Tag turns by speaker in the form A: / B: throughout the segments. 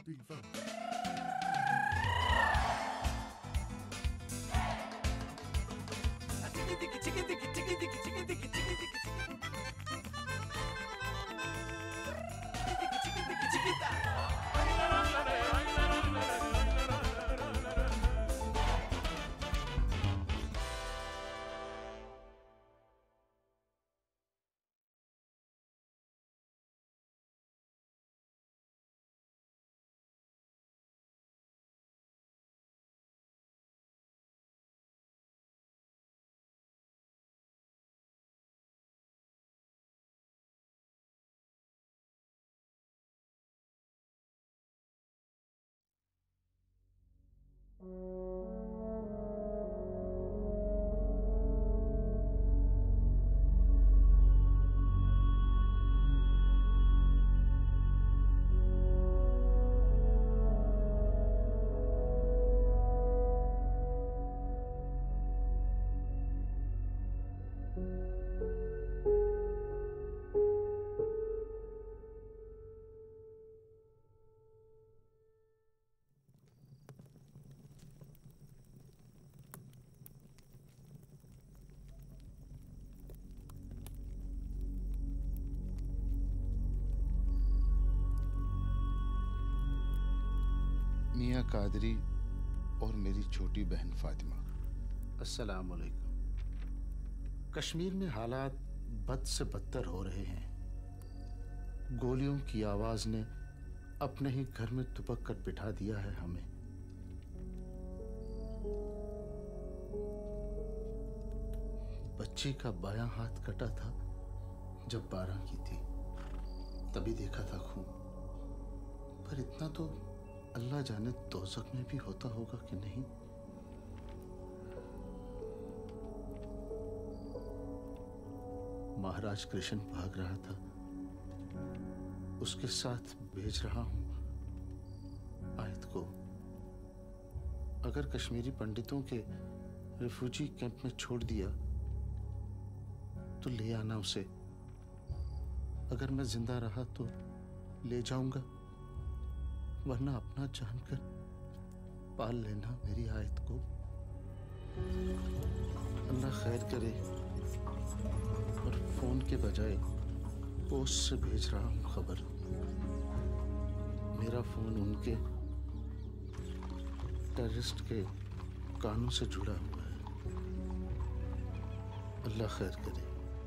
A: Big Van.
B: मियाँ कादरी और मेरी छोटी बहन फातिमा।
C: अस्सलाम वालेकुम। कश्मीर में हालात बद से बदतर हो रहे हैं। गोलियों की आवाज ने अपने ही घर में दुबक कर बिठा दिया है हमें। बच्ची का बायां हाथ कटा था जब 12 की थी, तभी देखा था खून। पर इतना तो अल्लाह जाने दोज़ख में भी होता होगा कि नहीं। महाराज कृष्ण भाग रहा था, उसके साथ भेज रहा हूं आयत को। अगर कश्मीरी पंडितों के रिफ्यूजी कैंप में छोड़ दिया तो ले आना उसे। अगर मैं जिंदा रहा तो ले जाऊंगा, वरना अपना जानकर पाल लेना मेरी आयत को। अल्लाह खैर करे। और फोन के बजाय पोस्ट से भेज रहा हूं खबर। मेरा फोन उनके टेररिस्ट के कानों से जुड़ा हुआ है। अल्लाह खैर करे।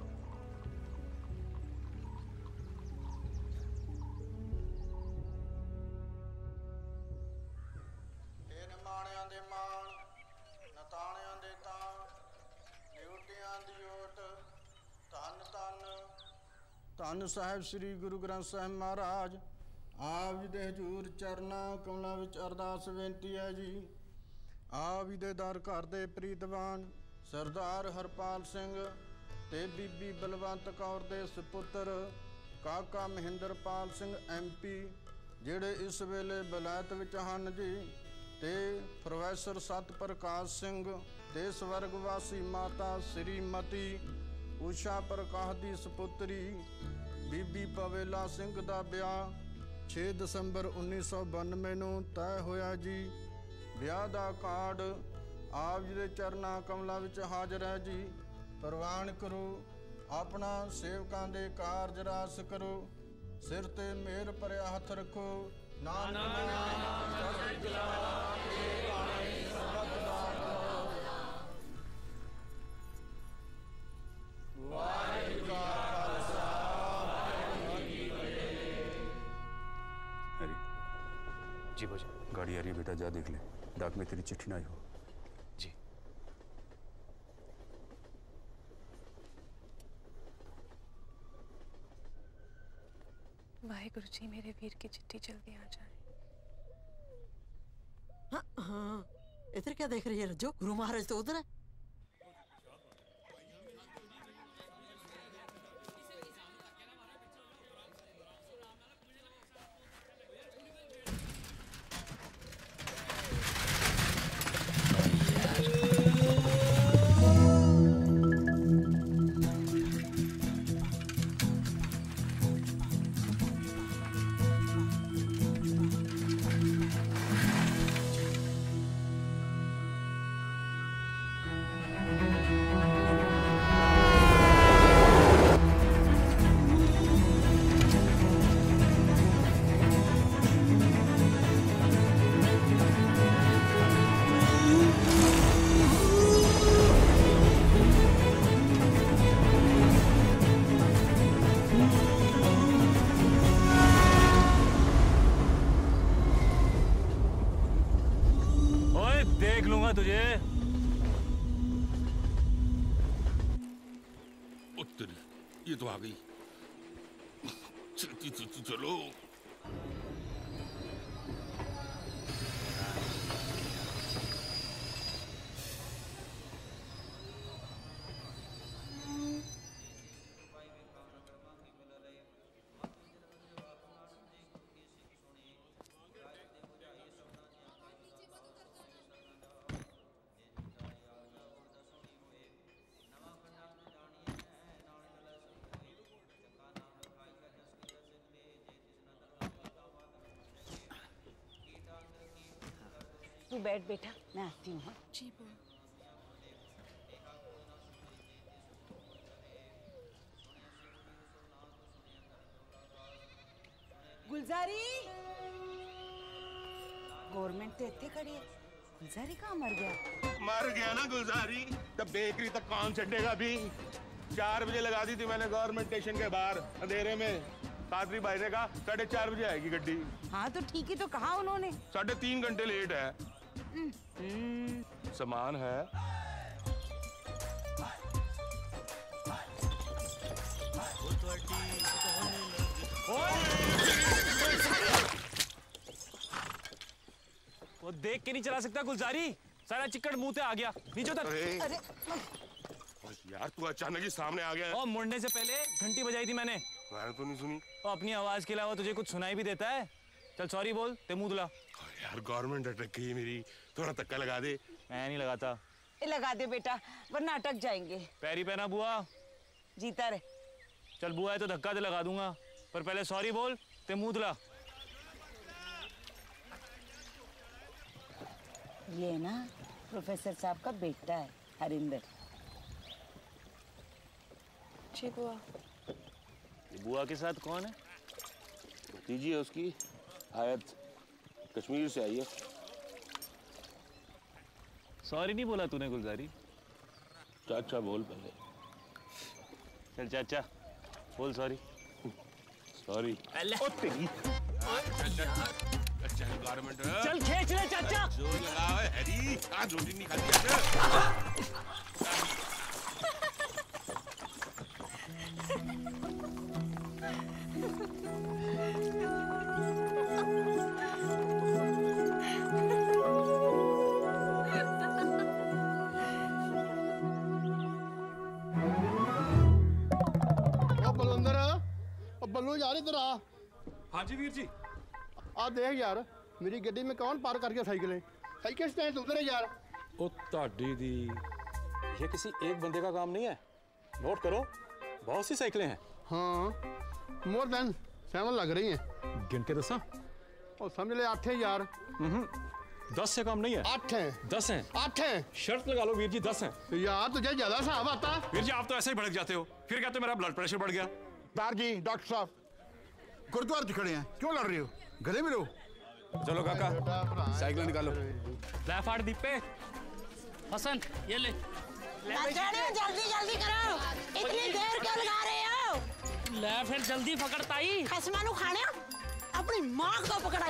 D: ਧੰਨ ਸਾਹਿਬ ਸ੍ਰੀ ਗੁਰੂ ਗ੍ਰੰਥ ਸਾਹਿਬ ਮਹਾਰਾਜ ਆਪ ਜੀ ਦੇ ਹਜ਼ੂਰ ਚਰਨਾਂ ਕਮਲਾਂ ਵਿੱਚ ਅਰਦਾਸ ਬੇਨਤੀ ਹੈ ਜੀ। ਆਪ ਜੀ ਦੇ ਦਰ ਘਰ ਦੇ ਪ੍ਰੀਤਵਾਨ ਸਰਦਾਰ ਹਰਪਾਲ ਸਿੰਘ ਤੇ ਬੀਬੀ ਬਲਵੰਤ ਕੌਰ ਦੇ ਸੁਪੁੱਤਰ ਕਾਕਾ ਮਹਿੰਦਰਪਾਲ ਸਿੰਘ MP, ਜਿਹੜੇ ਇਸ ਵੇਲੇ ਬਲਾਇਤ ਵਿੱਚ ਹਨ ਜੀ, ਤੇ ਪ੍ਰੋਫੈਸਰ ਸਤਪ੍ਰਕਾਸ਼ ਸਿੰਘ ਤੇ ਸਵਰਗਵਾਸੀ ਮਾਤਾ ਸ੍ਰੀਮਤੀ ਊਸ਼ਾ ਪ੍ਰਕਾਸ਼ ਦੀ ਸੁਪੁੱਤਰੀ ਬੀਬੀ ਪਵੇਲਾ ਸਿੰਘ ਦਾ ਵਿਆਹ 6 ਦਸੰਬਰ 1992 ਨੂੰ ਤੈਅ ਹੋਇਆ ਜੀ। ਵਿਆਹ ਦਾ ਕਾਰਡ ਆਪ ਜੀ ਦੇ ਚਰਨਾਂ ਕਮਲਾਂ ਵਿੱਚ ਹਾਜ਼ਰ ਹੈ ਜੀ। ਪ੍ਰਵਾਨ ਕਰੋ, ਆਪਣਾ ਸੇਵਕਾਂ ਦੇ ਕਾਰਜ ਰਾਸ ਕਰੋ। ਸਿਰ ਤੇ ਮਿਹਰ ਭਰਿਆ ਹੱਥ ਰੱਖੋ। ਨਾਨਕ
E: जी भोज।
F: गाड़ी आ रही है बेटा, जा देख ले, डाक में तेरी चिट्ठी ना आई हो।
E: जी।
G: वाहिगुरु जी, मेरे वीर की चिट्ठी जल्दी आ जाए।
H: हाँ हाँ, इधर क्या देख रही है रज्जो? गुरु महाराज तो उधर है।
E: तुझे?
A: उत्तर ये तो आ गई। चलती चलती चलो।
I: तू बैठ बेटा, मैं आती हूँ।
G: जी बुआ।
I: गुलजारी, गवर्नमेंट तो इतने खड़ी है, गुलजारी कहाँ मर गया?
A: मर गया ना गुलजारी, तब बेकरी तक कौन चढ़ेगा भी। 4 बजे लगा दी थी मैंने गवर्नमेंट स्टेशन के बाहर अंधेरे में। कादरी भाई ने कहा 4:30 बजे आएगी गड्डी।
I: हाँ तो ठीक ही तो कहा उन्होंने।
A: 3.5 घंटे लेट है। सामान है।
E: वो देख के नहीं चला सकता गुलजारी, सारा चिक्कड़ मुंह पे आ गया। नीचे उतर।
I: अरे
A: यार तू अचानक ही सामने आ गया।
E: और मुड़ने से पहले घंटी बजाई थी मैंने
A: तो नहीं सुनी।
E: और अपनी आवाज के अलावा तुझे कुछ सुनाई भी देता है? चल सॉरी बोल, ते मुंह धुला।
A: यार गवर्नमेंट अटक गई मेरी, थोड़ा धक्का लगा दे।
E: मैं नहीं लगाता।
I: लगा दे बेटा, वरना अटक जाएंगे।
E: पैरी पहना बुआ।
I: जीता रहे।
E: चल बुआ है तो धक्का तो लगा दूंगा, पर पहले सॉरी बोल, ते मुंह धुला।
I: ये ना प्रोफेसर साहब का बेटा है, हरिंदर।
G: जी बुआ।
E: ये बुआ के साथ कौन है?
A: भतीजी है उसकी, आयत कश्मीर से आई है।
E: सॉरी नहीं बोला तूने गुलजारी?
A: चाचा बोल पहले।
E: चल चाचा बोल सॉरी।
A: सॉरी।
E: ओ तेरी।
A: चल गवर्नमेंट।
E: चल खींच ले चाचा।
A: जोर लगाओ हैरी, कहाँ जोर नहीं खाती।
D: बल्लू यार इधर आ।
F: हाँ जी वीर जी।
D: आ देख यार, मेरी गड्डी में कौन पार कर गया साइकिलें? साइकिल स्टैंड उधर है यार।
F: ओ ताड़ी दी, ये किसी एक बंदे का काम नहीं है। नोट करो, बहुत सी साइकिलें हैं।
D: हाँ, मोर देन 7 लग रही हैं।
F: गिन के दसा।
D: और समझ ले 8 है यार।
F: 10 से कम नहीं है।
D: 8 हैं।
F: 10 हैं।
D: 8 हैं।
F: शर्त लगा लो वीर जी, 10 हैं।
D: यार तुझे ज्यादा हिसाब आता।
F: वीर जी आप तो ऐसे ही भड़क जाते हो, फिर कहते मेरा ब्लड प्रेशर बढ़ गया।
J: जी डॉक्टर साहब गुरुद्वारे खड़े हैं, क्यों लड़ रहे हो? गले मिलो।
F: चलो काका साइकिल निकालो।
E: ले फाड़ दीपे।
K: हसन ये ले।
I: जल्दी जल्दी करो, इतनी देर क्यों लगा रहे हो?
K: ले फिर जल्दी पकड़ ताई।
I: खसमानू खाने अपनी माँ को पकड़ाई।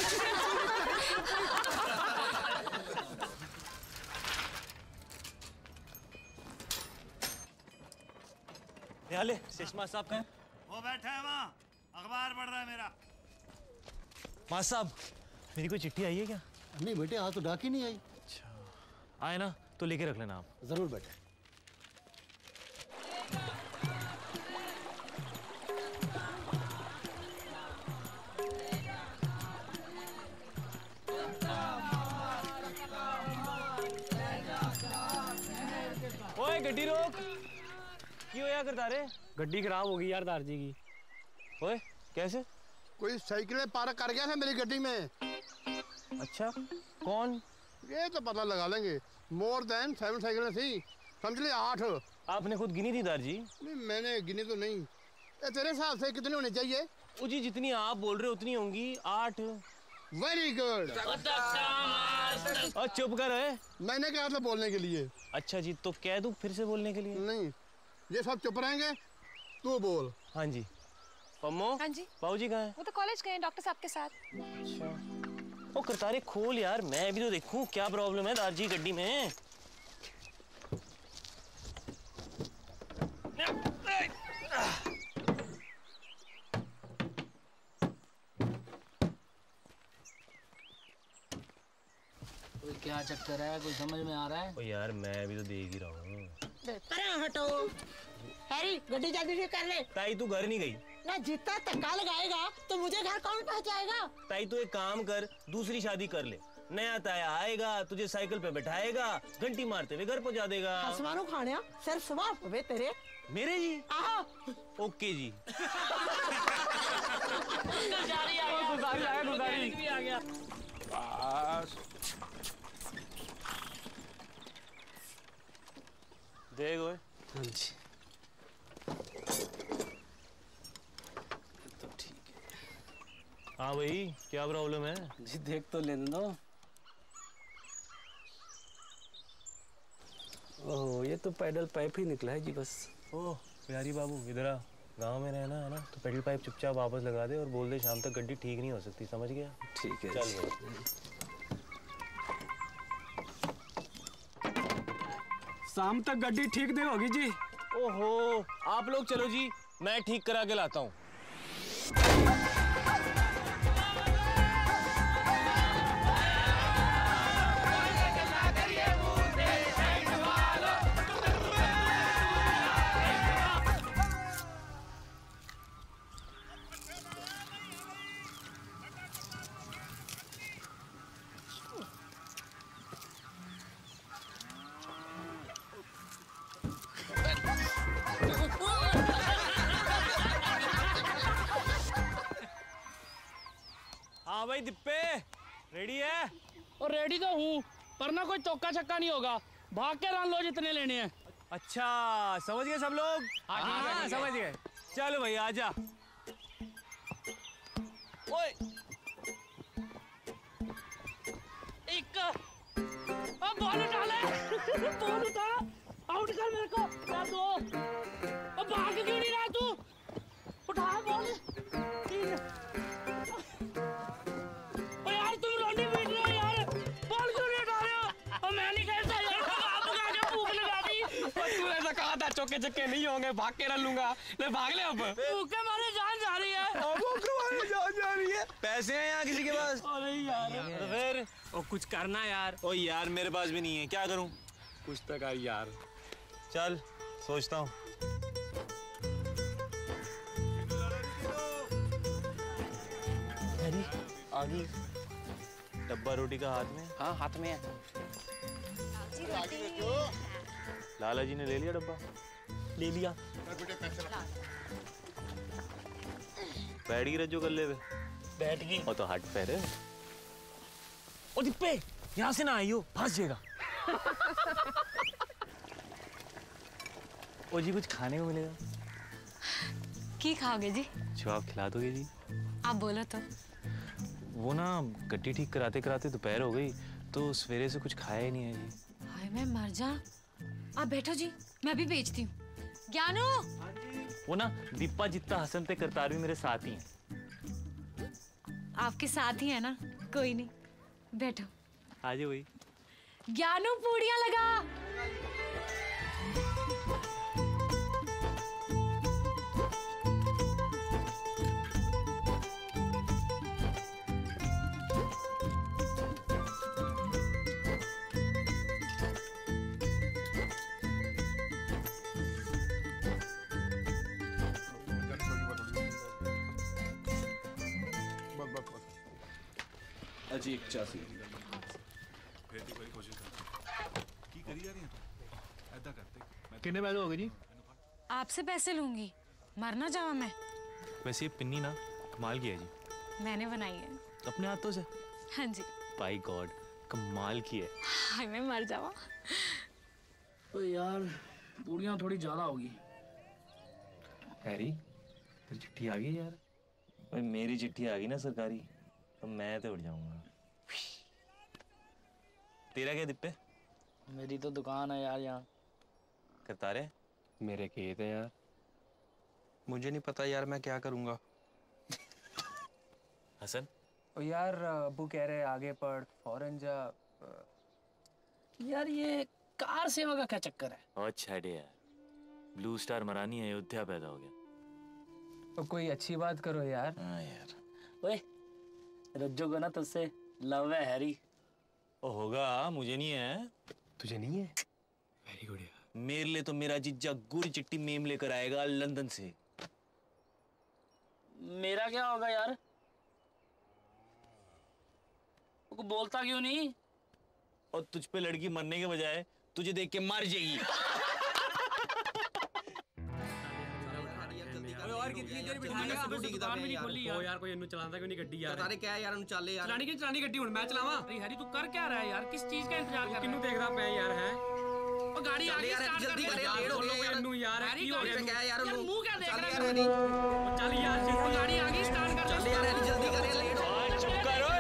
E: यहाँ ले, चश्मा साहब कहाँ?
L: वो बैठा है वहाँ, अखबार पढ़ रहा है मेरा।
E: मां साहब, मेरी कोई चिट्ठी आई है क्या?
H: नहीं बेटे, आज तो डाक ही नहीं आई।
E: अच्छा, आए ना तो लेके रख लेना आप।
H: जरूर बेटे।
E: ओए गड्डी रोक। क्यों या करता रे?
K: गड्डी खराब हो गई यार दार जी की।
E: ओए कैसे?
D: कोई साइकिलें पार्क कर गया था मेरी गड्डी में।
E: अच्छा कौन?
D: ये तो पता लगा लेंगे। मोर देन 7 साइकिलें थी, समझ ले 8।
E: आपने खुद गिनी थी दार जी?
D: नहीं मैंने गिनी तो नहीं। तेरे हिसाब से कितनी होनी चाहिए?
E: जी जितनी आप बोल रहे हो उतनी होंगी। 8।
D: Very good.
E: और चुप कर है।
D: मैंने कहा था बोलने के लिए।
E: अच्छा जी, तो कह दूं फिर से बोलने के लिए?
D: नहीं, ये सब चुप रहेंगे, तू बोल।
E: हाँ जी। पम्मो।
G: हाँ जी।
E: बाबू जी कहाँ हैं?
G: वो तो कॉलेज गए डॉक्टर साहब के साथ।
E: अच्छा, ओ करतारे खोल यार, मैं भी तो देखूं क्या प्रॉब्लम है दारजी गड्डी में।
K: क्या चक्कर है, कुछ समझ में आ रहा है?
E: ओ यार मैं भी तो देख ही रहा हूँ।
I: अरे हटो हैरी, गड्डी जल्दी से कर ले।
E: ताई तू घर नहीं गई
I: ना, जितना धक्का लगाएगा तो मुझे घर कौन पहुंचाएगा?
E: ताई तू एक काम कर, दूसरी शादी कर ले। नया ताया आएगा, तुझे साइकिल पे बैठाएगा, घंटी मारते हुए घर पहुंचा देगा।
I: हसमानो खाने सिर्फ सवाब पवे तेरे।
E: मेरे जी?
I: आहो।
E: ओके जी।
K: गुजारी आ गया, गुजारी आ गया, गुजारी भी आ गया।
A: बस
E: देख ओए।
K: हाँ जी
E: तो ठीक है। हाँ भाई क्या प्रॉब्लम है?
K: जी देख तो लेने दो। ओह ये तो पैडल पाइप ही निकला है जी बस।
E: ओह बिहारी बाबू इधर आ, गांव में रहना है ना तो पेडल पाइप चुपचाप वापस लगा दे और बोल दे शाम तक गड्डी ठीक नहीं हो सकती, समझ गया?
K: ठीक है
E: चल भाई।
K: शाम तक गड्डी ठीक नहीं होगी जी।
E: ओहो आप लोग चलो जी, मैं ठीक करा के लाता हूँ। हाँ भाई दिप्पे रेडी है?
K: और रेडी तो हूँ, पर ना कोई चौका छक्का नहीं होगा, भाग के रन लो जितने लेने हैं।
E: अच्छा समझ गए सब लोग? हाँ समझ गए। चलो भाई आजा। ओए
K: एक बॉल उठा ले, बॉल उठा, आउट कर मेरे को। क्या दो, भाग क्यों नहीं रहा तू? उठा बॉल। ठीक है। यार तुम रोटी पीट रहे हो यार, बॉल क्यों नहीं उठा रहे हो? मैं नहीं खेलता यार, आप आगे भूख लगा दी।
M: तू ऐसा कहा था चौके चक्के नहीं होंगे, भाग के रन लूंगा। ले भाग ले अब।
K: भूख के मारे जान जा रही है।
M: भूख के मारे जान जा रही है। पैसे हैं यहाँ किसी के पास?
K: अरे यार
E: तो फिर
M: ओ कुछ करना यार।
E: ओ यार मेरे पास भी नहीं है, क्या करूं?
M: कुछ तो कर यार।
E: चल सोचता हूँ।
M: आगे
E: डब्बा रोटी का हाथ में?
M: हाँ हाथ में है।
E: लाला जी ने ले लिया डब्बा?
M: ले लिया।
E: बैठ गई रज्जो गल्ले पे?
K: बैठ गई।
E: और तो हट पैर। ओ दिप्पे यहाँ से ना आइयो, फंस जाएगा। ओ जी कुछ खाने को मिलेगा?
G: की खाओगे जी?
E: जो आप खिला दोगे जी।
G: आप बोलो तो।
E: वो ना गड्डी ठीक कराते कराते दोपहर हो गई तो सवेरे से कुछ खाया ही नहीं है जी।
G: हाय मैं मर जा। आप बैठो जी, मैं अभी बेचती हूँ। ज्ञानू
E: वो ना दीपा जितना हसन ते करतार भी मेरे साथ ही हैं।
G: आपके साथ ही है ना, कोई नहीं, बैठो।
E: आ जाओ भाई।
G: ज्ञानू पूड़ियाँ लगा।
F: अजी एक चाय सी
E: कितने पैसे हो गए जी?
G: आपसे पैसे लूंगी, मर ना जावा मैं।
E: वैसे ये पिन्नी ना कमाल की है जी।
G: मैंने बनाई है।
E: अपने हाथों से?
G: हाँ जी।
E: बाय गॉड कमाल की है।
G: हाय मैं मर जावा।
K: तो यार पूड़ियाँ थोड़ी ज्यादा होगी।
E: हैरी तेरी चिट्ठी आ गई यार। भाई मेरी चिट्ठी आ गई ना सरकारी तो मैं तो उड़ जाऊंगा। तेरा क्या दिप्पे?
K: मेरी तो दुकान है यार यहाँ।
E: करतारे?
F: मेरे खेत है यार।
M: मुझे नहीं पता यार मैं क्या करूंगा।
E: हसन
M: और यार अब्बू कह रहे आगे पढ़, फॉरेन जा।
K: यार ये कार सेवा का क्या चक्कर है?
E: और छाड़े यार, ब्लू स्टार मरानी अयोध्या पैदा हो गया।
M: तो कोई अच्छी बात करो यार।
E: हाँ यार।
K: ओए रज्जो को ना तुझसे लव है हैरी।
E: ओ होगा, मुझे नहीं है।
M: तुझे नहीं है? वेरी गुड यार।
E: मेरे लिए तो मेरा जीजा गुड़ चिट्टी मेम लेकर आएगा लंदन से।
K: मेरा क्या होगा यार? वो बोलता क्यों नहीं?
E: और तुझ पे लड़की मरने के बजाय तुझे देख के मर जाएगी।
M: और कितनी देर बिठाएगा? दुकान भी नहीं खोली यार। यार कोई इन्नू चलांदा क्यों नहीं गड्डी यार?
N: तारे क्या है यार, उन्हें चले यार।
M: चलानी गड्डी हुन मैं चलावां? अरे हैरी तू कर क्या रहा है यार? किस चीज का इंतजार कर रहा है? किन्नू देखदा पे यार है? ओ गाड़ी आ गई, स्टार्ट कर
N: जल्दी कर यार, लेट हो गया यार।
M: इन्नू यार की हो गया?
N: क्या है यार,
M: मुंह क्या देख रहा है?
N: चल यार,
M: गाड़ी आ गई, स्टार्ट कर।
N: चल यार जल्दी कर यार, लेट हो।
E: चुप कर ओए।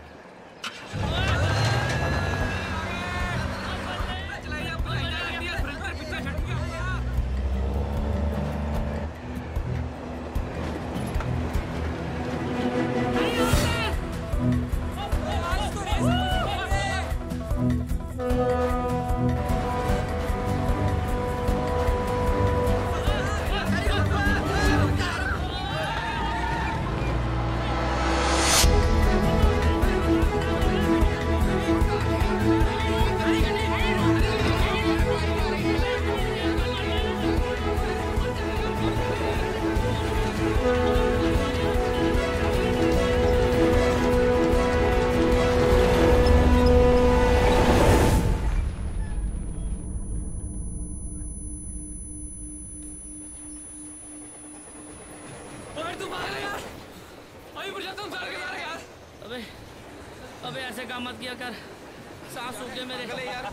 K: अबे ऐसे काम मत किया कर, सांस सूख गए मेरे।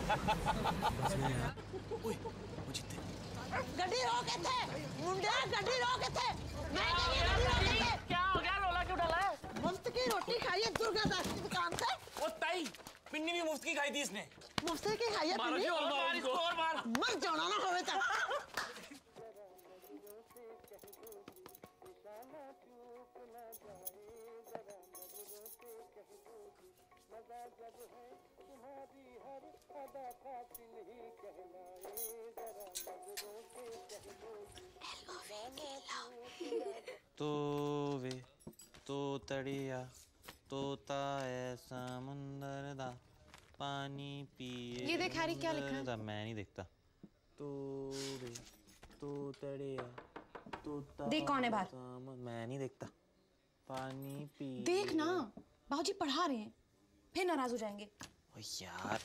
I: गड्डी रोक थे मुंडा, गड्डी रोक थे। मैं
K: क्या हो गया, रोला क्यों डाला है?
I: मुफ्त की रोटी खाई है दुर्गादास की दुकान से।
M: ओ ताई, पिन्नी भी मुफ्त की खाई थी इसने।
I: मुफ्त की खाई है पिन्नी? मर जाना ना होवे तक।
E: तो वे तो तड़िया तोता ऐसा मुंदर दा पानी पिए।
G: ये देख हैरी क्या लिखा है?
E: मैं नहीं देखता। तो वे तो तड़िया तोता।
G: देख कौन है बाहर?
E: मैं नहीं देखता। पानी पी।
G: देख ना, बाबूजी पढ़ा रहे हैं, फिर नाराज हो जाएंगे।
E: ओ यार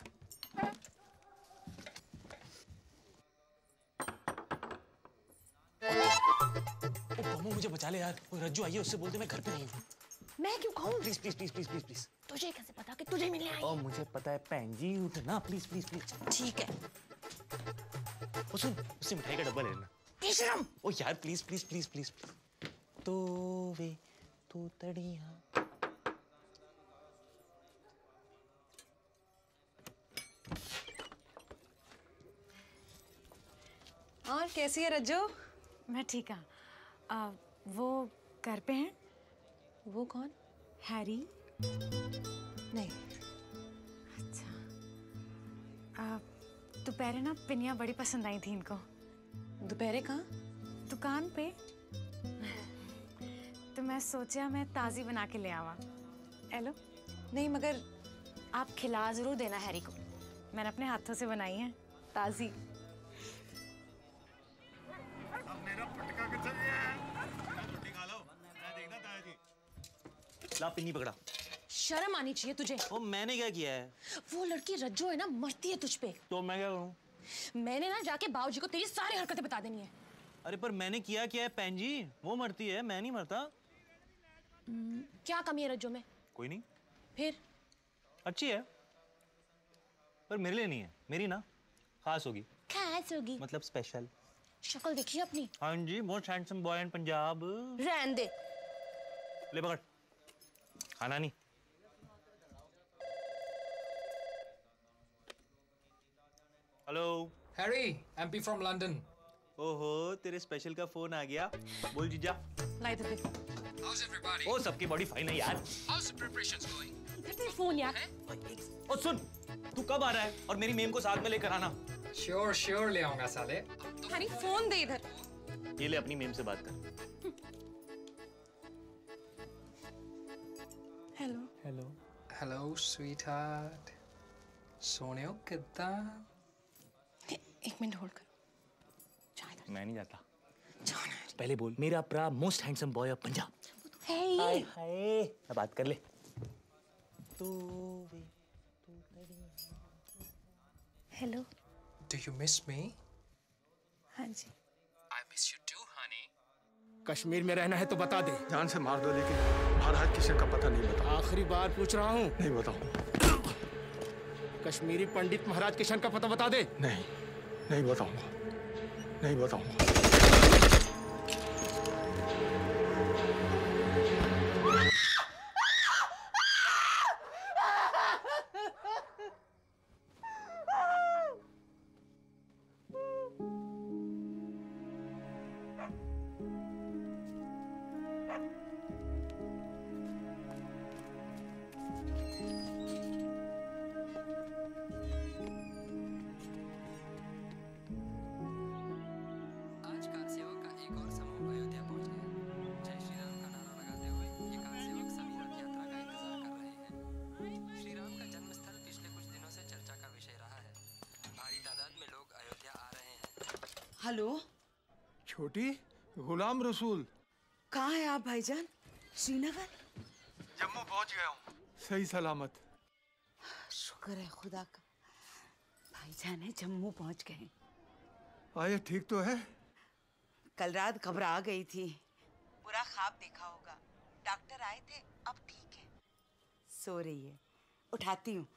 E: मुझे बचा ले यार, रज्जू आई है, उससे बोलते मैं घर पे नहीं हूँ।
G: मैं क्यों कहूँ?
E: Please please please please please please.
G: तुझे कैसे पता कि तुझे मिलने आई?
E: ओ मुझे पता है भैन जी, उठ ना प्लीज प्लीज प्लीज।
G: ठीक है।
E: ओ सुन, उससे मिठाई का डब्बा ले लेना।
G: बेशरम।
E: ओ यार प्लीज प्लीज प्लीज प्लीज। तो वे तो तड़िया।
G: और कैसी है रज्जो? मैं ठीक हूँ। वो घर पे हैं? वो कौन? हैरी? नहीं। अच्छा। दोपहर ना पिनिया बड़ी पसंद आई थी इनको। दोपहर कहाँ? दुकान पे। तो मैं सोचा मैं ताज़ी बना के ले आवा। हेलो? नहीं मगर आप खिला ज़रूर देना हैरी को। मैंने अपने हाथों से बनाई है, ताज़ी।
E: ला पिन्नी पकड़ा।
G: शर्म आनी चाहिए तुझे।
E: ओ मैंने क्या किया है?
G: वो लड़की रज्जो है ना, मरती है तुझ पे।
E: तो मैं क्या करूं?
G: मैंने ना जाके बाबूजी को तेरी सारी हरकतें बता देनी है।
E: अरे पर मैंने किया क्या है पैन जी? वो मरती है, मैं नहीं मरता।
G: क्या कमी है रज्जो में?
E: कोई नहीं।
G: फिर?
E: अच्छी है, पर मेरे लिए नहीं है। मेरी ना खास होगी।
G: खास होगी?
E: मतलब स्पेशल।
G: शक्ल देखी अपनी?
E: हाँ जी, most handsome boy in Punjab.
G: रहने दे।
E: ले पकड़। खाना नहीं। Hello
O: Harry, MP from London.
E: ओहो, तेरे स्पेशल का फोन आ गया। बोल जीजा।
G: ला इधर देख।
O: How's everybody?
E: ओ सबकी बॉडी फाइन है यार।
O: How's the preparations going?
G: करते फोन यार।
E: ओ सुन, तू कब आ रहा है? और मेरी मेम को साथ में लेकर आना।
O: Sure ले आऊंगा साले।
G: हरी फोन दे इधर।
E: ये ले अपनी मेम से बात कर।
G: हेलो।
O: Hello sweetheart. सोनियो कितना?
G: एक मिनट होल्ड करो।
E: मैं नहीं जाता। पहले बोल, मेरा प्रा most handsome boy of Punjab.
G: Hi
E: hi, अब बात कर ले।
G: Hello.
O: Do you miss me?
G: हाँ जी।
O: I miss you too, honey.
D: Kashmir में रहना है तो बता दे।
F: जान से मार दो, लेकिन महाराज किशन का पता नहीं बता।
D: आखिरी बार पूछ रहा हूँ।
F: नहीं बताऊंगा।
D: कश्मीरी पंडित महाराज किशन का पता बता दे।
F: नहीं बताऊंगा। नहीं बताऊंगा।
P: हेलो
F: छोटी, गुलाम रसूल।
P: कहाँ है आप भाईजान? श्रीनगर?
F: जम्मू पहुंच गया हूँ, सही सलामत।
P: शुक्र है खुदा का, भाईजान है जम्मू पहुंच गए।
F: आये ठीक तो है?
P: कल रात घबरा गई थी, बुरा ख्वाब देखा होगा। डॉक्टर आए थे, अब ठीक है, सो रही है, उठाती हूँ।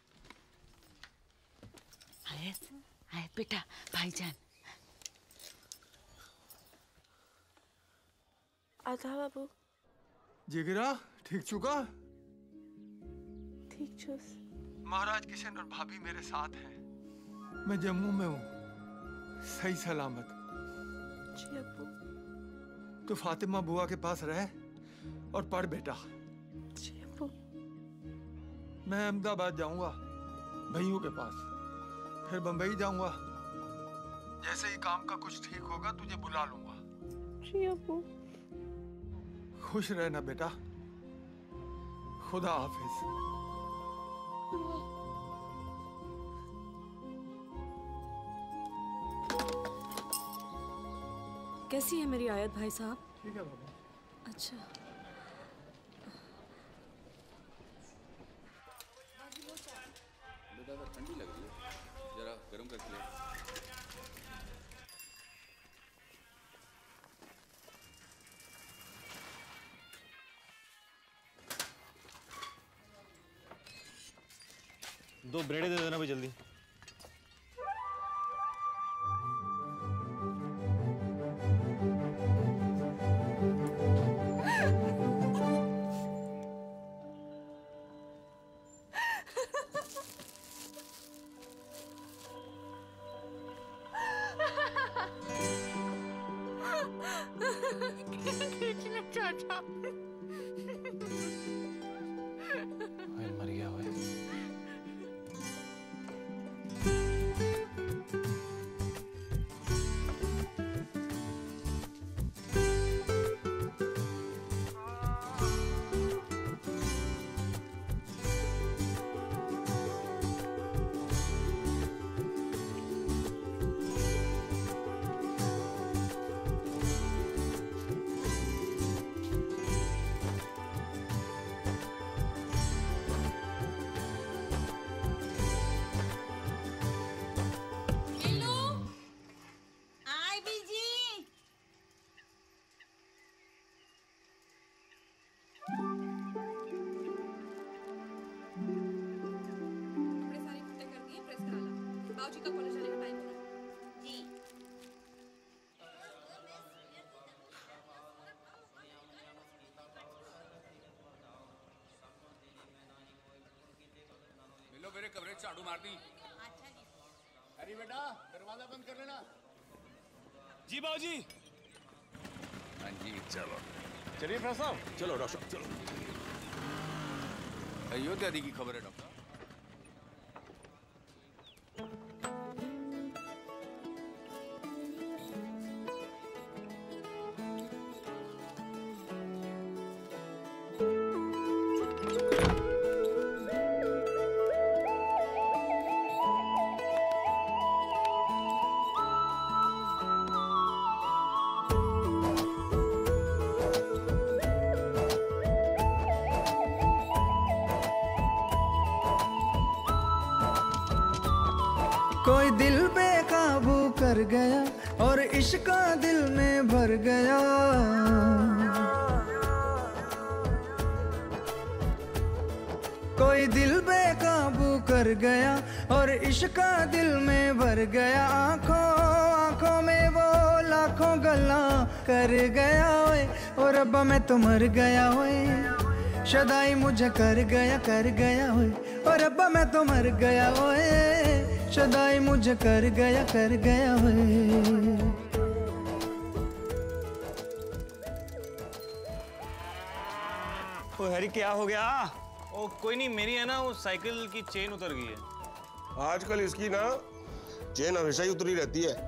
P: आए बेटा, भाईजान।
G: आधा बाबू।
F: जिगरा ठीक चुका?
G: ठीक चुस।
F: महाराज किशन और भाभी मेरे साथ हैं। मैं जम्मू में हूँ, सही सलामत।
G: जी अब्बू।
F: तो फातिमा बुआ के पास रह और पढ़ बेटा।
G: जी अब्बू।
F: मैं अहमदाबाद जाऊंगा भैयों के पास, फिर बंबई जाऊंगा। जैसे ही काम का कुछ ठीक होगा तुझे बुला लूंगा।
G: जी अब्बू।
F: खुश रहना बेटा, खुदा हाफिज।
G: कैसी है मेरी आयत भाई साहब?
F: ठीक है बाबा।
G: अच्छा।
B: बेटा ठंडी लग रही है, जरा गर्म करके ले।
E: दो ब्रेड दे देना भाई जल्दी। मर गया हुआ है।
J: मेरे कमरे झाड़ू मार दी। अरे बेटा दरवाजा बंद कर लेना।
E: जी बाबूजी।
J: हाँ जी चलो चलिए डॉक्टर साहब। चलो डॉक्टर साहब चलो। अयोध्या दी की खबर है डॉक्टर।
D: कोई दिल बेकाबू कर गया और इश्क दिल में भर गया। कोई दिल बेकाबू कर गया और इश्क दिल में भर गया। आंखों आंखों में वो लाखों गल्ला कर गया ओए, और रब्बा मैं तो मर गया ओए। शदाई मुझे कर गया ओए, और रब्बा मैं तो मर गया ओए। शदाई मुझे कर गया ओए।
Q: ओ हैरी क्या हो गया? ओ कोई नहीं, मेरी है ना वो साइकिल की चेन उतर गई है।
A: आजकल इसकी ना चेन हमेशा ही उतरी रहती है।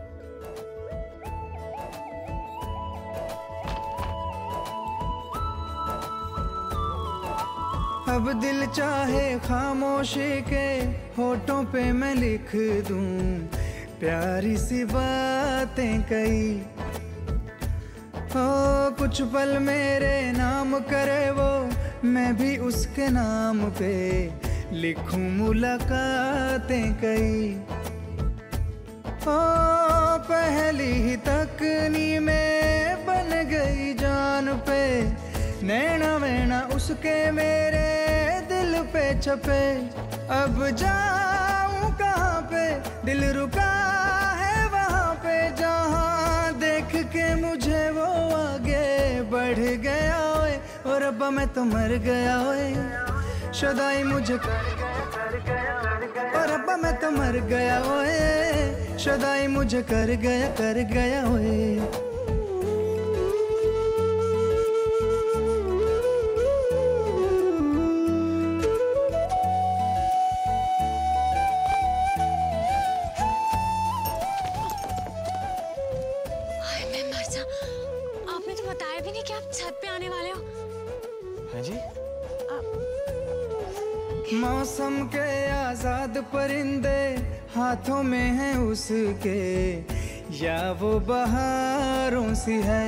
D: अब दिल चाहे खामोशी के होठों पे मैं लिख दूं प्यारी सी बातें कई। ओ कुछ पल मेरे नाम करे वो, मैं भी उसके नाम पे लिखूं मुलाकातें कई। ओ पहली ही तकनी में बन गई जान पे, नैना वैना उसके मेरे दिल पे छपे। अब जाऊं कहाँ पे, दिल रुका है वहाँ पे जहाँ देख के मुझे वो आगे बढ़ गया ओए, और अब मैं तो मर गया ओए। शदाई मुझे कर गया और अब मैं तो मर गया ओए। शदाई मुझे कर गया ओए।
G: आपने तो बताया भी नहीं कि आप छत पे आने वाले हो।
Q: हैं जी?
D: मौसम के आजाद परिंदे हाथों में हैं उसके, या वो बहारों सी है।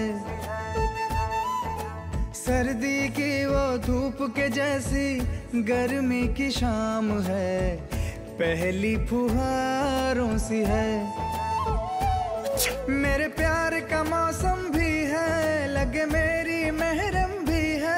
D: सर्दी की वो धूप के जैसी गर्मी की शाम है, पहली फुहारों सी है। मेरे प्यार का मौसम भी है, लगे मेरी महरम भी है।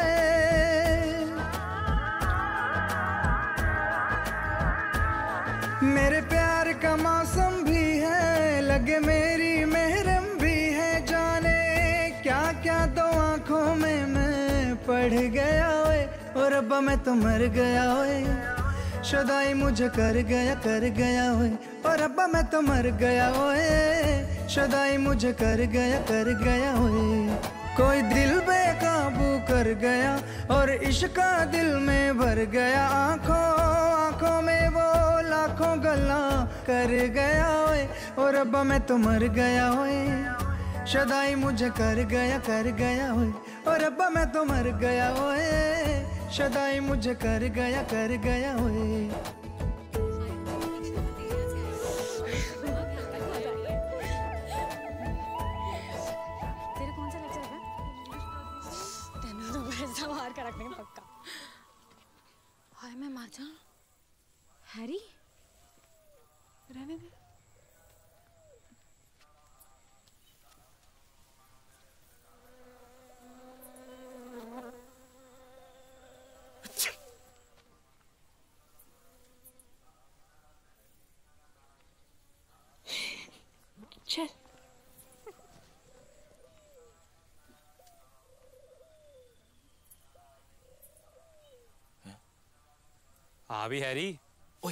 D: मेरे प्यार का मौसम भी है, लगे मेरी महरम भी है। जाने क्या क्या दो आंखों में मैं पढ़ गया ओए, और अब मैं तो मर गया ओए। शदाई मुझे कर गया ओए, और अब मैं तो मर गया ओए। शदाई मुझे कर गया ओए। कोई दिल बेकाबू कर गया और इश्क दिल में भर गया। आंखों आंखों में वो लाखों गल्ला कर गया ओए, और अब मैं तो मर गया ओए। शदाई मुझे कर गया ओए, और अब मैं तो मर गया ओए। शदाई मुझे कर गया ओए।
G: तेरे कौन सा लेक्चर है? तेरे तो पैसा बाहर का रखने का पक्का। हाय मैं मर जाऊं। हैरी रहने दे। चल
Q: हाँ भी हैरी। ओए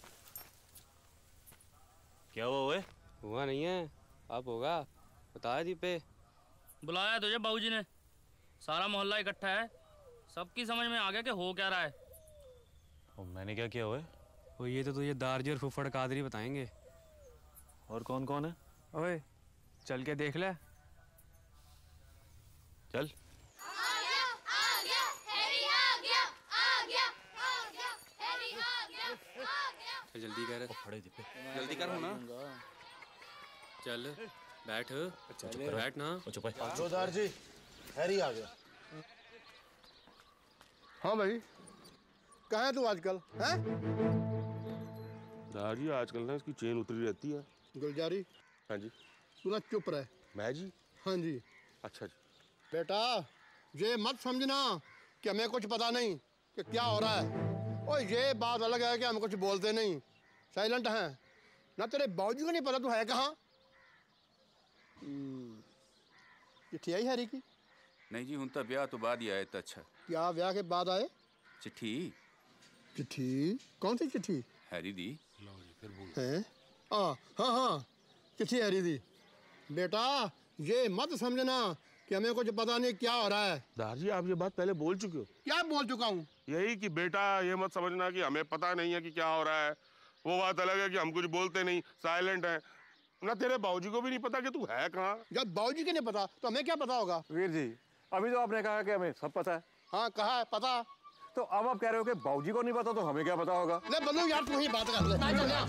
Q: क्या हुआ? ओए
R: हुआ नहीं है, अब होगा। बताया दीपे।
M: बुलाया तुझे बाबूजी ने। सारा मोहल्ला इकट्ठा है, सबकी समझ में आ गया कि हो क्या रहा है।
Q: और मैंने क्या किया हुआ है?
R: वो ये तो तुझे दारजी और फुफड़ कादरी बताएंगे।
Q: और कौन कौन है?
R: ओए चल के देख ले।
Q: चल।
R: जल्दी कर, जल्दी कर ना। चल बैठ, बैठ ना।
C: जोधार जी, हैरी आ गया।
D: हाँ भाई, कहाँ है तू आजकल? हैं?
A: दादी आजकल ना इसकी चेन उतरी रहती है।
D: गुलजारी।
A: हाँ जी।
D: तू ना चुप रहे।
A: मैं जी?
D: हाँ जी।
A: अच्छा जी।
D: बेटा ये मत समझना कि हमें कुछ पता नहीं कि क्या हो रहा है। और ये बात अलग है कि हम कुछ बोलते नहीं, साइलेंट हैं। ना तेरे बाबूजी को नहीं पता तू है कहाँ। चिट्ठी आई हैरी की?
S: नहीं जी, उनका ब्याह तो बाद ही आया था। अच्छा
D: क्या ब्याह के बाद आए?
S: चिट्ठी।
D: चिट्ठी? कौन सी चिट्ठी?
S: हैरी दी
D: है? हाँ हाँ, चिट्ठी हैरी दी। बेटा ये मत समझना कि हमें कुछ पता नहीं क्या हो रहा है।
A: दादी आप ये बात पहले बोल चुके हो।
D: क्या बोल चुका हूँ?
A: यही कि बेटा ये मत समझना कि हमें पता नहीं है कि क्या हो रहा है। वो बात अलग है कि हम कुछ बोलते नहीं, साइलेंट हैं। ना तेरे बाबूजी को भी नहीं पता कि तू है कहाँ।
D: जब बाबूजी को नहीं पता तो हमें क्या पता होगा?
T: वीर जी, अभी तो आपने कहा कि हमें सब पता है।
D: हाँ कहा है पता।
T: तो अब आप कह रहे हो कि बाबूजी को नहीं पता, तो हमें क्या पता होगा?
D: ले बल्लू यार, तू ही बात कर ले।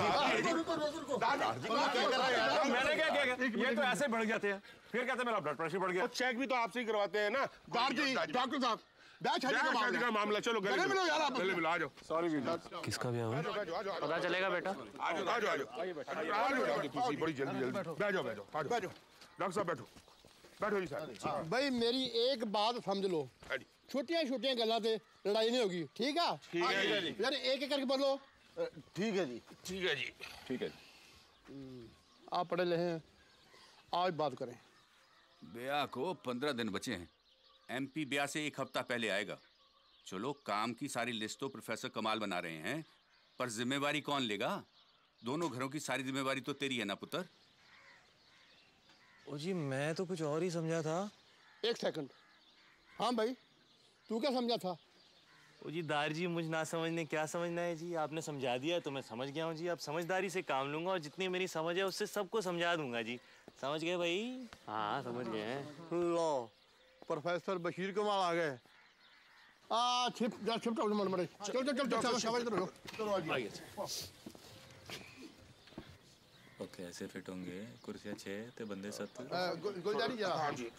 T: मैंने क्या किया? ये तो ऐसे बढ़ जाते हैं, फिर कहते हैं मेरा ब्लड प्रेशर बढ़ गया।
A: चेक भी तो आपसे ही करवाते हैं ना।
D: डॉक्टर साहब,
A: शादी का मामला। चलो गले मिलो यार, गले मिलो। आ जाओ।
T: सॉरी वीर।
Q: किसका ब्याह हुआ?
M: पता चलेगा बेटा।
A: आ जाओ। बड़ी जल्दी बैठ जाओ। डॉक्टर साहब बैठो जी साहब।
D: भाई मेरी एक बात समझ लो, छोटियां गल्लां ते लड़ाई नहीं होगी, ठीक है?
A: ठीक है जी।
D: यार एक करके बोलो।
C: ठीक है जी।
A: ठीक है जी।
S: ठीक है जी।
D: आप पढ़े लिखे हैं, आज बात करें।
S: ब्याह को 15 दिन बचे हैं। MP ब्याह से एक हफ्ता पहले आएगा। चलो काम की सारी लिस्ट तो प्रोफेसर कमाल बना रहे हैं, पर जिम्मेवारी कौन लेगा? दोनों घरों की सारी जिम्मेवारी तो तेरी है ना पुत्र।
Q: ओ जी मैं तो कुछ और ही समझा था।
D: एक सेकंड। हाँ भाई तू क्या समझा था?
Q: ओ जी दार जी, मुझ ना समझने क्या समझना है जी, आपने समझा दिया तो मैं समझ गया हूँ जी। अब समझदारी से काम लूंगा और जितनी मेरी समझ है उससे सबको समझा दूंगा जी। समझ गए भाई?
R: हाँ समझ गए हैं।
D: लो प्रोफेसर बशीर कमाल आ गए। शिफ्ट मरे। चलो
Q: ओके ऐसे फिट होंगे, कुर्सियाँ 6 ते बंदे 7।
D: गुलजारी जरा।
A: हाँ जी।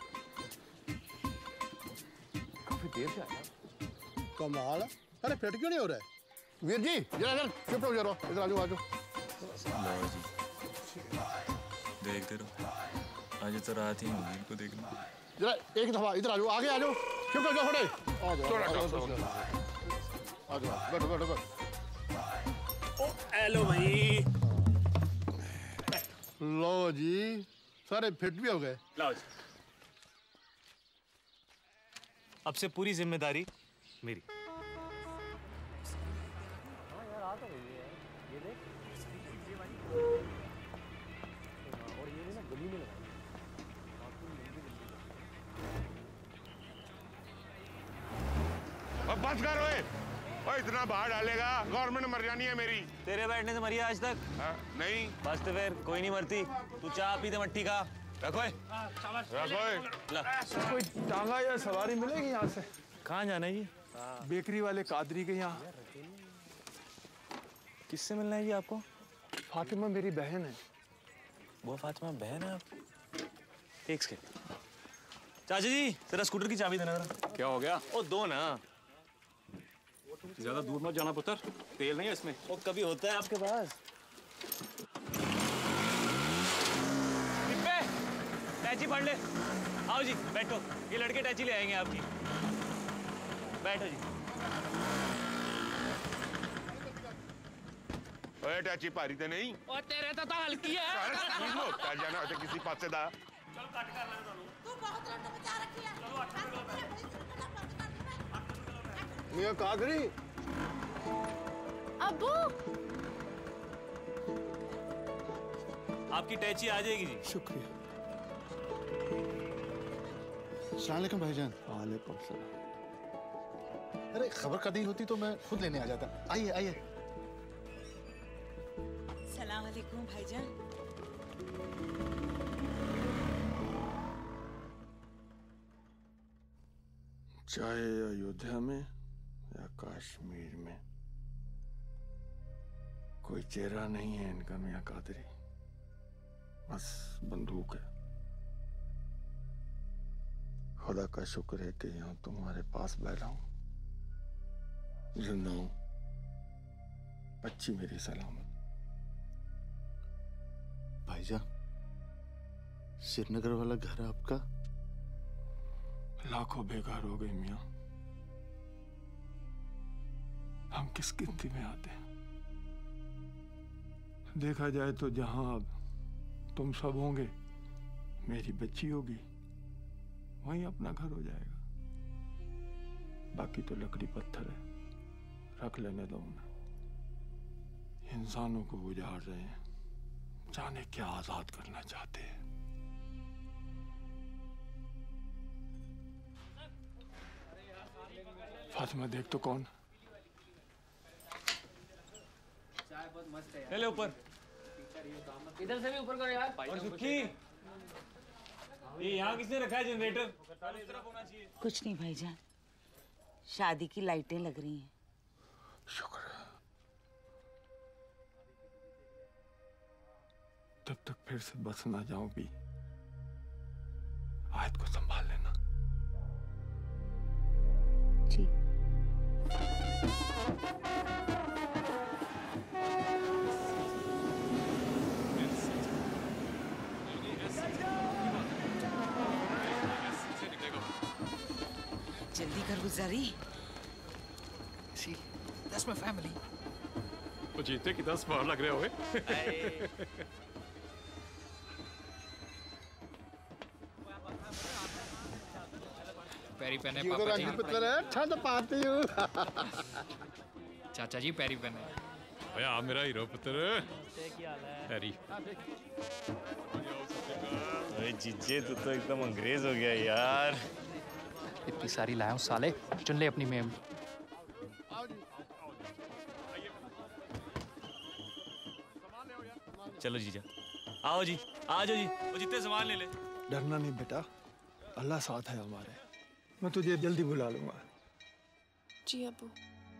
T: काफी देर से आया।
D: कमाल। अरे फिट क्यों नहीं हो रहा है? वीर जी जरा शिफ्ट हो जाओ, इधर आ जाओ।
Q: लो जी देखते रहो, आज तो रात ही होगी इनको देखना।
D: जरा एक दफा इधर आ जाओ, आगे आ जाओ। शिफ्ट हो जाओ थोड़े। आ जाओ, बैठो।
Q: ओ हेलो भाई।
D: लो जी सारे फिट भी हो गए।
Q: लाओ जी। अब से पूरी जिम्मेदारी मेरी।
A: अब बस कर ओए। इतना बाहर डालेगा, गवर्नमेंट मर जानी है मेरी।
Q: तेरे बैठने से मरी आज तक?
A: नहीं।
Q: बस तो फिर कोई नहीं मरती। तू चाय पीते मट्टी का। रखो
F: कोई टांगा या सवारी मिलेगी यहाँ से?
Q: कहाँ जाना है जी?
F: बेकरी वाले कादरी के यहाँ।
Q: किससे मिलना है जी आपको?
F: फातिमा मेरी बहन है।
Q: वो फातिमा बहन है आप? एक सेकंड। चाचा जी जरा स्कूटर की चाबी देना जरा।
T: क्या हो गया?
Q: ओ दो ना।
T: ज्यादा दूर मत जाना पुत्र, तेल नहीं है इसमें।
Q: वो कभी होता है आपके पास? टैची पढ़ ले। आओ जी बैठो, ये लड़के टैची ले आएंगे आपकी। बैठो जी।
A: ओए टैची भारी तो नहीं?
M: और तेरे तो हल्की है।
A: चल जाना किसी पास से दा।
M: चल कट कर ले दोनों।
I: तू बहुत रट्टा बचा रखी है। चलो 8
D: मियां कादरी।
G: अब्बू
Q: आपकी टैची आ जाएगी जी।
F: शुक्रिया।
C: अस्सलाम वालेकुम भाईजान।
F: वालेकुम सलाम।
C: अरे खबर कभी होती तो मैं खुद लेने आ जाता। आइए आइए।
P: सलाम वालेकुम भाईजान।
F: चाहे अयोध्या में या कश्मीर में, कोई चेहरा नहीं है इनका मियां कादरी, बस बंदूक है। खुदा का शुक्र है कि यहाँ तुम्हारे पास बैठा हूं, जिंदा हूं, बच्ची मेरी सलामत।
C: भाईजान, श्रीनगर वाला घर आपका?
F: लाखों बेकार हो गए मियां। हम किस गिनती में आते हैं? देखा जाए तो जहां अब तुम सब होंगे, मेरी बच्ची होगी, वहीं अपना घर हो जाएगा। बाकी तो लकड़ी पत्थर है, रख लेने दो उन्हें। इंसानों को उजाड़ रहे हैं, जाने क्या आजाद करना चाहते हैं। फातिमा देख तो कौन?
E: ले ऊपर।
M: इधर से भी ऊपर करो यार।
E: और सुखी, ये यहाँ किसने रखा है जनरेटर?
P: कुछ नहीं भाईजान, शादी की लाइटें लग रही हैं।
F: शुक्र है। तब तक फिर से बस ना जाऊं भी, आयत को संभाल लेना।
P: जी। जल्दी कर गुजारी।
O: See, that's my family.
T: वो जीते कि 10 बार लग रहे होगे।
O: पैरी पहने
D: ये तो
O: पापा जी।
D: रंग पुत्र है, ठंड पाती हूँ।
O: चाचा जी पैरी पहने।
T: भैया आप मेरा हीरो पुत्र। हैरी।
Q: अरे जीजे, तू तो एकदम अंग्रेज हो गया यार।
O: इतनी सारी लाया हूँ साले, चुन ले अपनी मेम।
Q: चलो जीजा, आओ जी, आ जाओ जी। वो जितने सामान ले ले।
F: डरना नहीं बेटा, अल्लाह साथ है हमारे। मैं तुझे जल्दी बुला लूंगा।
G: जी अब्बू।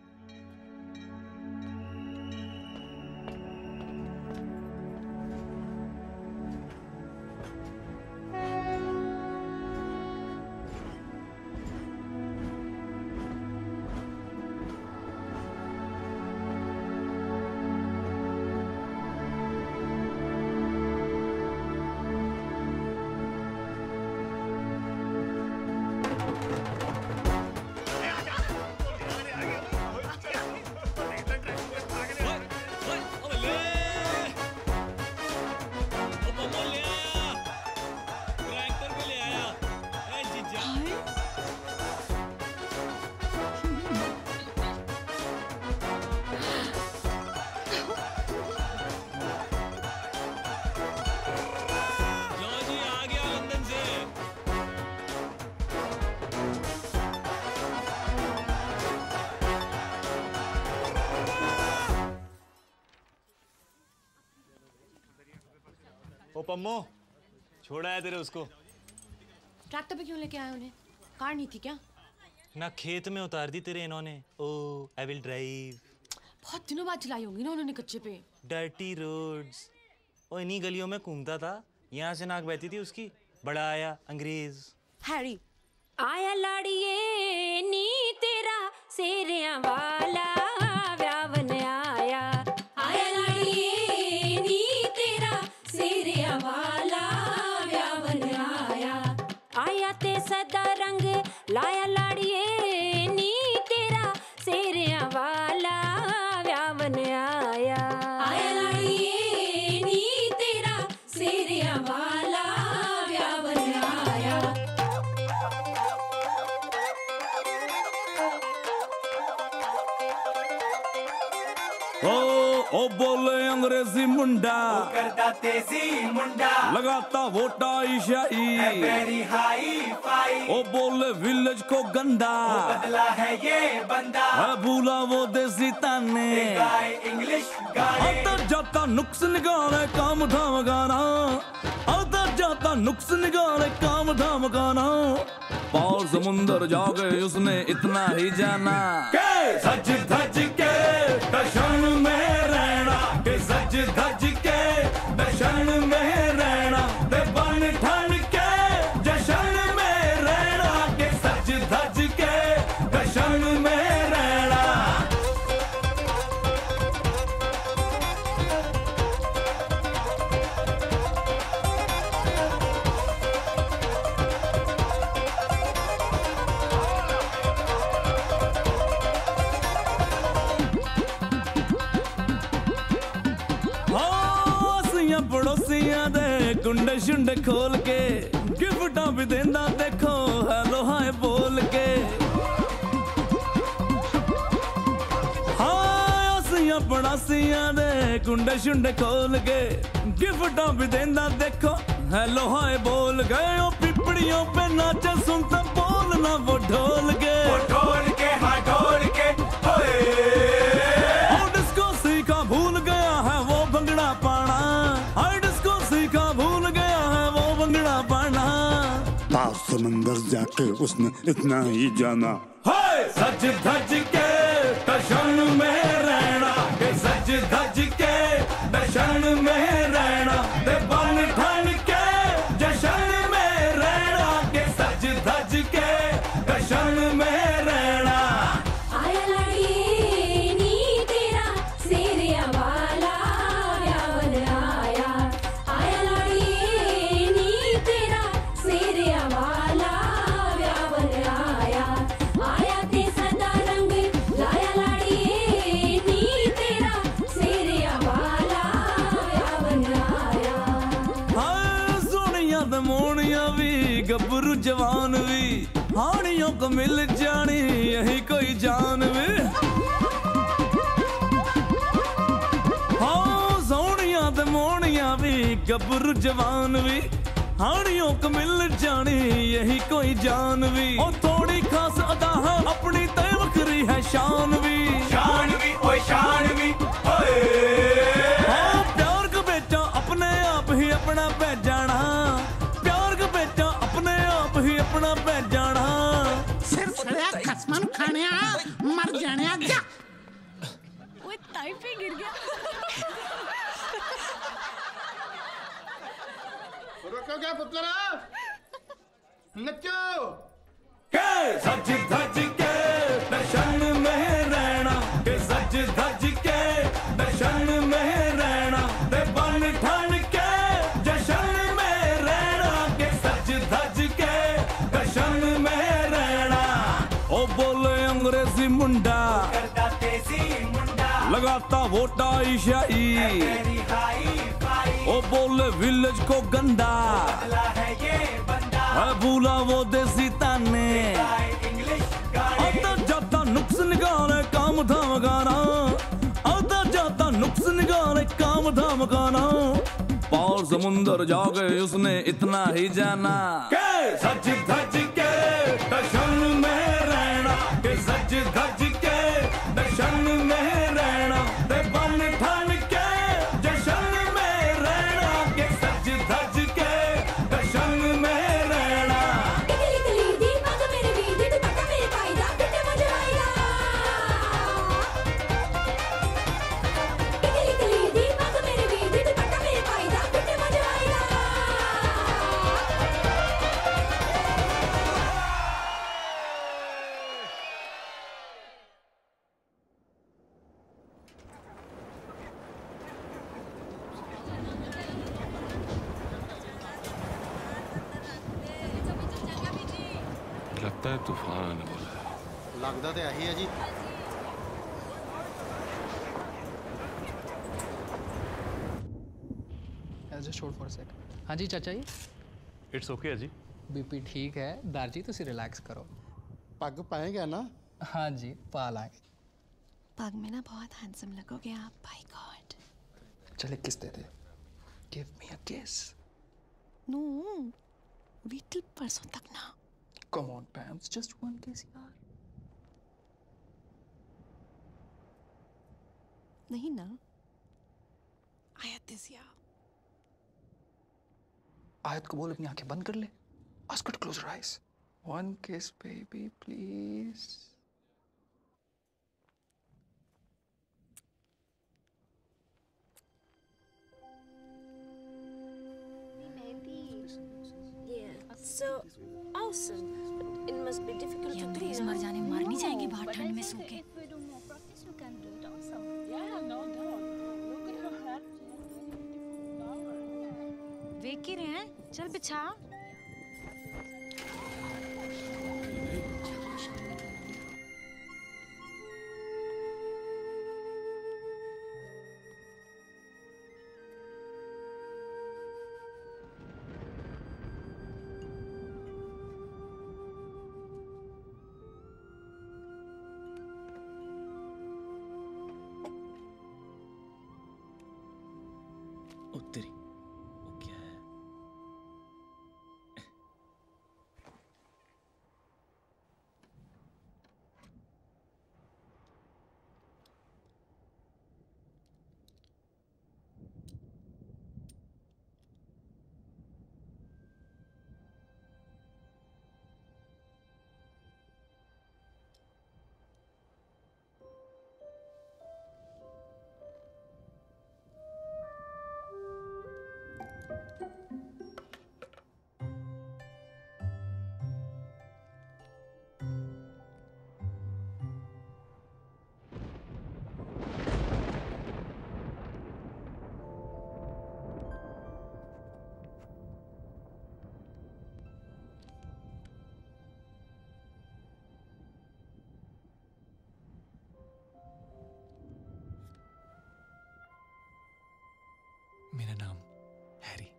Q: ओ पम्मो, छोड़ा है तेरे उसको।
G: ट्रैक्टर पे क्यों लेके आए उन्हें? कार नहीं थी क्या?
Q: ना खेत में उतार दी तेरे इन्होंने। Oh I will drive.
G: बहुत दिनों बाद चलाई होंगी ना उन्होंने कच्चे पे।
Q: Dirty roads. ओ इन्हीं गलियों में घूमता था, यहाँ से नाक बहती थी उसकी। बड़ा आया अंग्रेज।
G: हैरी।
U: आया लाड़िए नी तेरा सेरिया वाला व्यावन आया। आया लाड़िए नी तेरा सेरिया वाला व्यावन आया। आया ते सदा रंग लाया लाड़िए नी तेरा सेरिया वाला व्यावन आया। आया लाड़िए नी तेरा सेरिया वाला व्यावन आया।
Q: ओ
L: ओ बोले अंग्रेजी मुंडा
V: करता तेजी मुंडा
L: लगाता वोटा ईशाई
V: वेरी हाई फाई
L: ओ बोले विलेज को गंदा
V: बदला है ये बंदा
L: है भूला वो देसी ताने
V: इंग्लिश गाने
L: आता जाता नुक्स निकाले काम धाम गाना आता जाता नुक्स निकाले काम धाम गाना पार समुंदर जाके उसने इतना ही जाना के सज धज के दर्शन में रहना के सज धज के दर्शन में रहना ते बन ठन के जशन में रहना के सज धज के दर्शन में रहना पड़ोसियां दे कुंडे शुंडे खोल के गिफ्टा भी देंदा देखो हेलो हाय बोल के हासियां पड़ोसियां दे कुंडे शुंडे खोल के गिफ्टा भी देंदा देखो हेलो हाय बोल गए ओ पिपड़ियों पे नाचे सुनता बोलना वो ढोल के
V: हाँ ढोल के
L: डिस्को सीखा भूल गया है वो भंगड़ा पाना
W: पार समंदर जाके उसने इतना ही जाना
L: सज धज के दर्शन में रहना के सज धज के दर्शन में रहना ते बन ठन के जशन में रहना के सज धज के दर्शन में रहना
U: आया लड़िए नी तेरा सेरिया वाला व्यावन आया लड़िए नी तेरा सेरिया वाला व्यावन आया ते सदा रंग लाया लड़िए नी तेरा सेरिया वाला व्यावन
L: हाय सोनिया ते मोनिया भी गब्बरू जवान भी हानियों को मिल जानी यही कोई जान भी हाँ सोनिया ते मोनिया भी गब्बरू जवान भी हानियों को मिल जानी यही कोई जान भी और थोड़ी खास अदा है अपनी तय वक्री है शान भी
V: ओए शान भी
L: हाँ प्यार का बेटा अपने आप ही अपना पै जाना प्यार का बेटा अपने आप ही अपना पै जाना
I: सिर सड़या खसमन खाने मर जाने जा
G: वो ताई पे गिर गया
D: रुको क्या पुतला नचो
L: के सज धज के दर्शन में रहना के सज धज के दर्शन में रहना ते बन ठन के जशन में रहना के सज धज के दर्शन में रहना ओ बोले अंग्रेजी मुंडा
V: करता तेजी मुंडा
L: लगाता वोटा ईशाई
V: वेरी हाई फाई
L: ओ बोले विलेज को गंदा
V: बदला है ये बंदा
L: है भूला वो देसी ताने
V: इंग्लिश गाने
L: आता जाता नुक्स निकाले काम धाम गाना आता जाता नुक्स निकाले काम धाम गाना पार समुंदर जाके उसने इतना ही जाना के सज धज के दर्शन में रहना के सज धज के दर्शन में रहना ते बन ठन के जशन में रहना के सज धज के दर्शन में रहना
U: टिकली टिकली दीपक मेरे वीर दुपट्टा मेरे पायदा कितने मजा आएगा टिकली टिकली दीपक मेरे वीर दुपट्टा मेरे पायदा कितने मजा आएगा
F: लगता है तूफान आने वाला है
D: लगता तो यही है जी
O: just hold for a second हाँ जी चाचा जी
R: इट्स ओके जी
O: बीपी ठीक है दार जी तुसी रिलैक्स करो
D: पग पाएगा ना
O: हाँ जी पा लाएंगे
G: पग में ना बहुत हैंडसम लगोगे आप भाई गॉड
O: चल एक किस दे दे। Give me a kiss.
G: No wait till परसों तक ना।
O: Come on, Pams, just one kiss यार।
G: नहीं ना। आयत दिया।
O: आयत को बोल अपनी आंखें बंद कर ले। Ask her to close her eyes. One kiss, baby, please.
H: So awesome. But it must be difficult
G: ये
H: to do.
G: अंग्रेज मर जाने मर नहीं जाएंगे बाहर ठंड में सो के। देख ही रहे हैं, चल बिछा।
E: उत्तरी वो क्या है?
O: मेरा नाम हैरी।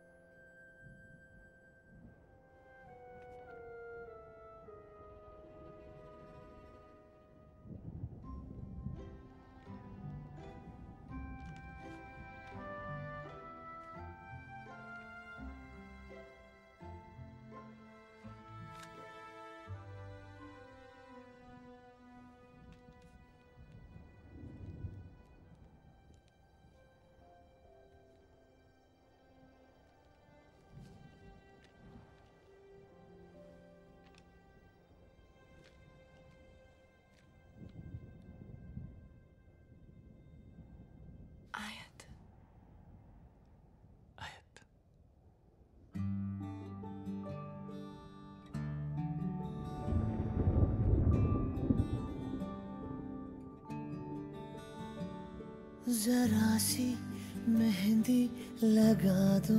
K: जरा सी मेहंदी लगा दो,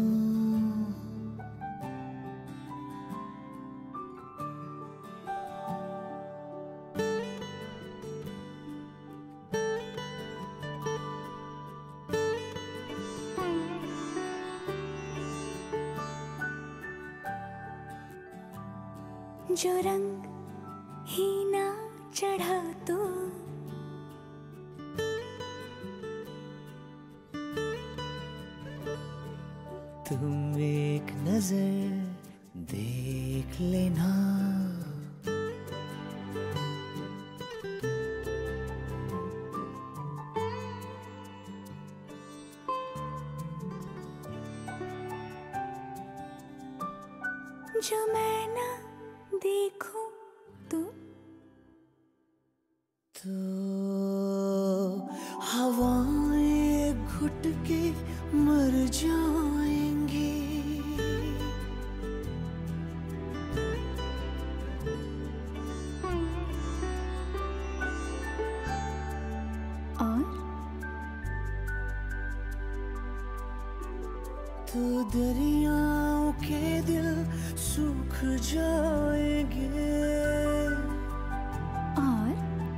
U: जो रंग ही ना चढ़ा तो
K: तुम एक नजर देख लेना,
U: जो मैं ना देखूं तो
K: हवाएं घुट के मर जाएंगी।
U: और
K: तो दरियाओं के दिल सूख जाएंगे।
U: और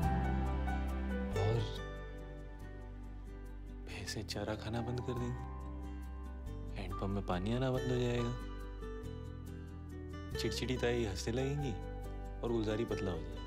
E: भैंसें चारा खाना बंद कर देंगी, हैंडपंप में पानी आना बंद हो जाएगा, चिड़चिड़ी ताई हंसने लगेंगी और गुलजारी पतला हो जाएगा।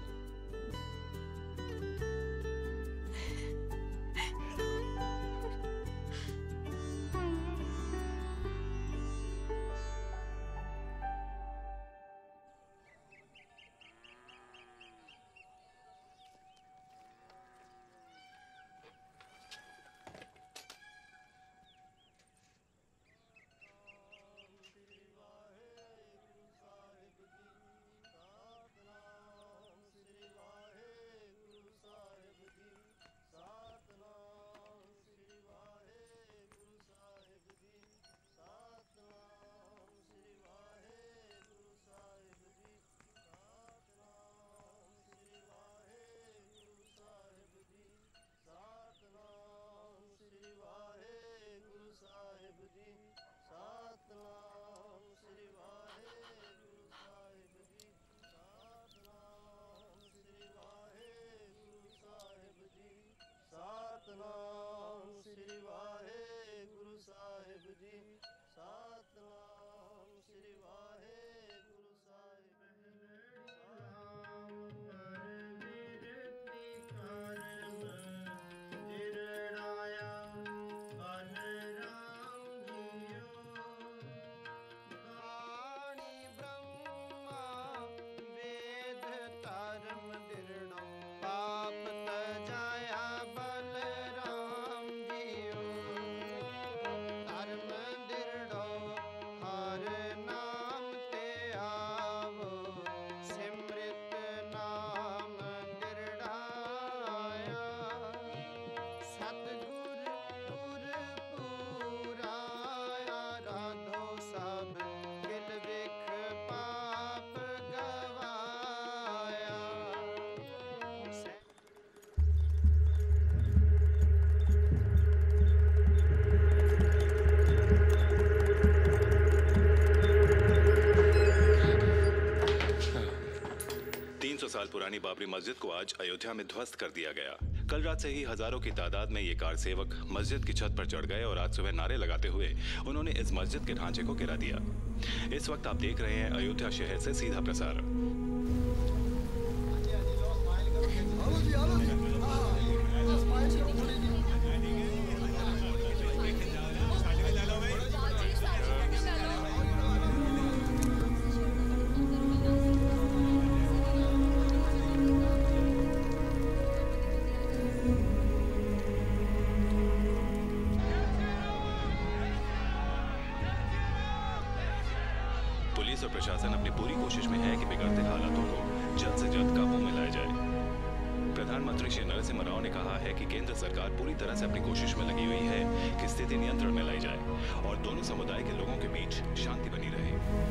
B: साल पुरानी बाबरी मस्जिद को आज अयोध्या में ध्वस्त कर दिया गया। कल रात से ही हजारों की तादाद में ये कार सेवक मस्जिद की छत पर चढ़ गए और आज सुबह नारे लगाते हुए उन्होंने इस मस्जिद के ढांचे को गिरा दिया। इस वक्त आप देख रहे हैं अयोध्या शहर से सीधा प्रसारण। पुलिस और प्रशासन अपनी पूरी कोशिश में है कि बिगड़ते हालातों को जल्द से जल्द काबू में लाया जाए। प्रधानमंत्री श्री नरसिम्हा राव ने कहा है कि केंद्र सरकार पूरी तरह से अपनी कोशिश में लगी हुई है कि स्थिति नियंत्रण में लाई जाए और दोनों समुदाय के लोगों के बीच शांति बनी रहे।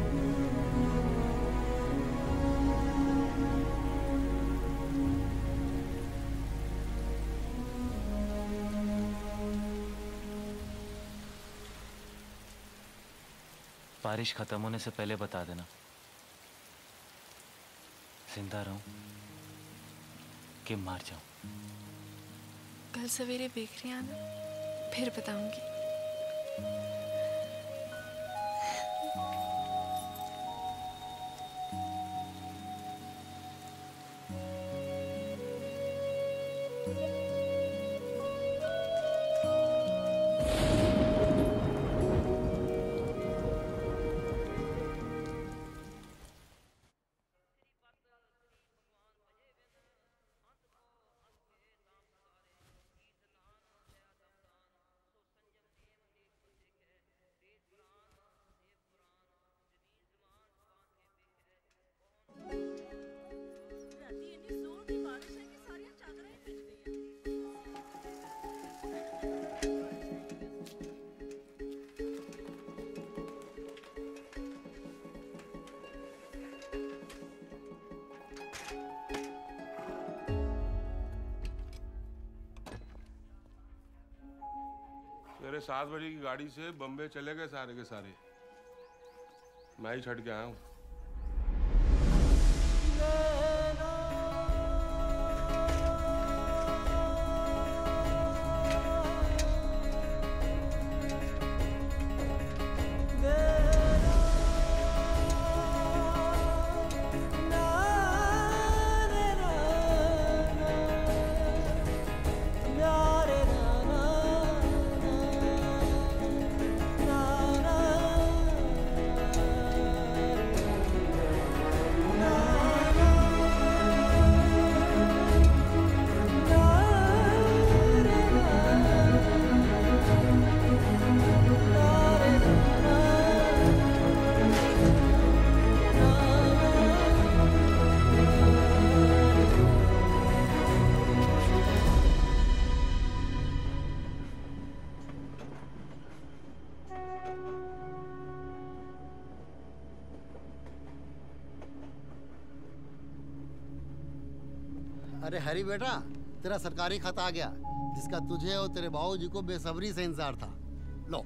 Q: बारिश खत्म होने से पहले बता देना। जिंदा रहूं कि मर जाऊं।
J: कल सवेरे बेकरी आना, फिर बताऊंगी।
A: मेरे 7 बजे की गाड़ी से बम्बे चले गए सारे के सारे। मैं ही छट के आया हूँ।
N: अरे हरी बेटा, तेरा सरकारी खत आ गया जिसका तुझे और तेरे बाबूजी को बेसब्री से इंतजार था। लो।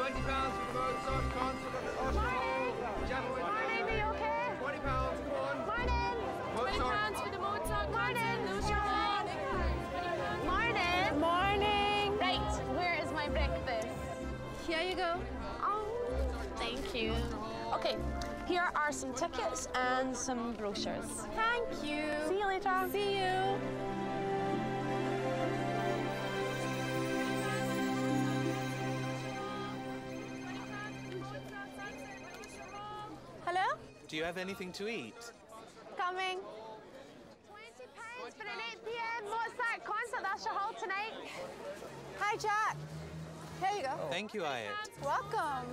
C: £90 for the Mozart concert at the Usher Hall. Gentlemen,
U: Morning, are you okay?
C: £20, come on.
U: Morning.
C: Mozart.
U: £20 for the Mozart concert at the Usher Hall. Morning. Morning. Right, where is my breakfast? Here you go. Oh, thank you.
H: Okay, here are some tickets and some brochures.
U: Thank you.
H: See you later.
U: See you. Hello?
Q: Do you have anything to eat?
U: Coming. £20 for an 8 p.m. Mozart concert at Usher Hall tonight. Hi, Jack. Here you go.
Q: Thank you, Ayat.
U: Welcome.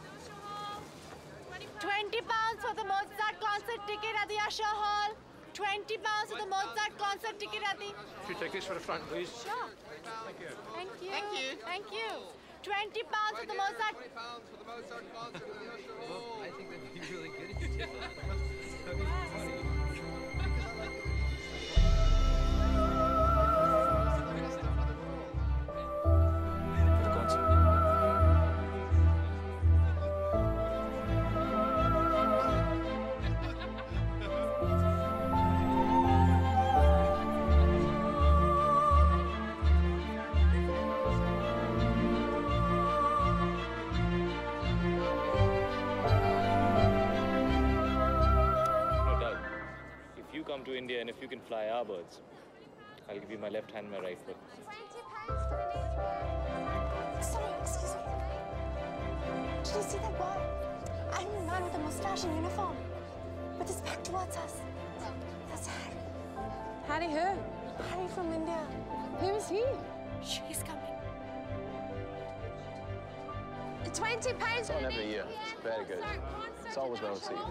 U: £20 for the Mozart concert ticket at the Usher Hall. £20 for the Mozart concert ticket at the...
C: Few tickets for the front, please.
U: Sure.
C: Thank you.
U: Thank you. Thank you. Thank you. £20 for the Mozart...
C: £20 for the Mozart concert at the Usher Hall. I think that'd be really good if you did that.
Q: Come to India, and if you can fly our birds, I'll give you my left hand and my right foot.
U: Sorry, excuse me. Did you see that boy? I mean, a man with a mustache and uniform. With his back towards us. That's Harry. Harry who? Harry from India. Who is he? She's coming. £20 for
B: Every year. It's very good. It's always well received.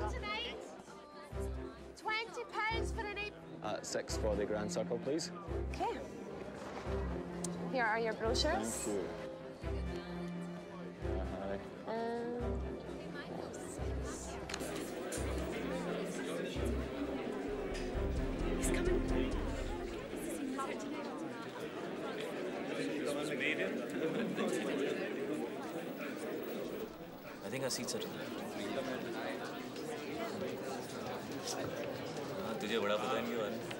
U: £20 for an 8...
B: 6 for the Grand Circle, please.
H: Okay. Here are your brochures.
B: Thank you.
U: He's coming.
E: I think our seats are तुझे बड़ा पता है इनके बारे में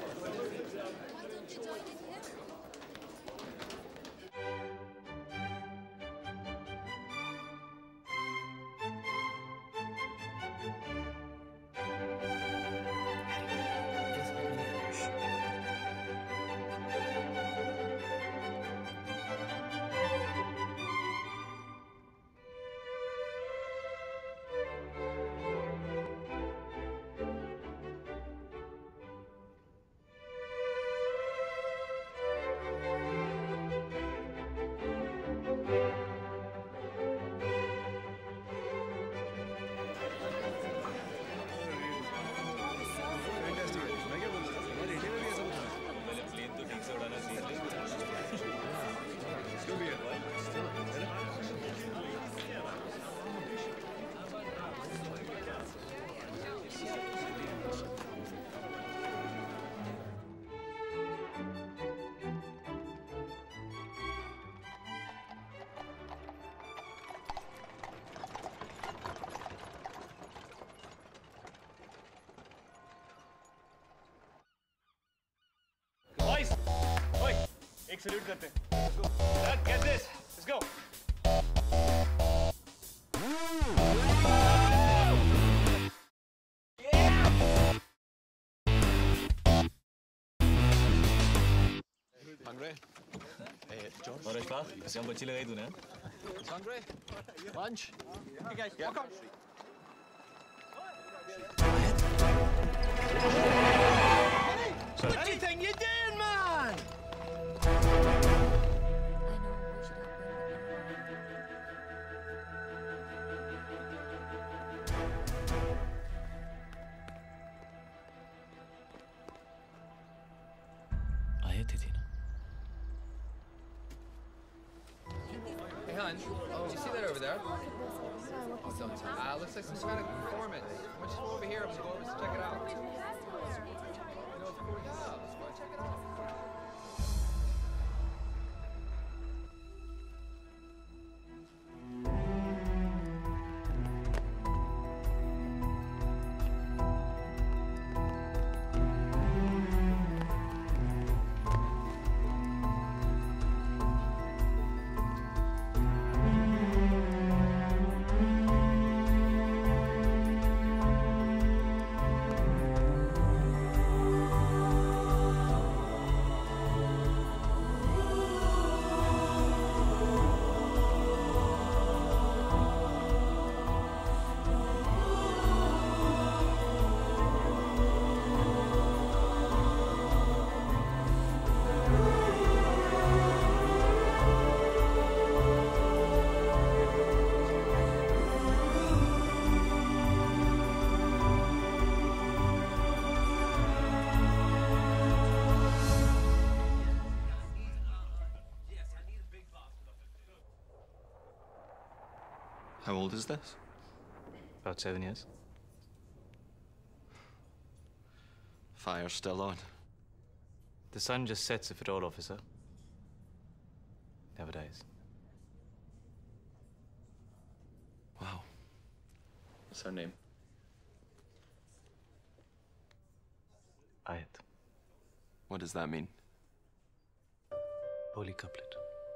Q: एक salute करते हैं। Let's go. Dad, get this. Let's go.
B: Hungry? Hey, George.
E: और अशफाक, इसे हम बच्ची लगाई तूने?
B: Hungry? Lunch?
C: Hey guys, welcome.
B: Sorry.
C: What do you think you're doing, man?
E: आए थे थी ना?
C: Hey, hon. Oh, you see that over there? Oh, don't tell. Looks like some kind of performance. Why don't you go over here and go over and check it out? You know, of course. Yeah, let's go check it out.
B: How old is this?
E: About 7 years.
B: Fire's still on.
E: The sun just sets if at all, officer. Never dies.
B: Wow. What's her name?
E: Ayat.
B: What does that mean?
E: Holy couplet.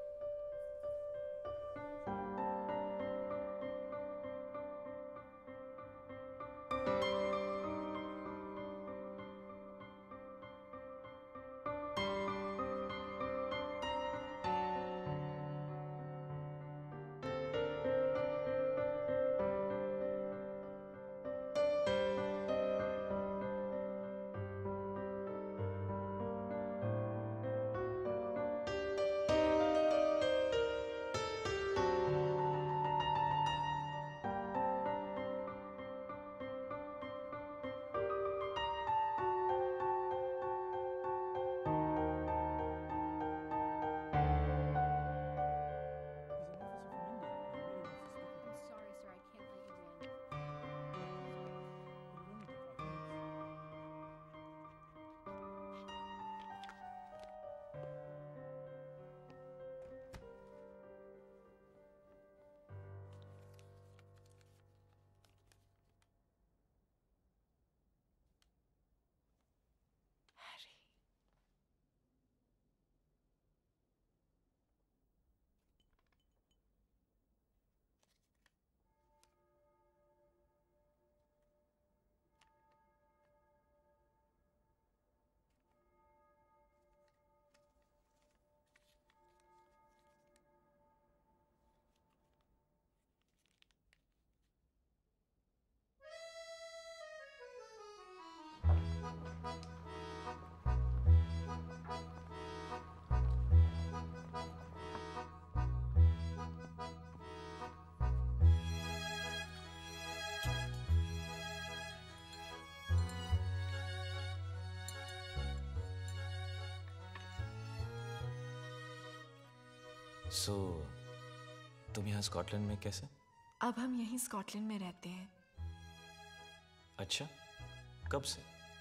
E: So, तुम यहाँ Scotland में कैसे?
J: अब हम यहीं Scotland में रहते हैं।
E: अच्छा, कब से?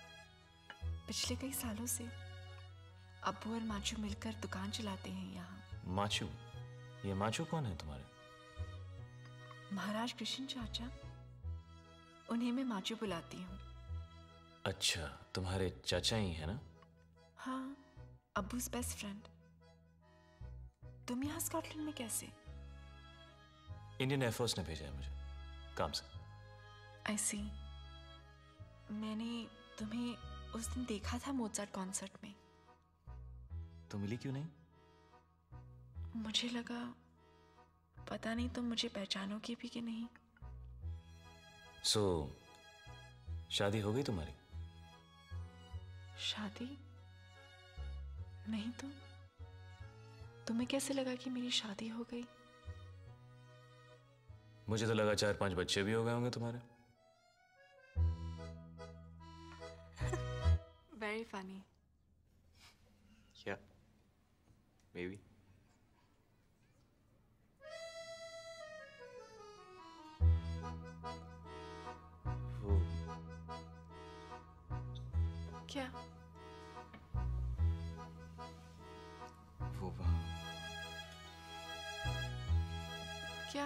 J: पिछले कई सालों से। अब्बू और माचू मिलकर दुकान चलाते हैं यहाँ।
E: माचू? ये माचू कौन है तुम्हारे?
J: महाराज कृष्ण चाचा। उन्हें मैं माचू बुलाती हूँ।
E: अच्छा, तुम्हारे चाचा ही है ना?
J: हाँ, अब्बू's बेस्ट फ्रेंड। तुम यहाँ स्कॉटलैंड में कैसे?
E: इंडियन एयरफोर्स ने भेजा है मुझे काम से।
J: I see। मैंने तुम्हें उस दिन देखा था मोजार्ट कॉन्सर्ट में।
E: तो मिली क्यों नहीं?
J: मुझे लगा पता नहीं तुम मुझे पहचानोगे भी कि नहीं।
E: So, शादी हो गई तुम्हारी?
J: शादी? नहीं तो तुम्हें कैसे लगा कि मेरी शादी हो गई?
E: मुझे तो लगा 4-5 बच्चे भी हो गए होंगे तुम्हारे।
J: Very funny।
E: Yeah, maybe। वो
J: क्या?
E: वो वहाँ
J: क्या?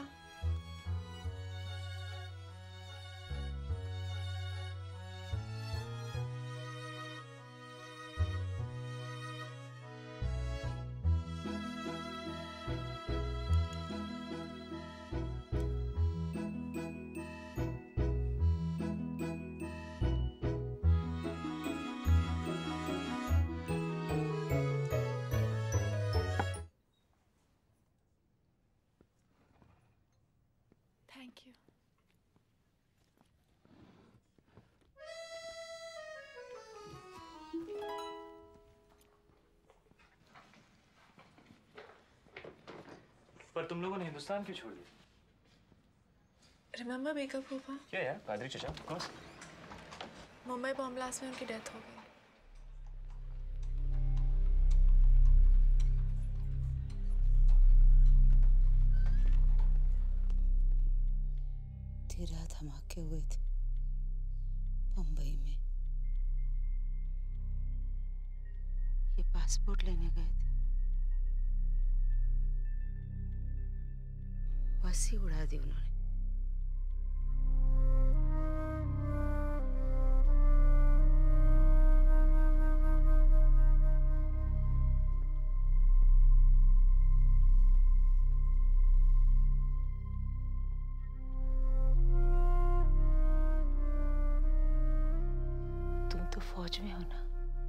J: Thank you।
E: पर तुम लोगों ने हिंदुस्तान क्यों छोड़ दिया?
J: Remember बेगम फूफा?
E: क्या यार, कादरी चचा? कौन सा?
J: मुंबई बॉम्ब ब्लास्ट में उनकी डेथ हो गई।
I: बीती रात धमाके हुए थे बम्बई में। ये पासपोर्ट लेने गए थे, बस ही उड़ा दी उन्होंने। तुम तो फौज में हो ना?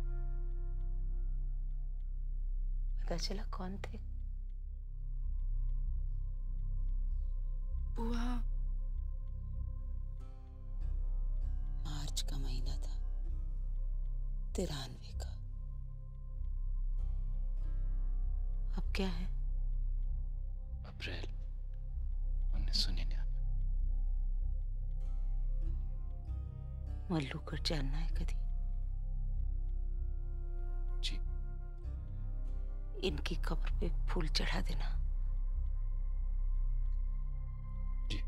I: पता चला कौन थे?
J: बुआ,
I: मार्च का महीना था 93 का। अब क्या है?
B: अप्रैल 1999।
I: मल्लू को जानना है कभी?
B: जी।
I: इनकी कब्र पे फूल चढ़ा देना।
B: जी।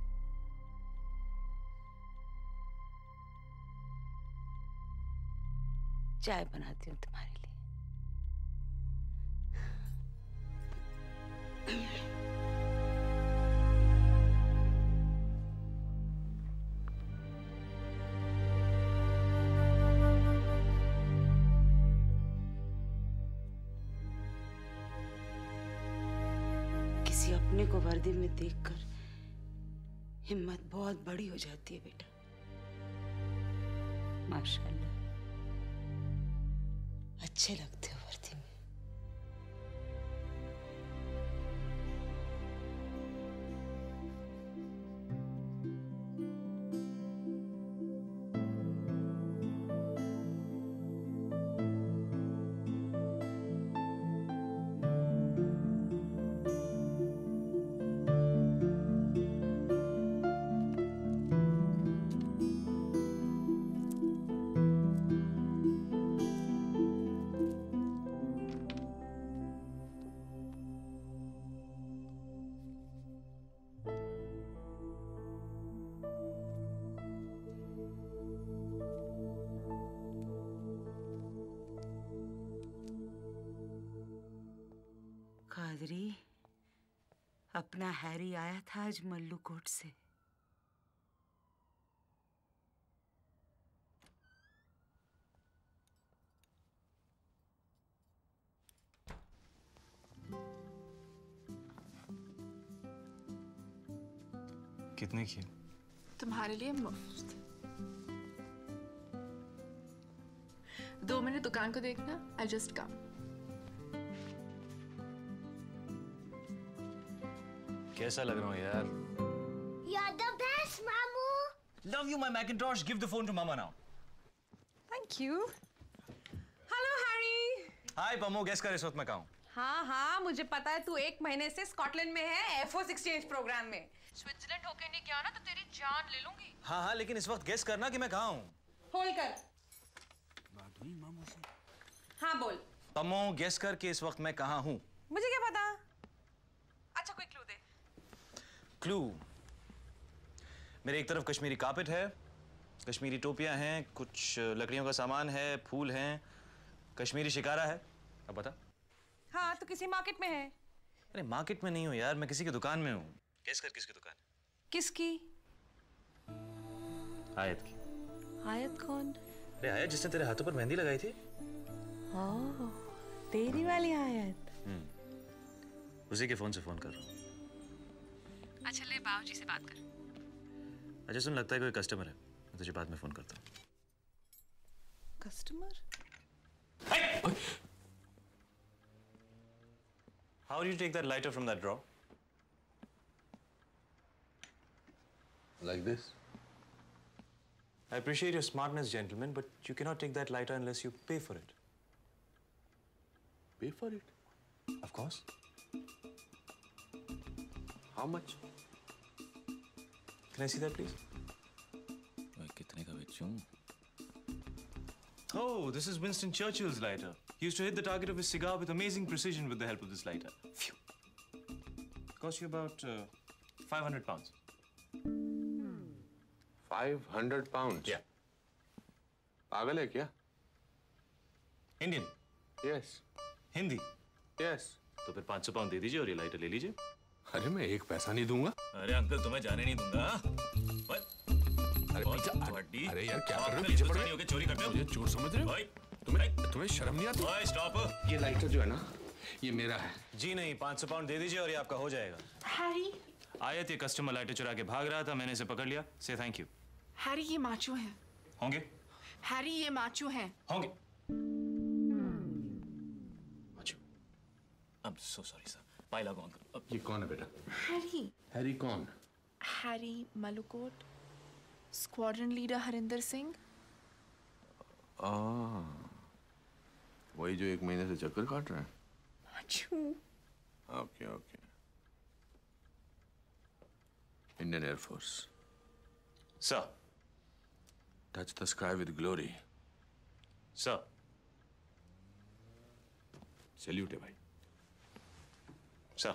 I: चाय बनाती हूँ तुम्हारे लिए। किसी अपने को वर्दी में देखकर हिम्मत बहुत बड़ी हो जाती है बेटा। माशाल्लाह, अच्छे लगते हो वर्दी में। कादरी, अपना हैरी आया था आज मल्लू कोट से।
B: कितने की?
J: तुम्हारे लिए मुफ्त। 2 मिनट दुकान को देखना, आई जस्ट कम।
Q: कैसा लग रहा हूँ यार?
M: You're the best, Mamu.
Q: Love you, my Macintosh. Give the phone to Mama now.
P: Thank you. Hello, Harry.
Q: Hi, Pamo. Guess कर इस वक्त मैं कहाँ हूँ?
P: हाँ हाँ, मुझे पता है तू 1 महीने से स्कॉटलैंड में है एयरफोर्स एक्सचेंज प्रोग्राम में। स्विट्जरलैंड होके नहीं गया ना तो तेरी जान ले लूंगी।
Q: हाँ हाँ, लेकिन इस वक्त गेस करना कि मैं कहाँ हूँ।
P: होल्ड कर। हाँ बोल।
Q: पमो, गेस कर कि इस वक्त मैं कहाँ हूँ।
P: मुझे क्या पता? अच्छा कोई क्लू दे।
Q: क्लू? मेरे एक तरफ कश्मीरी कार्पेट है, कश्मीरी टोपियां हैं, कुछ लकड़ियों का सामान है, फूल हैं, कश्मीरी शिकारा है। अब बता।
P: हाँ तो किसी मार्केट में है।
Q: अरे मार्केट में नहीं हूँ यार, मैं किसी की दुकान में हूँ। गेस कर किसकी दुकान है?
P: किसकी?
Q: आयत की।
P: आयत कौन?
Q: अरे आयत जिसने तेरे हाथों पर मेहंदी लगाई थी।
P: ओह, तेरी वाली आयत।
Q: उसी के फोन से फोन कर रहा हूँ।
P: अच्छा ले बाबूजी से बात कर।
Q: अच्छा सुन, लगता है कोई कस्टमर है, मैं तुझे बाद में फोन करता हूँ।
P: Customer?
Q: How do you take that lighter from that drawer?
B: Like this?
Q: I appreciate your smartness, gentlemen, but you cannot take that lighter unless you pay for it.
B: Pay for it?
Q: Of course.
B: How much?
Q: Can I see that, please?
B: कितने का बेचूं?
Q: Oh, this is Winston Churchill's lighter. He used to hit the target of his cigar with amazing precision with the help of this lighter. Phew. Cost you about 500 pounds.
A: 500 pound? पागल है क्या?
Q: Indian?
A: Yes.
Q: Hindi?
A: Yes.
Q: तो फिर 500 pound दे दीजिए और ये lighter ले लीजिए।
A: अरे मैं एक पैसा नहीं दूंगा।
Q: अरे अंकल तुम्हें जाने नहीं दूंगा।
A: अरे पीछे, अरे यार क्या कर रहे हो? पीछे पड़ रहे हो?
Q: चोरी करते हो?
A: मुझे चोर समझ रहे हो? तुम्हें शर्म नहीं आती?
Q: ओए स्टॉप।
A: ये लाइटर जो है ना, ये मेरा है।
Q: जी नहीं, 500 पाउंड दे दीजिए और ये आपका हो जाएगा।
J: हैरी,
Q: आयत ये कस्टमर लाइटर चुरा के भाग रहा था, मैंने इसे पकड़ लिया। Say thank you.
J: हैरी ये माचो हैं।
Q: होंगे?
J: हैरी ये माचो हैं।
Q: होंगे। I'm so sorry sir. पाई लागो अंकल।
A: ये कौन है बेटा?
J: हैरी।
A: हैरी कौन?
J: Harry Malukot, squadron leader Harinder Singh.
A: वही जो 1 महीने से चक्कर काट रहे हैं। Okay okay. Indian air force.
Q: Sir.
A: Touch the sky with glory.
Q: Sir.
A: Salute है भाई।
Q: सर।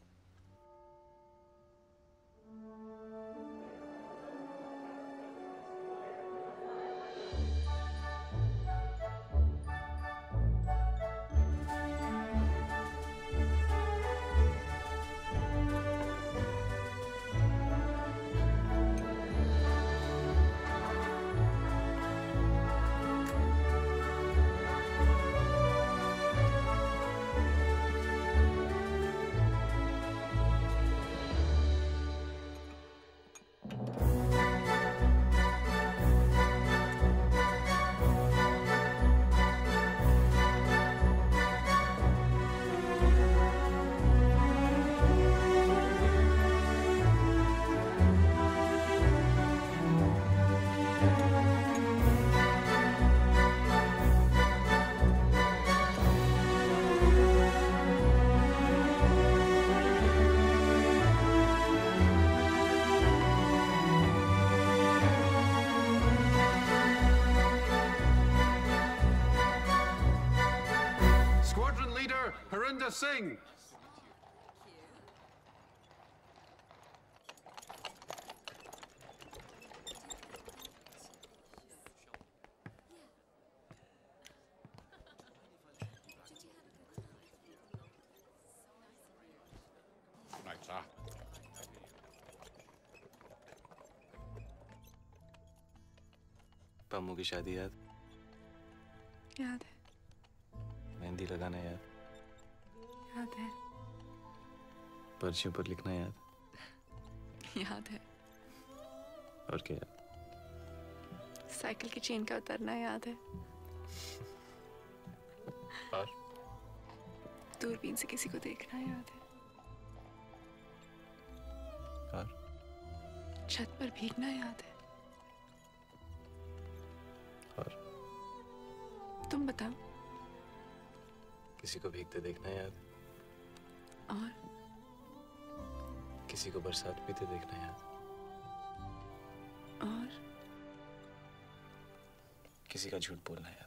A: Harinder Singh.
Q: पम्मू की शादी याद?
J: याद है।
Q: मेहंदी लगाना याद?
J: याद है।
Q: पर्चियों पर लिखना याद?
J: याद है।
Q: और क्या याद?
J: साइकिल की चेन का उतरना याद है।
Q: और?
J: दूरबीन से किसी को देखना याद है।
Q: और?
J: छत पर भीगना याद है।
Q: और?
J: तुम बताओ।
Q: किसी को भीगते देखना याद?
J: और?
Q: किसी को बरसात पीते देखना याद?
J: और?
Q: किसी का झूठ बोलना याद?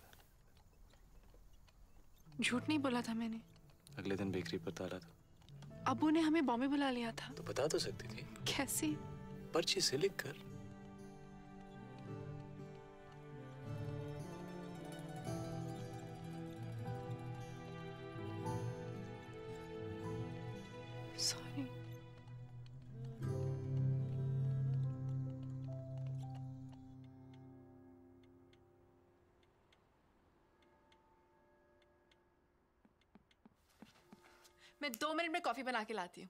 J: झूठ नहीं बोला था मैंने।
Q: अगले दिन बेकरी पर ताला था।
J: अब्बू ने हमें बॉम्बे बुला लिया था।
Q: तो बता तो सकती थी।
J: कैसे?
Q: पर्ची से लिख कर।
J: सॉरी। मैं 2 मिनट में कॉफी बना के लाती हूँ।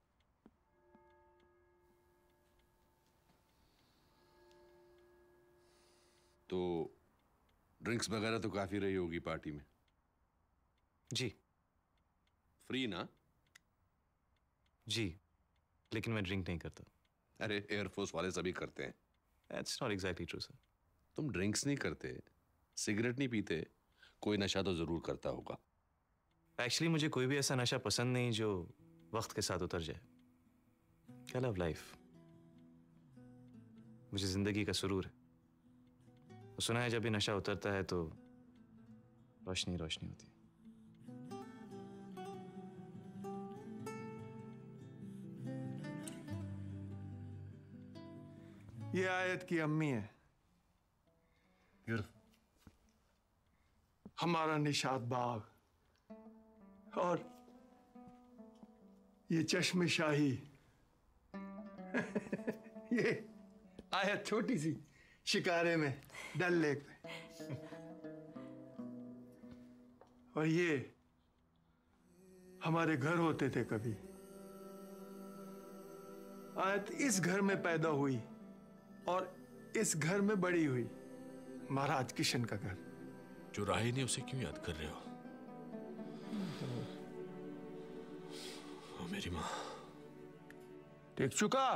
A: तो ड्रिंक्स वगैरह तो काफी रही होगी पार्टी में?
Q: जी।
A: फ्री ना?
Q: जी, लेकिन मैं ड्रिंक नहीं करता।
A: अरे एयरफोर्स वाले सभी करते हैं।
Q: That's not exactly true, sir.
A: तुम ड्रिंक्स नहीं करते, सिगरेट नहीं पीते, कोई नशा तो जरूर करता होगा।
Q: एक्चुअली मुझे कोई भी ऐसा नशा पसंद नहीं जो वक्त के साथ उतर जाए। I love life. मुझे जिंदगी का सुरूर है। तो सुना है जब भी नशा उतरता है तो रोशनी रोशनी होती है।
F: ये आयत की अम्मी है। हमारा निशात बाग और ये चश्मे शाही। ये आयत छोटी सी शिकारे में डल लेक पे। और ये हमारे घर होते थे कभी। आयत इस घर में पैदा हुई और इस घर में बड़ी हुई। महाराज किशन का घर।
S: जो राही ने उसे क्यों याद कर रहे हो? मेरी माँ।
F: देख चुका?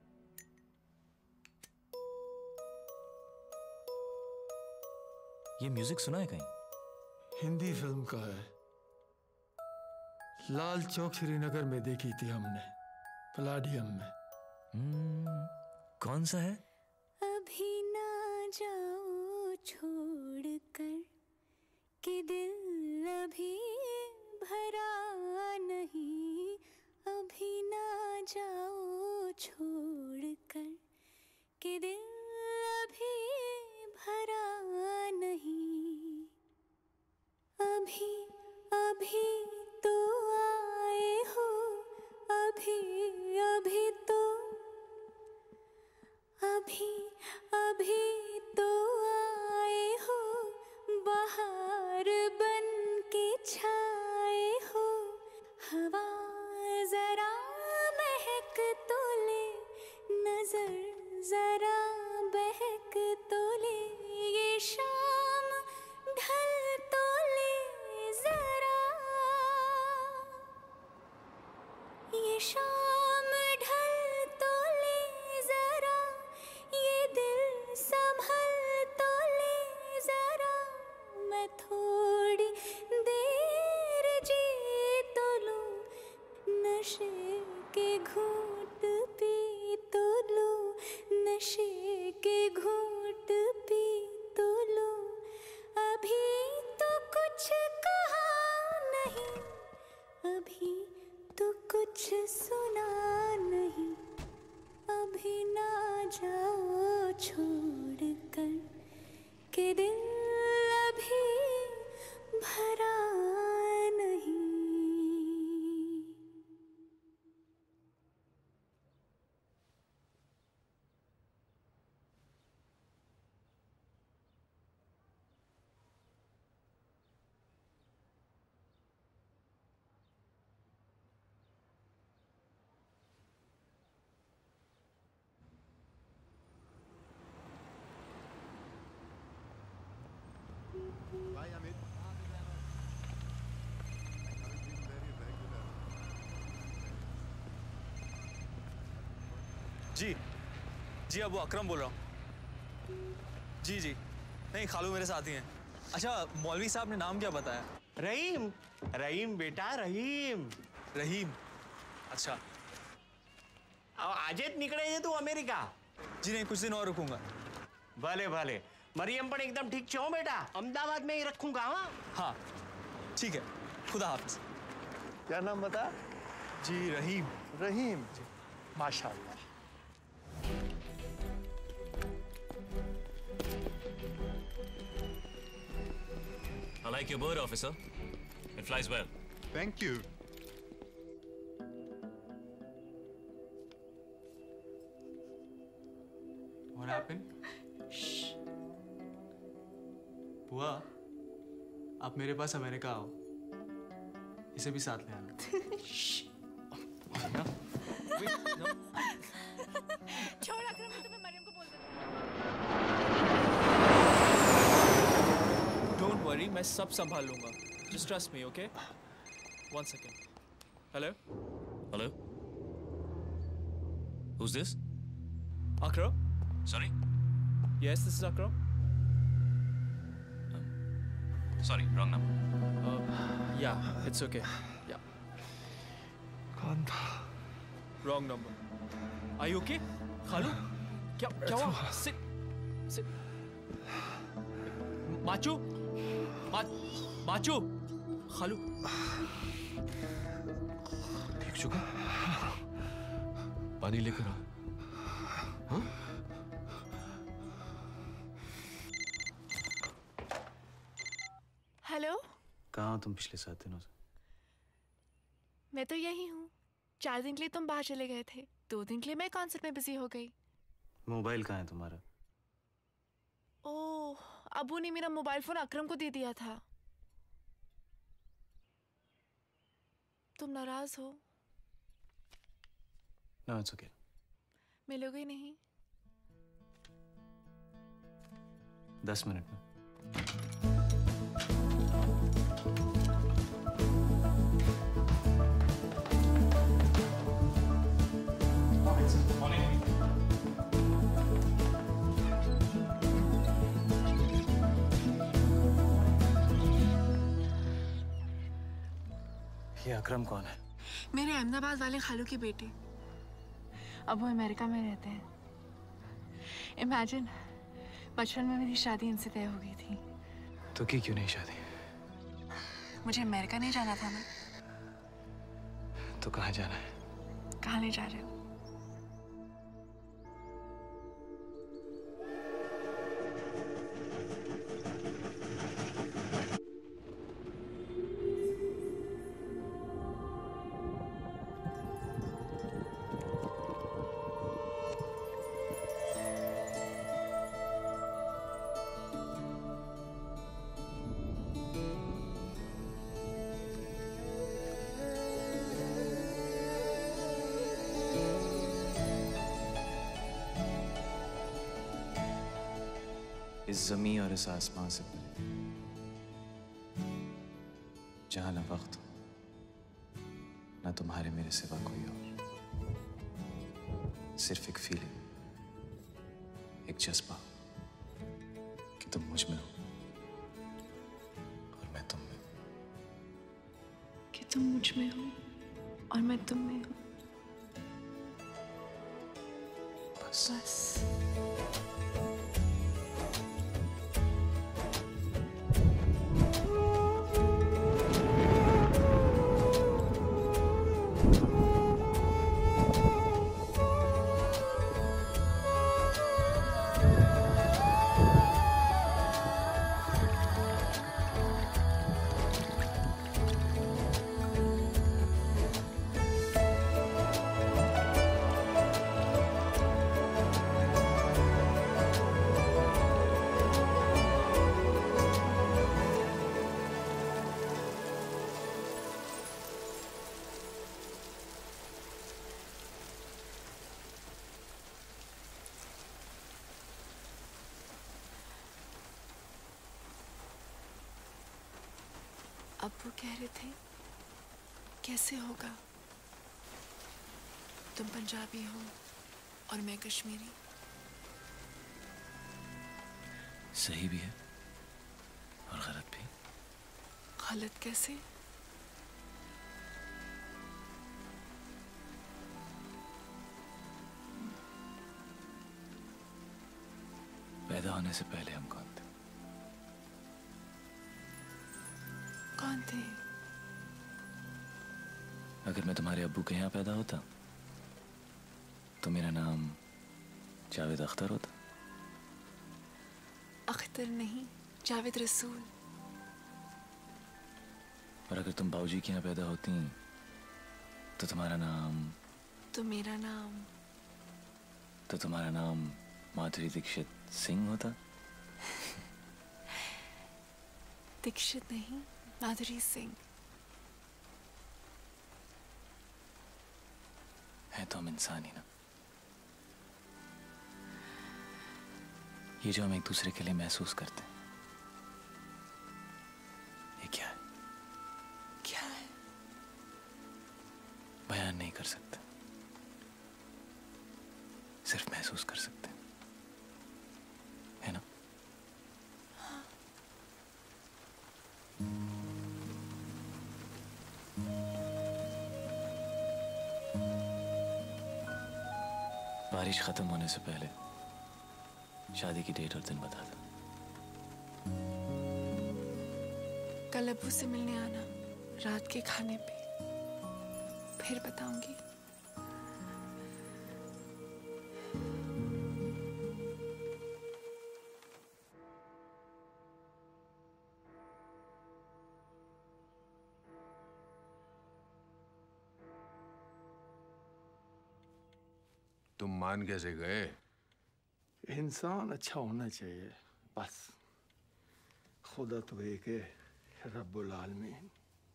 Q: ये म्यूजिक सुना है कहीं?
F: हिंदी फिल्म का है। लाल चौक श्रीनगर में देखी थी हमने, पलाडियम में।
Q: कौन सा है?
U: अभी ना जाओ छोड़ कर कि दिल अभी भरा नहीं। अभी ना जाओ छोड़ कर कि दिल अभी भरा नहीं। अभी अभी तो आए हो, अभी अभी तो, अभी अभी तो आए हो। बाहर बन के छाए हो। हवा जरा महक तो ले, नजर जरा बहक तो ले। ये शाम ढल तो ले जरा। ये शाम ढल तो ले जरा। ये दिल संभल तो ले जरा। मैं थोड़ी देर जी तो लूं, नशे के घूंट पी तो लूं। नशे के घूंट पी तो लूं। अभी तो कुछ कहा नहीं, अभी तो कुछ सुना नहीं। अभी ना जाओ छोड़ कर कि दिल अभी भरा नहीं।
N: Bye, Amit.
Q: जी जी, अब वो अकरम बोल रहा हूँ। जी जी, नहीं खालू मेरे साथ ही हैं। अच्छा, मौलवी साहब ने नाम क्या बताया?
T: रहीम। रहीम बेटा, रहीम।
Q: रहीम, अच्छा।
T: आजेत निकले है तू अमेरिका?
Q: जी नहीं, कुछ दिन और रुकूंगा।
T: भले भले। मरियम पण एकदम ठीक छो बेटा, अहमदाबाद में ही रखूंगा।
Q: हाँ ठीक है, खुदा हाफिज।
F: क्या नाम बता?
Q: जी रहीम।
F: रहीम जी, माशाल्लाह।
B: I like your bird, officer. It flies well.
W: Thank you.
O: What happened? Shh. बुआ, आप मेरे पास अमेरिका आओ। इसे भी साथ ले आना।
P: छोड़ अकरम, मैं तुम्हें मरियम को बोल देता हूँ।
O: Don't worry, मैं सब संभाल लूंगा। Just trust me, okay? One second. Hello?
B: Hello? Who's this?
O: Akram?
B: Sorry?
O: Yes, this is Akram.
B: Sorry, wrong number.
O: Yeah, it's okay. Yeah.
F: कौन था?
O: Wrong number. Are you okay? खालू? क्या हुआ? Sit. Sit. माचू? माचू? खालू?
S: ठीक चुका? पानी लेकर आ। हाँ?
Q: कहाँ हो तुम पिछले 7 दिनों से?
J: मैं तो यही हूँ। 4 दिन के लिए तुम बाहर चले गए थे, 2 दिन के लिए मैं कॉन्सर्ट में बिजी हो गई।
Q: मोबाइल कहाँ है तुम्हारा?
J: ओह, अबू ने मेरा मोबाइल फोन अकरम को दे दिया था। तुम नाराज हो?
Q: No, it's okay.
J: मिलोगे नहीं?
Q: 10 मिनट में। ये अकरम कौन है?
J: मेरे अहमदाबाद वाले खालू की बेटी। अब वो अमेरिका में रहते हैं। इमेजिन, बचपन में मेरी शादी इनसे तय हो गई थी।
Q: तो की क्यों नहीं शादी?
J: मुझे अमेरिका नहीं जाना था ना।
Q: तो कहाँ जाना है?
J: कहाँ ले जा रहे हो?
Q: इस ज़मीं और इस आसमां से परे, जहां न वक्त न तुम्हारे मेरे सिवा कोई और, सिर्फ एक फीलिंग, एक जज्बा कि तुम मुझ में हो और मैं तुम में।
J: कि तुम मुझ में हो और मैं तुम में हूँ। बस। अब्बू कह रहे थे कैसे होगा, तुम पंजाबी हो और मैं कश्मीरी।
Q: सही भी है और गलत भी।
J: गलत कैसे?
Q: पैदा होने से पहले हम कौन थे?
J: कौन थे?
Q: अगर मैं तुम्हारे अब्बू के यहाँ पैदा होता तो मेरा नाम जावेद अख्तर होता।
J: अख्तर नहीं, जावेद रसूल।
Q: और अगर तुम बाबूजी के यहाँ पैदा होती तो तुम्हारा नाम?
J: तो मेरा नाम?
Q: तो तुम्हारा नाम माधुरी दीक्षित सिंह होता।
J: दीक्षित नहीं, माधुरी सिंह।
Q: है तो हम इंसान ही ना। ये जो हम एक दूसरे के लिए महसूस करते हैं, ये क्या है?
J: क्या है?
Q: बयान नहीं कर सकते, सिर्फ महसूस कर सकते हैं, है ना? बारिश खत्म होने से पहले शादी की डेट और दिन बता दो।
J: कल अब्बू से मिलने आना, रात के खाने पे, फिर बताऊंगी।
S: तुम मान कैसे गए?
F: इंसान अच्छा होना चाहिए बस। खुदा तो एक है, रब्बुल आलमीन।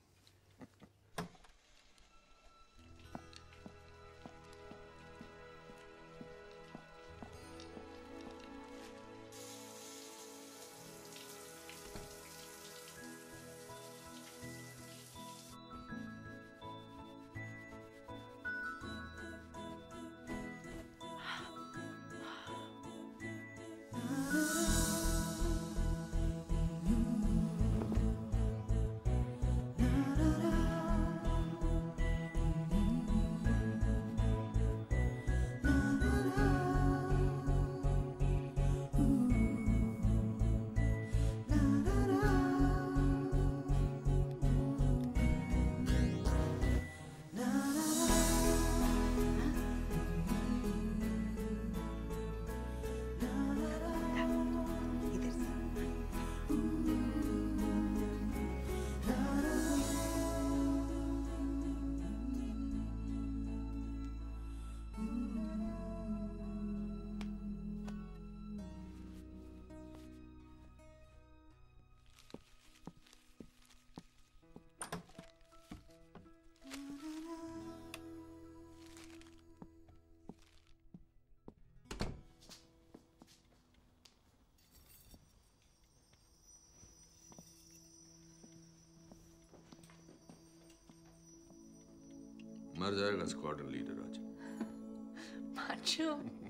S: मर जाएगा स्क्वाड्रन लीडर आज।
U: माचो।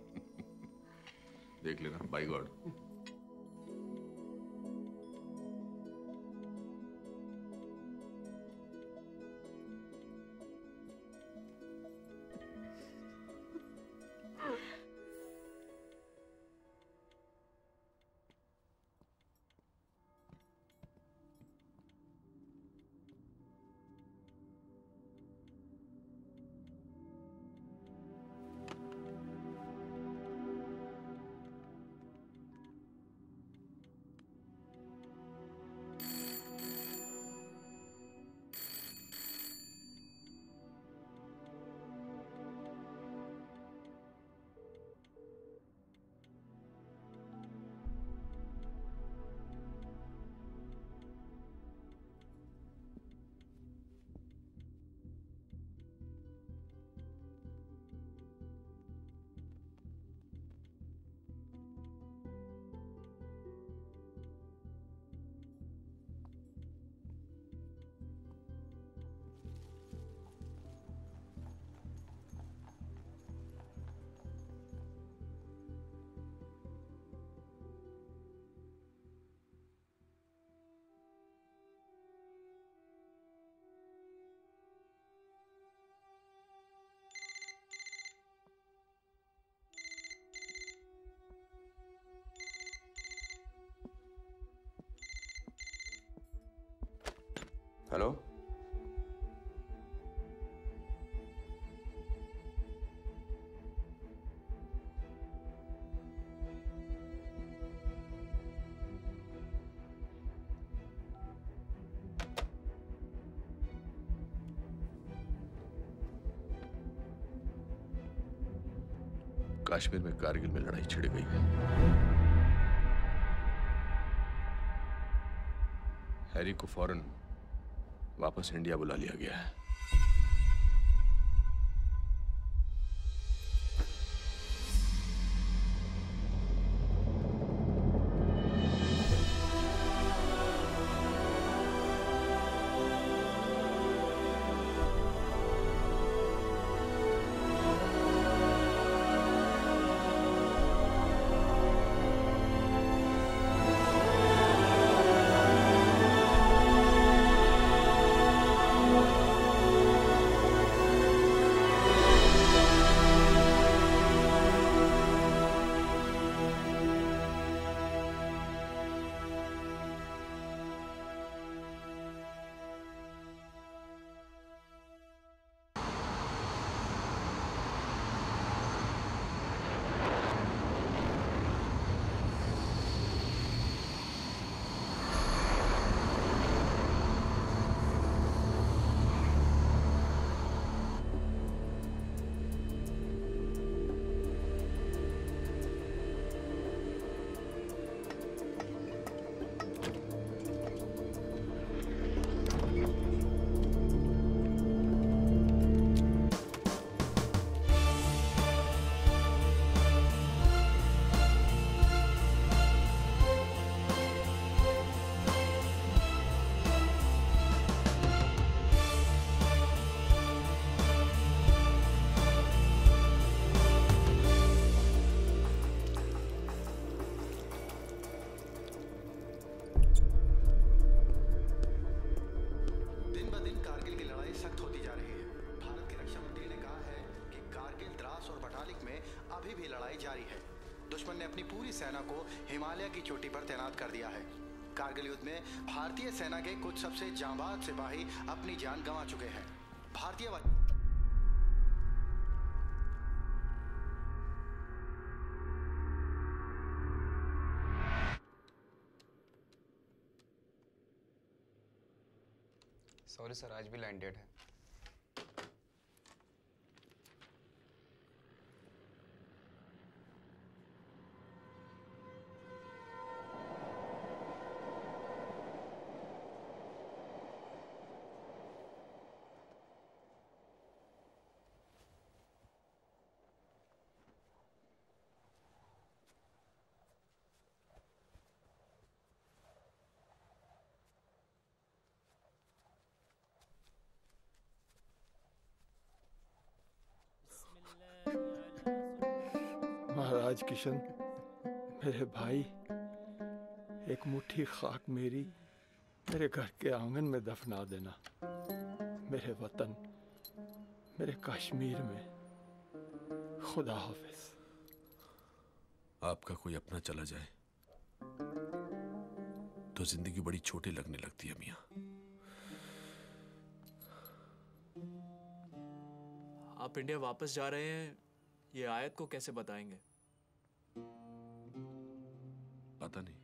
S: देख लेना, बाय गॉड। हेलो, कश्मीर में कारगिल में लड़ाई छिड़ गई है। हैरी को फौरन वापस इंडिया बुला लिया गया है।
L: में अभी भी लड़ाई जारी है। दुश्मन ने अपनी पूरी सेना को हिमालय की चोटी पर तैनात कर दिया है। कारगिल युद्ध में भारतीय सेना के कुछ सबसे जांबाज सिपाही अपनी जान गंवा चुके हैं। भारतीय
O: सॉरी सर, आज भी लाइन डेट है।
F: महाराज किशन, मेरे भाई, एक मुट्ठी खाक मेरे घर के आंगन में दफना देना। मेरे वतन, मेरे कश्मीर में। खुदा हाफिज।
S: आपका कोई अपना चला जाए तो जिंदगी बड़ी छोटी लगने लगती है मियाँ।
V: आप इंडिया वापस जा रहे हैं, ये आयत को कैसे बताएंगे?
S: पता नहीं।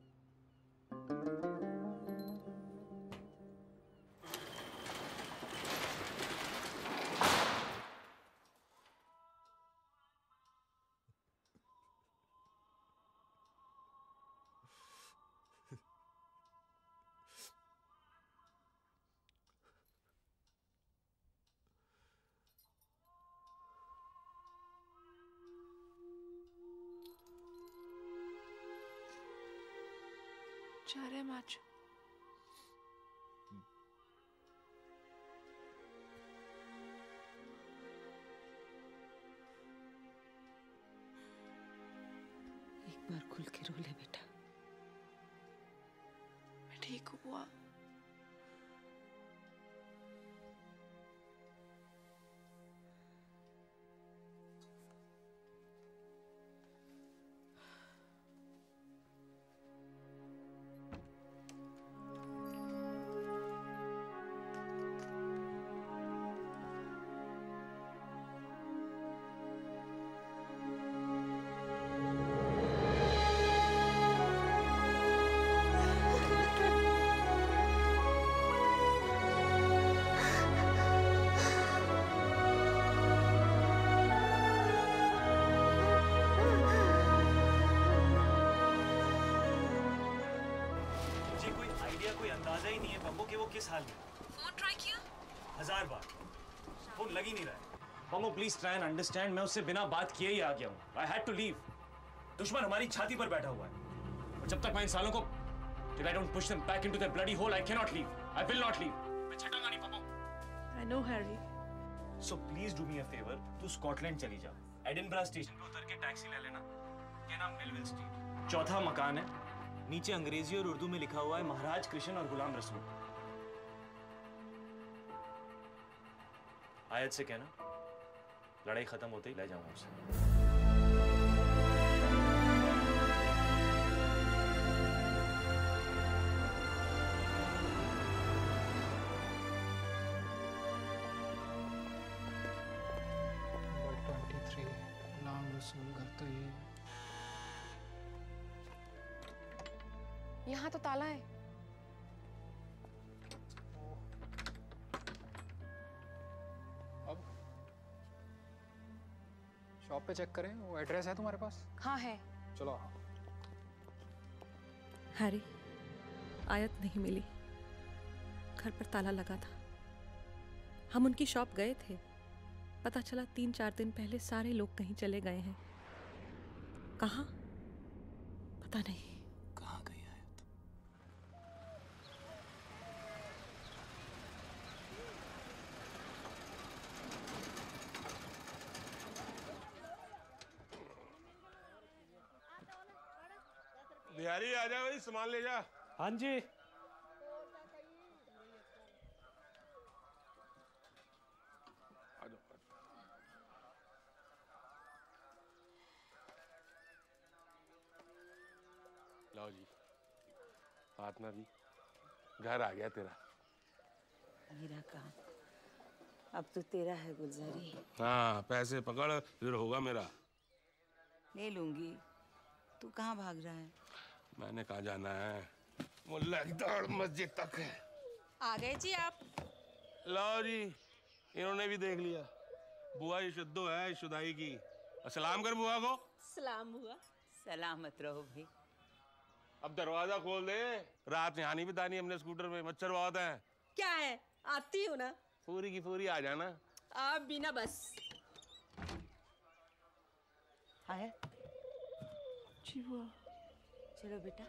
J: जा रहे माच।
I: एक बार खुल के रो ले बेटा।
J: मैं ठीक हूँ बुआ।
Q: फोन ट्राई किया 1000 बार, फोन लग ही नहीं रहा है। Pammo please try and understand, मैं उससे बिना बात किए ही आ गया हूँ। I had to leave. दुश्मन हमारी छाती पर बैठा हुआ है और जब तक मैं इन सालों को till I don't push them back into their bloody hole, I cannot leave. I will not leave. मैं छटांगा नहीं Pammo.
J: I know Harry.
Q: So please do me a favor, तू स्कॉटलैंड चली जा। एडिनबरा स्टेशन पे उतर के टैक्सी ले लेना। क्या नाम? Melville street. चौथा मकान है, नीचे अंग्रेजी और उर्दू में लिखा हुआ है महाराज कृष्ण और गुलाम रसूल। आयत से कहना लड़ाई खत्म होते ही ले जाऊंगा उसे।
J: यहाँ तो ताला है।
O: अब शॉप पे चेक करें, वो एड्रेस है तुम्हारे पास?
J: हाँ है।
O: चलो।
W: हैरी, आयत नहीं मिली। घर पर ताला लगा था। हम उनकी शॉप गए थे, पता चला 3-4 दिन पहले सारे लोग कहीं चले गए हैं। कहाँ पता नहीं।
Q: कहाँ गई आयत?
A: बिहारी आ जा भाई, सामान ले जा।
Q: हाँ जी।
A: लो जी, फातिमा जी, घर आ गया तेरा।
I: मेरा काम अब तो तेरा है गुलजारी।
A: हाँ, पैसे पकड़ फिर होगा मेरा।
I: ले लूंगी। तू कहाँ भाग रहा है?
A: मैंने कहा जाना है, मुल्ला की दौड़ मस्जिद तक है।
P: आ गए जी आप।
A: लो जी, इन्होंने भी देख लिया। बुआ ये शुद्धो है शुदाई की। सलाम कर बुआ को।
I: सलाम हुआ। सलामत रहो भाई।
A: अब दरवाजा खोल दे, रात यहाँ नहीं बितानी हमने स्कूटर में, मच्छर बहुत है।
D: क्या है, आती हूँ ना।
A: पूरी की पूरी आ जाना।
D: आप भी ना बस।
I: है
J: जी बुआ।
I: चलो बेटा।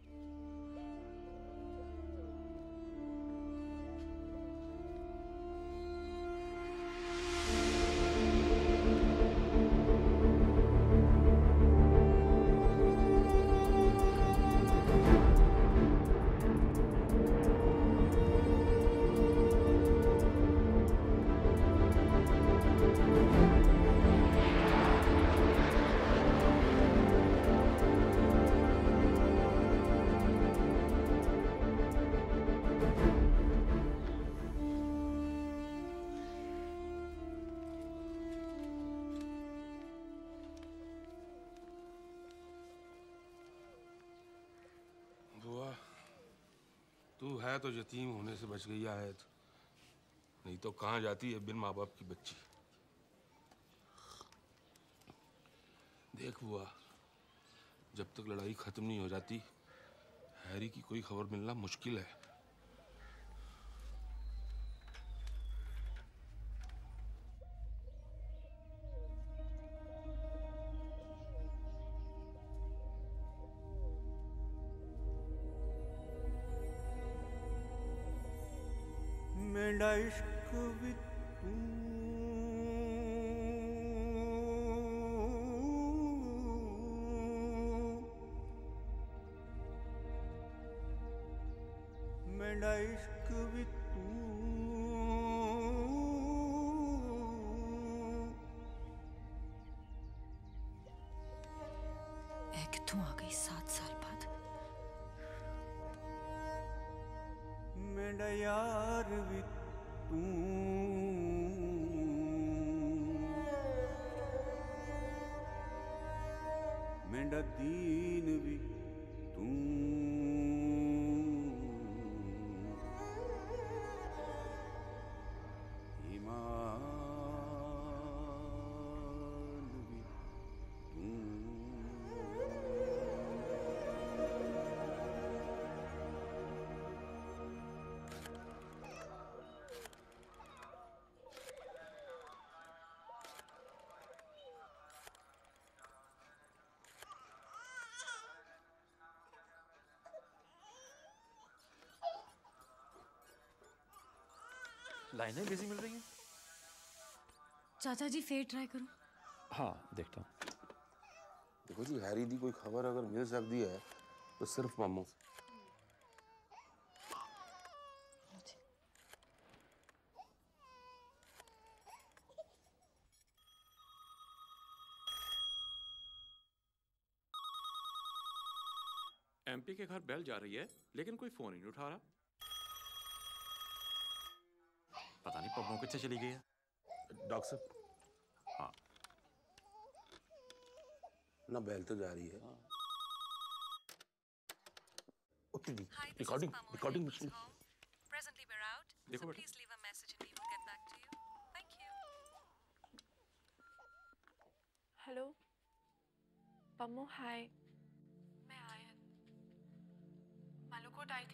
A: तू है तो यतीम होने से बच गई आयत, नहीं तो कहाँ जाती है बिन माँ बाप की बच्ची। देख बुआ, जब तक लड़ाई खत्म नहीं हो जाती हैरी की कोई खबर मिलना मुश्किल है।
K: मेरा इश्क भी तू मेरा इश्क भी तू
I: तू आ गई 7 साल बाद।
K: मेरा यार भी तू मेरा दीन भी तू ईमान भी तू
G: लाइनें बिजी मिल रही हैं।
R: चाचा जी फिर ट्राई करो।
G: हाँ देखता हूँ।
A: देखो जी, हैरी दी कोई खबर अगर मिल सकती है तो सिर्फ मामू से।
V: एमपी के घर बेल जा रही है लेकिन कोई फोन ही नहीं उठा रहा। पता नहीं पब्बों कितने चली गई है।
A: डॉक्टर साहब।
V: हाँ
A: ना बेल तो जा रही है। ओके जी, recording machine.
W: Presently we're out.
V: देखो
W: So
V: बेटा।
W: please leave a message and we will get back to you. Thank you.
J: Hello Pammu, hi. मैं आयन। मालूकोट आई थी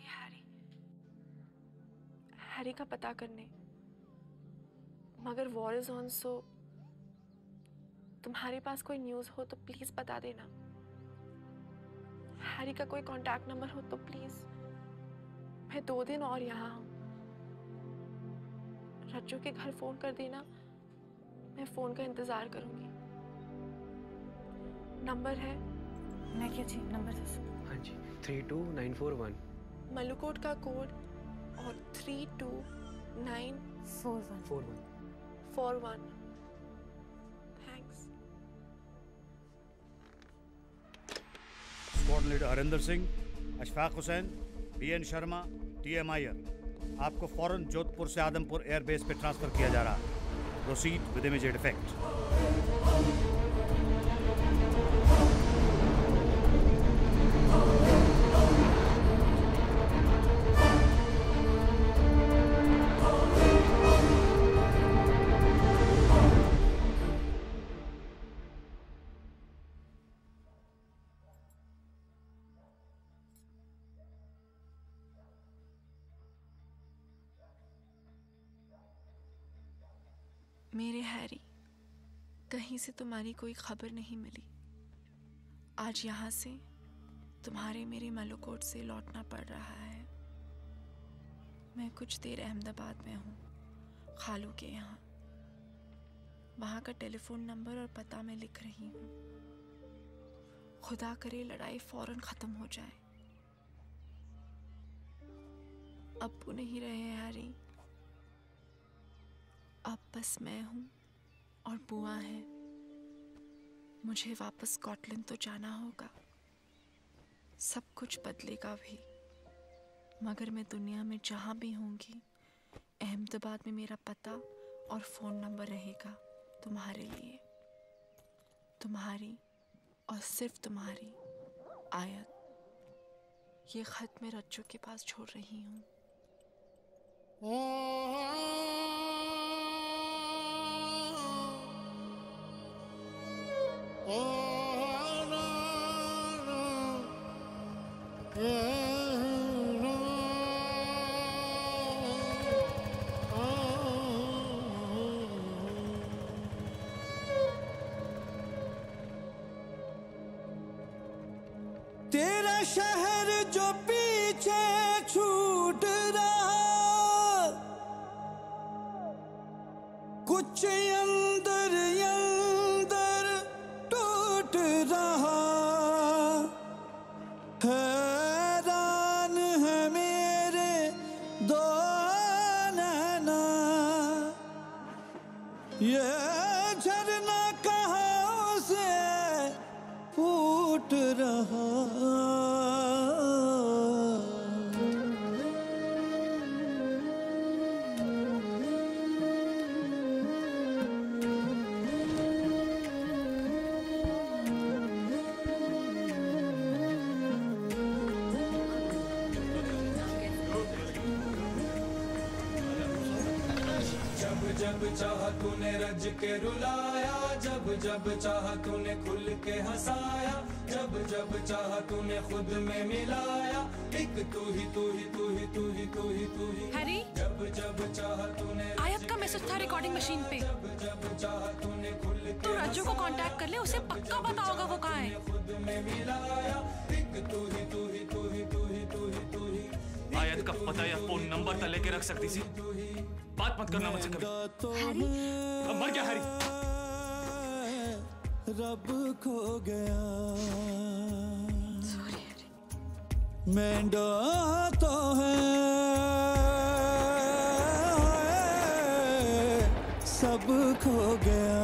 J: हैरी का पता करने, मगर वॉर इज ऑन, सो तुम्हारे पास कोई न्यूज़ हो तो प्लीज़ बता देना। हैरी का कोई कांटेक्ट नंबर हो तो प्लीज़। मैं 2 दिन और यहाँ हूँ। रज्जू के घर फ़ोन कर देना, मैं फ़ोन का इंतज़ार करूँगी। नंबर है?
R: मैं क्या जी नंबर दस।
X: हाँ जी 32941।
J: मलुकोट का कोड और 32941। Thanks.
X: Squad
C: squadron leader Harinder Singh, Ashfaq Hussain, BN Sharma, TM Iyer, आपको फौरन जोधपुर से आदमपुर एयरबेस पे ट्रांसफर किया जा रहा है। Proceed with immediate effect.
J: मेरे हैरी, कहीं से तुम्हारी कोई खबर नहीं मिली। आज यहाँ से तुम्हारे मेरे मलकोट से लौटना पड़ रहा है। मैं कुछ देर अहमदाबाद में हूँ, खालू के यहाँ। वहाँ का टेलीफोन नंबर और पता मैं लिख रही हूँ। खुदा करे लड़ाई फौरन ख़त्म हो जाए। अब्बू नहीं रहे हैरी, अब बस मैं हूँ और बुआ है। मुझे वापस स्कॉटलैंड तो जाना होगा। सब कुछ बदलेगा भी, मगर मैं दुनिया में जहाँ भी होंगी, अहमदाबाद में मेरा पता और फ़ोन नंबर रहेगा तुम्हारे लिए। तुम्हारी और सिर्फ तुम्हारी आयत। ये ख़त मैं रज्जू के पास छोड़ रही हूँ।
E: तेरा शहर जो पीछे छूट रहा, कुछ अंदर अंदर टूट रहा। हैरान है मेरे दो नैना, ये झरना कहाँ से फूट रहा।
H: जब चाहा तूने रज के रुलाया, जब जब चाहा तूने खुल के हंसाया, जब जब चाहा तूने खुद में मिलाया। एक तू ही तू ही तू ही तू ही तू ही तू ही।
P: हैरी,
H: जब जब चाहा तूने
P: आयत का मैसेज था रिकॉर्डिंग मशीन पे।
H: जब जब चाहा तूने खुल के
P: तू रज्जू को कांटेक्ट कर ले, उसे पक्का पता होगा वो कहाँ है।
H: खुद में मिलाया। एक तू ही तू ही तू ही तू ही तू ही तू ही।
Q: आयत का पता या फोन नंबर तक लेके रख सकती थी। बात मत करना मुझसे कभी। मर गया हैरी।
E: रब खो गया। मेंढा तो है, सब खो गया।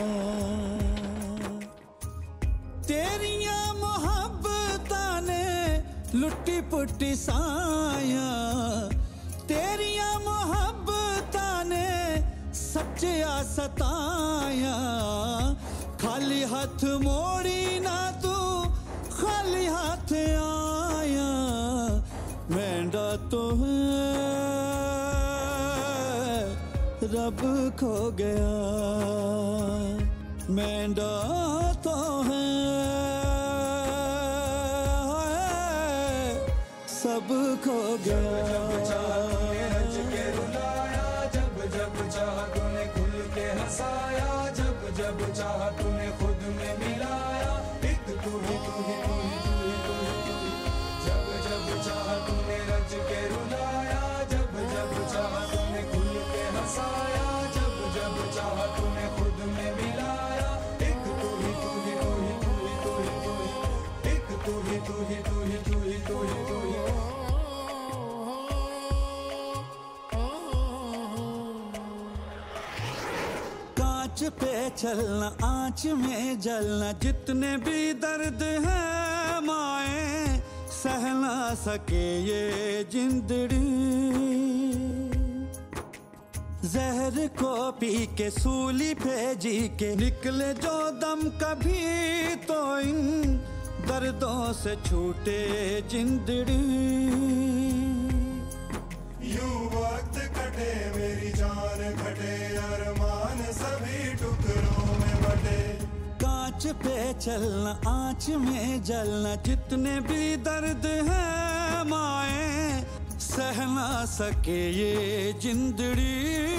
E: तेरिया मोहब्बतां ने लुट्टी पुट्टी साया, तेरिया मोहब्बतां ने सच्चिया सताया। खाली हाथ मोड़ी ना तू, खाली हाथ आया। मेंढा तो है, रब खो गया। मेंढा तो है, सब खो गया।
H: जब जब चाहा तूने खुल के हंसाया, जब जब चाहा तूने खुद में मिलाया। एक तू ही तू ही तू ही तू ही तू ही तू ही। जब जब चाहा तूने रज के रुलाया, जब जब चाहा तूने खुल के हंसाया, जब जब चाहा तूने खुद में मिलाया। एक तू ही तू ही तू ही तू ही तू ही तू ही। एक तू ही तू ही तू ही तू ही तू ही तू ही।
E: आँच पे चलना, आँच में जलना, जितने भी दर्द है माए सह ना सके ये जिंदड़ी, जहर को पी के सूली पे जी के निकले जो दम कभी तो इन दर्दों से छूटे जिंदड़ी।
H: यूं वक्त कटे मेरी जान घटे, अरमान सभी टुकड़ों में बटे।
E: कांच पे चलना आंच में जलना, जितने भी दर्द है माए सह ना सके ये जिंदड़ी।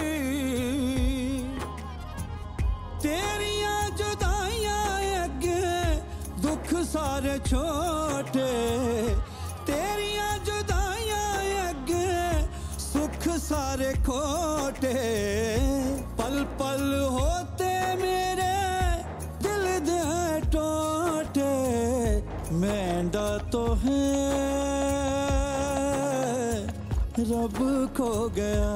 E: तेरियां जुदाइयां अगे दुख सारे छोटे, तेरियां जुदाइयां अगे सुख सारे खोटे। पल पल होते मेरे दिल दे टोटे, मैंडा तो है रब खो गया।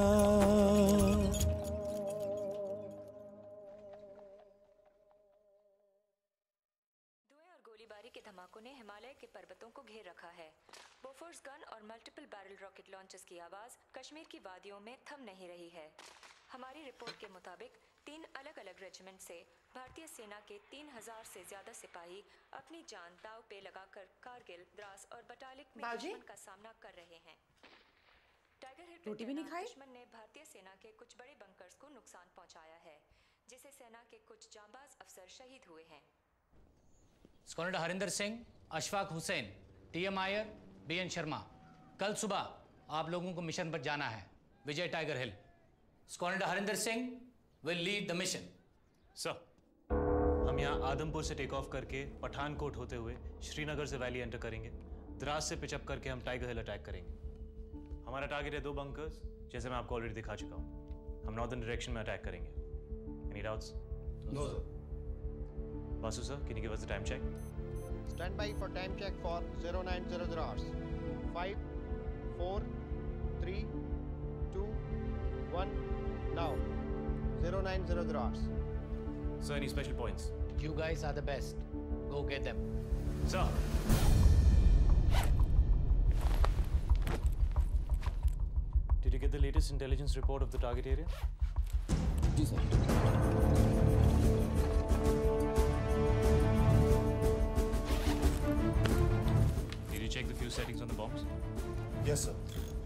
B: धमाकों ने हिमालय के पर्वतों को घेर रखा है। बोफोर्स गन और मल्टीपल बैरल रॉकेट लॉन्चर्स की आवाज कश्मीर की वादियों में थम नहीं रही है। हमारी रिपोर्ट के मुताबिक 3 अलग-अलग रेजिमेंट से भारतीय सेना के 3000 से ज्यादा सिपाही अपनी जान दांव पे लगाकर कारगिल, द्रास और बटालिक में दुश्मन का सामना कर रहे हैं। टाइगर हिल
P: रोटी भी नहीं खाई?
B: दुश्मन ने भारतीय सेना के कुछ बड़े बंकर्स को नुकसान पहुंचाया है, जिससे सेना के कुछ जांबाज अफसर शहीद हुए हैं।
M: Squadron Harinder Singh, Ashfaq Hussain, TM Iyer, BN Sharma, कल सुबह आप लोगों को मिशन पर जाना है, Vijay Tiger Hill. Squadron Harinder Singh will lead the mission.
Q: Sir, हम यहाँ आदमपुर से टेक ऑफ करके पठानकोट होते हुए श्रीनगर से वैली एंटर करेंगे। द्रास से पिचअप करके हम टाइगर हिल अटैक करेंगे। हमारा टारगेट है 2 बंकर्स, जैसे मैं आपको ऑलरेडी दिखा चुका हूँ। हम नॉर्दर्न डायरेक्शन में अटैक करेंगे। Any doubts?
N: No sir.
Q: Vasu sir, can you give us the time check?
N: Stand by for time check for 0900 hours. 5, 4, 3, 2, 1, now. 0900 hours.
Q: Sir, any special points?
M: You guys are the best. Go get them.
Q: Sir. Did you get the latest intelligence report of the target area?
N: Yes, sir.
Q: Did you check the fuse settings on the bombs?
N: Yes, sir.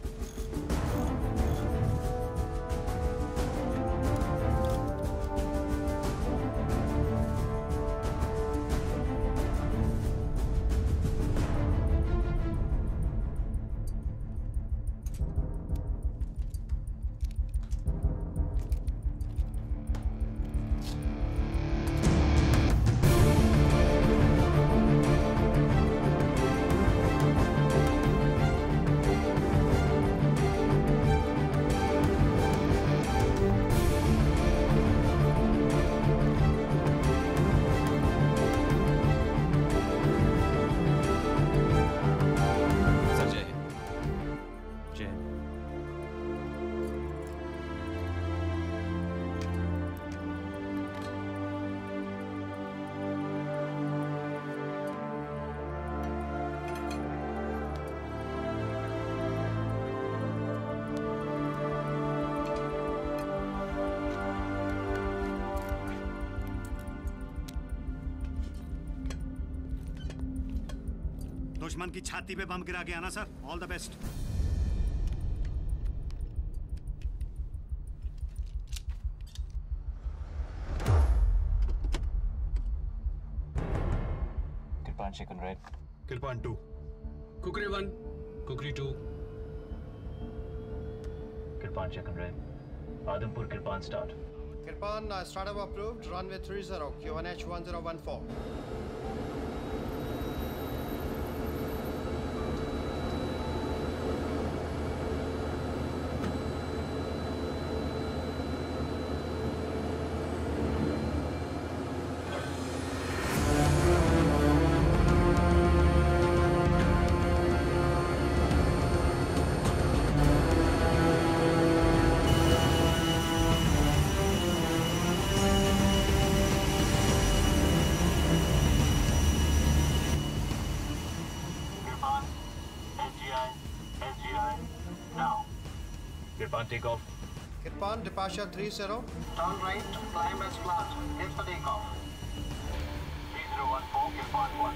C: दुश्मन की छाती पे बम गिरा के आना सर। All the best.
Q: Kirpan chicken red.
N: Kirpan 2.
X: Kukri 1, Kukri 2.
Q: Kirpan chicken red. Adampur Kirpan start.
N: Kirpan, startup approved. Runway 30, QNH 1014.
F: Kirpan, take off.
N: Kirpan, departure 30.
L: Turn right, climb as flat. Hit for takeoff. 3014, Kirpan 1.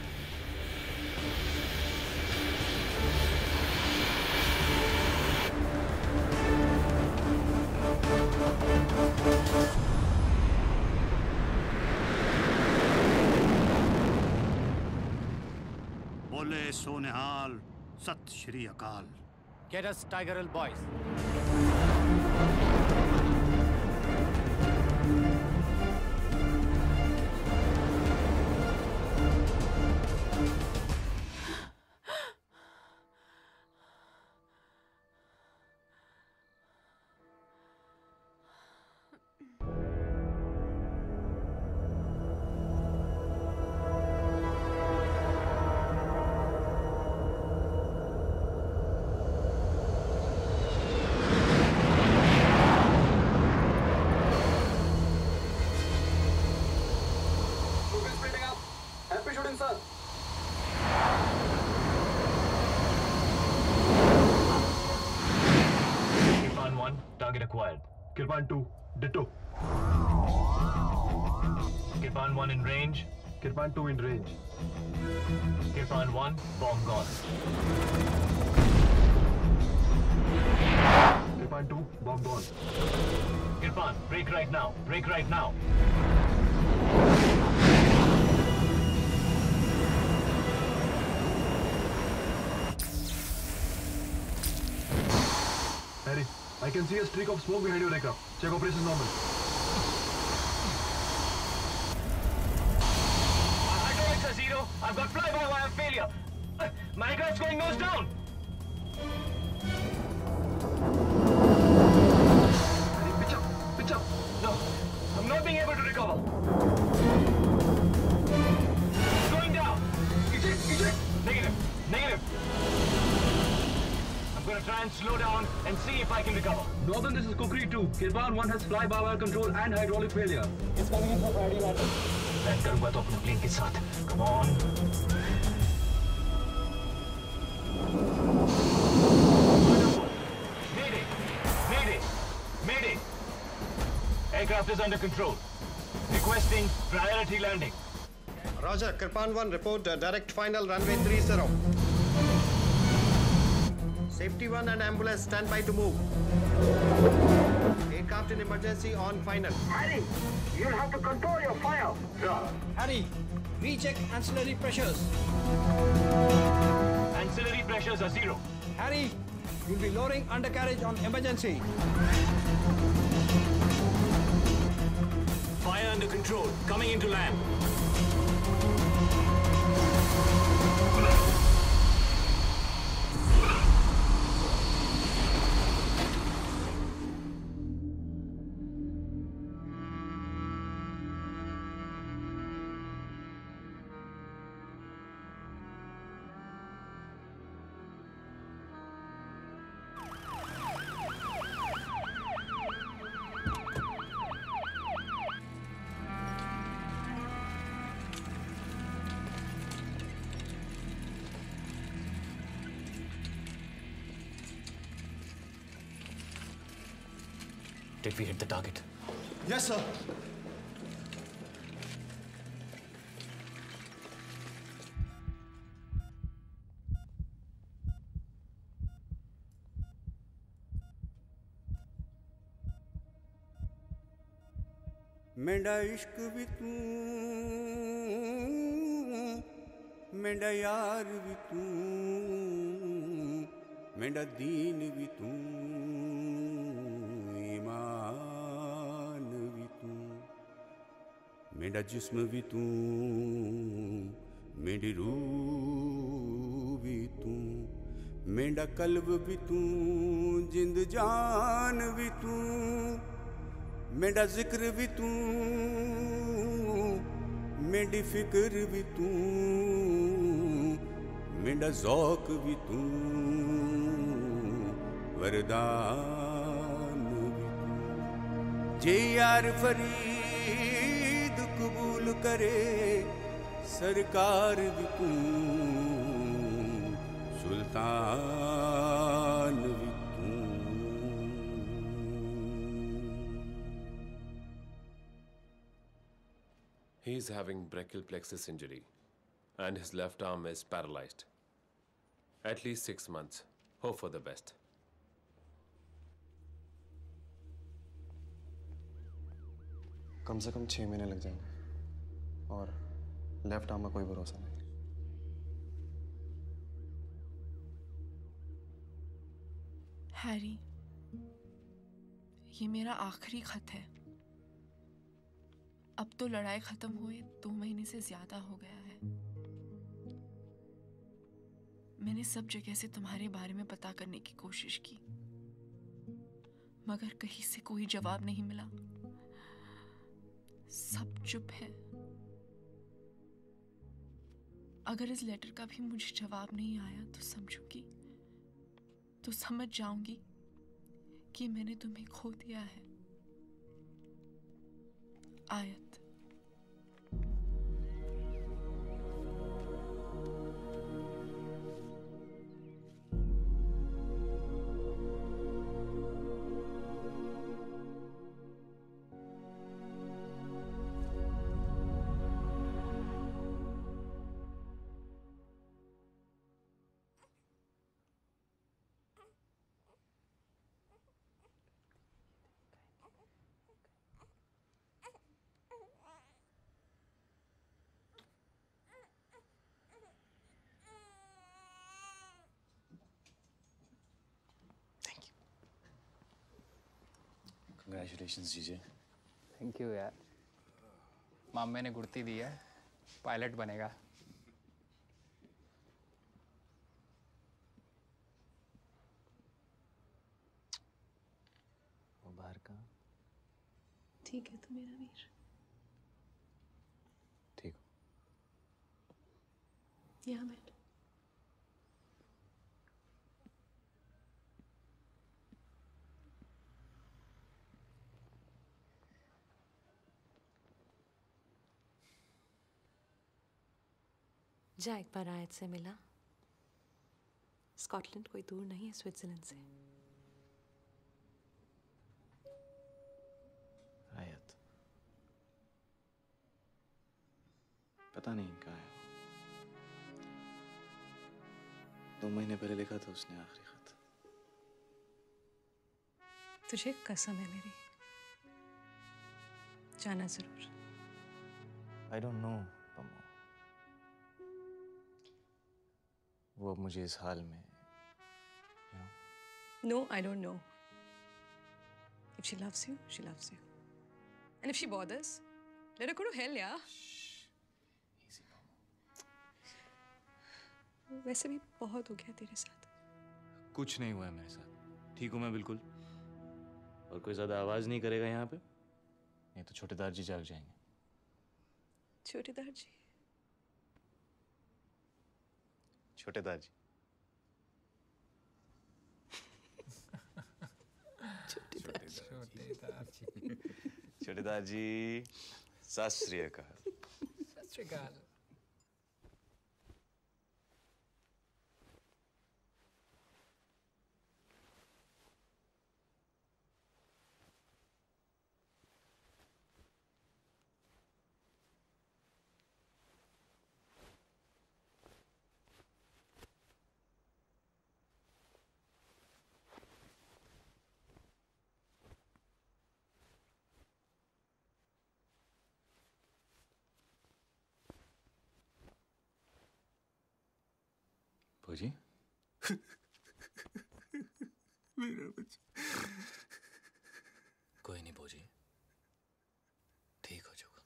C: बोले सोनिहाल सत श्री अकाल।
M: Get us Tiger Hill boys.
F: Target acquired. Kirpan 2, ditto. Kirpan 1 in range. Kirpan 2 in range. Kirpan 1, bomb gone. Kirpan 2, bomb gone. Kirpan, break right now. Break right now. Harry, I can see a streak of smoke behind your aircraft. Check operations normal. Hydraulics are 0. I've got fly-by-wire failure. My aircraft's going nose down. Harry, pitch up. Pitch up. No, I'm not being able to recover. It's going down. Eject. Negative. Negative. I'm going to try and slow down and see if I can recover.
X: Northern, this is Kukri 2. Kirpan 1 has fly-by-wire control and hydraulic failure. It's coming in from Friday night.
F: Land करूंगा तो अपने plane के साथ. Come on. Mayday! Mayday! Mayday! Aircraft is under control. Requesting priority landing.
N: Roger, Kirpan 1, report direct final runway 30. Safety 1 and ambulance stand by to move. Aircraft in emergency on final.
L: Harry, you'll have to control your fire. Sir.
E: Harry, recheck ancillary pressures.
F: Ancillary pressures are 0.
E: Harry, you'll be lowering undercarriage on emergency.
F: Fire under control. Coming into land. Did we hit the target?
N: Yes, sir.
K: मेरा इश्क भी तू मेरा यार भी तू मेरा दीन भी तू ईमान भी तू मेरा जिस्म भी तू मेरी रूह भी तू मेरा कल्ब भी तू जिंद जान भी तू मेरा जिक्र भी तू मेरी फिक्र भी तू मेरा ज़ौक़ भी तू वरदान भी तू जे यार फरीद कबूल करे सरकार भी तू सुल्तान भी तू
O: He is having brachial plexus injury and his left arm is paralyzed. At least 6 months. Hope for the best.
S: कम से कम 6 महीने लग जाएंगे और लेफ्ट आर्म में कोई भरोसा नहीं।
J: हैरी, ये मेरा आखिरी खत है। अब तो लड़ाई खत्म हुए 2 महीने से ज्यादा हो गया है। मैंने सब जगह से तुम्हारे बारे में पता करने की कोशिश की, मगर कहीं से कोई जवाब नहीं मिला। सब चुप है। अगर इस लेटर का भी मुझे जवाब नहीं आया तो समझ जाऊंगी कि मैंने तुम्हें खो दिया है। आयत।
Q: Congratulations, जीजे।
T: थैंक यू यार। मामे ने गुड़ती दी है, पायलट बनेगा।
Q: वो बाहर का
W: ठीक है तो मेरा वीर।
Q: ठीक हो?
W: यहाँ बैठ। जा एक बार आयत से मिला। स्कॉटलैंड कोई दूर नहीं है स्विट्जरलैंड से।
Q: आयत पता नहीं कहाँ है। 2 महीने पहले लिखा था उसने आखिरी खत।
W: तुझे कसम है मेरी, जाना जरूर।
Q: I don't know, Pammo. वो अब मुझे इस हाल में
W: No, I don't know. If she loves you, she loves you. And if she bothers, let her go to hell, yeah? वैसे भी बहुत हो गया तेरे साथ।
Q: कुछ नहीं हुआ है मेरे साथ। ठीक हूँ मैं बिल्कुल। और कोई ज्यादा आवाज नहीं करेगा यहाँ पे, नहीं तो छोटेदार जी जाग जाएंगे।
W: छोटेदार जी?
Q: छोटेदार जी। छोटेदार जी, सत श्री अकाल।
T: सत श्री अकाल।
Q: भोजी
O: मेरा बच्चा।
Q: कोई नहीं भोजी, ठीक हो जाएगा।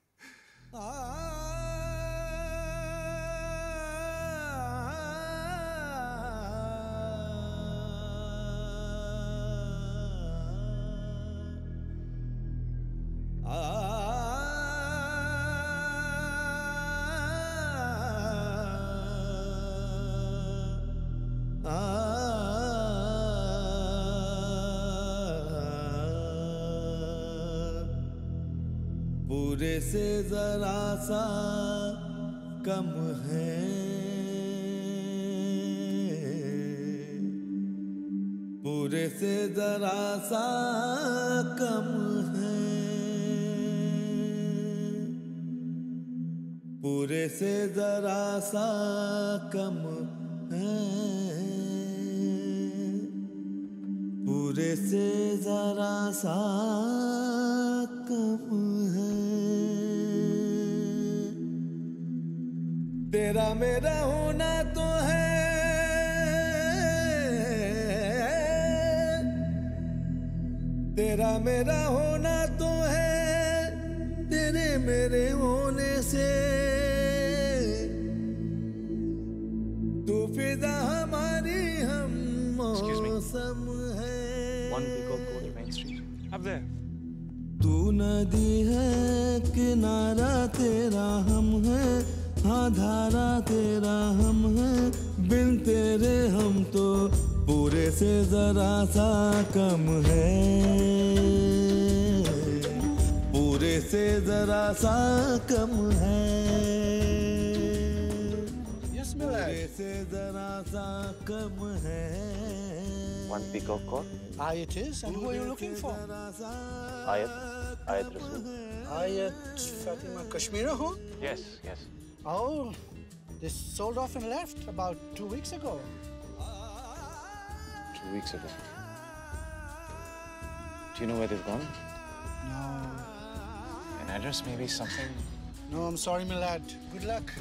E: पूरे से जरा सा कम है, पूरे से जरा सा कम है, पूरे से जरा सा कम है, पूरे से जरा सा कम है। तेरा मेरा होना तो है, तेरा मेरा होना तो है, तेरे मेरे होने से तू फिजा हमारी हम मौसम है। तू नदी है किनारा तेरा हम है, हाँ धारा तेरा हम है, बिन तेरे हम तो पूरे से जरा सा कम है, पूरे से जरा सा कम है, पूरे से जरा सा कम है।
Q: One peacock call.
D: Ayat is, and who are you looking for?
Q: Ayat Rasool.
D: Ayat Fatima Kashmiri who?
Q: Yes, yes.
D: Oh, they sold off and left about 2 weeks ago.
Q: 2 weeks ago. Do you know where they've gone?
D: No.
Q: An address, maybe something?
D: No, I'm sorry, my lad. Good luck.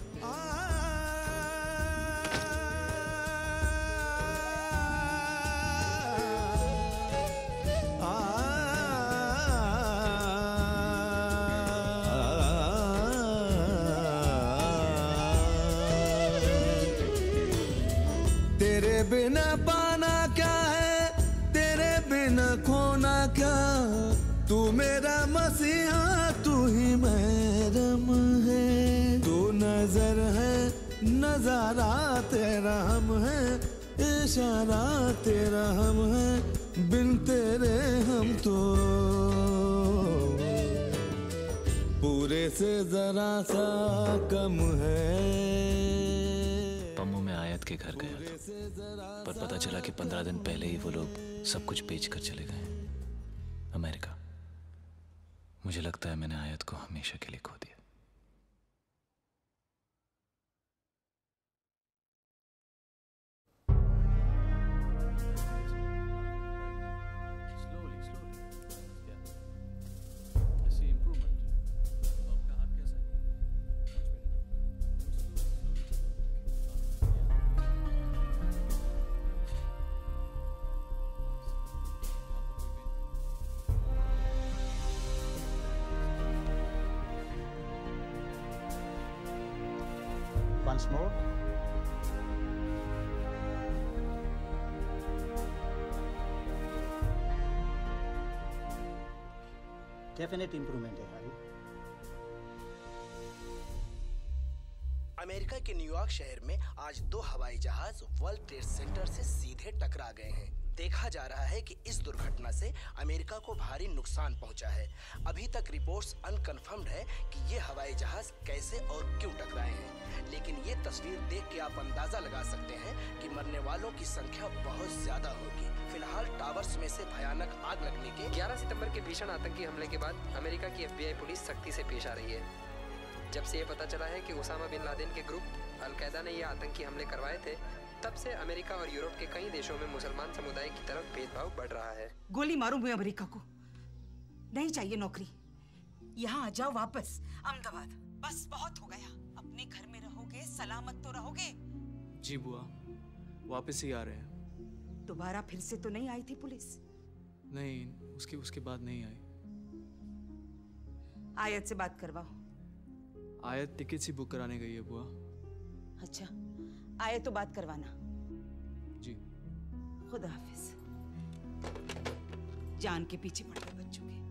E: तेरे बिना पाना क्या है, तेरे बिना खोना क्या, तू मेरा मसीहा तू ही महरम है। तू नजर है नजारा तेरा हम है, इशारा तेरा हम है, बिन तेरे हम तो पूरे से जरा सा कम है।
Q: पम्मू में आयत के घर गया था, पर पता चला कि 15 दिन पहले ही वो लोग सब कुछ बेच कर चले गए अमेरिका। मुझे लगता है मैंने आयत को हमेशा के लिए खो दिया।
D: Once more. Definite improvement है हारी।
G: अमेरिका के न्यूयॉर्क शहर में आज 2 हवाई जहाज वर्ल्ड ट्रेड सेंटर से सीधे टकरा गए हैं। देखा जा रहा है कि इस दुर्घटना से अमेरिका को भारी नुकसान पहुंचा है। अभी तक रिपोर्ट्स अनकन्फर्म्ड है कि ये हवाई जहाज कैसे और क्यों टकराए हैं, लेकिन ये तस्वीर देख के आप अंदाजा लगा सकते हैं कि मरने वालों की संख्या बहुत ज्यादा होगी। फिलहाल टावर्स में से भयानक आग लगने के
I: 11 सितंबर के भीषण आतंकी हमले के बाद अमेरिका की FBI पुलिस सख्ती से पेश आ रही है। जब से ये पता चला है कि उसामा बिन लादेन के ग्रुप अल-कायदा ने ये आतंकी हमले करवाए थे, तब से अमेरिका और यूरोप के कई देशों में मुसलमान समुदाय की तरफ भेदभाव बढ़ रहा है।
U: गोली मारूं मैं अमेरिका को, नहीं चाहिए नौकरी। यहाँ आ जाओ वापस अहमदाबाद, बस बहुत हो गया। अपने घर में रहोगे, सलामत तो रहोगे।
V: जी बुआ, वापस ही आ रहे हैं।
U: दोबारा फिर से तो नहीं आई थी पुलिस?
V: नहीं, उसके बाद नहीं आई।
U: आयत से बात करवाओ।
V: आयत टिकट ही बुक कराने गई है बुआ।
U: अच्छा, आए तो बात करवाना।
V: जी।
U: खुदा हाफिज। जान के पीछे पड़ गए बच्चों के।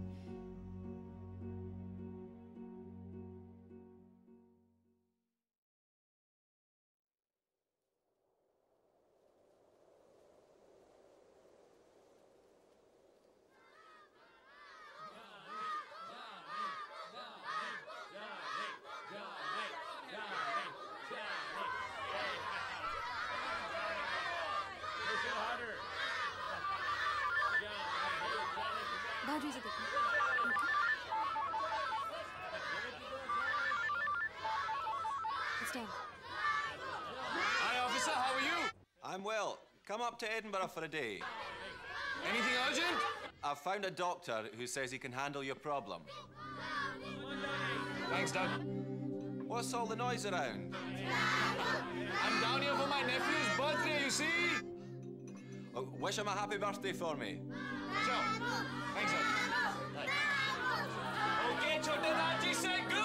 R: बाजू से देखो। Stand.
A: Hi, officer. How are you?
B: I'm well. Come up to Edinburgh for a day.
A: Anything urgent?
B: I've found a doctor who says he can handle your problem.
A: Thanks, Doug.
B: What's all the noise around?
A: I'm down here for my nephew's birthday, you see?
B: Oh, wish him a happy birthday for me.
A: Sure. Thanks, sir. Okay, Chote Daji, say go!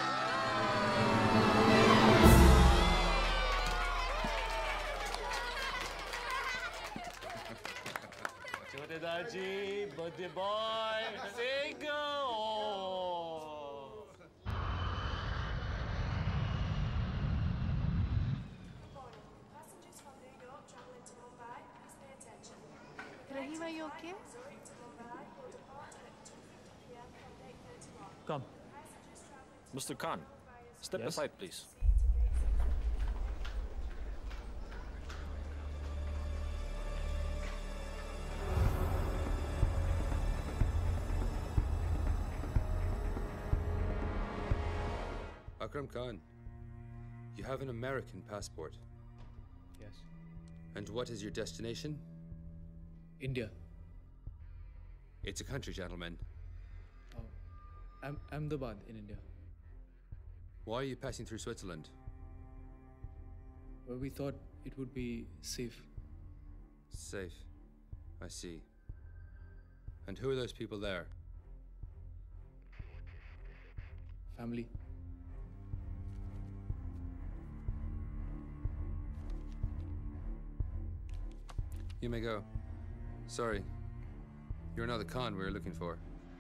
A: Chote Daji, birthday boy, say go!
J: Rahim, are you okay?
H: Come. Mr. Khan, step aside, please.
P: Akram Khan, you have an American passport.
V: Yes.
P: And what is your destination?
V: India.
P: It's a country, gentlemen.
V: Ahmedabad in India.
P: Why are you passing through Switzerland?
V: Well, we thought it would be safe.
P: Safe. I see. And who are those people there?
V: Family.
P: You may go. Sorry. You're not the Khan we were looking for.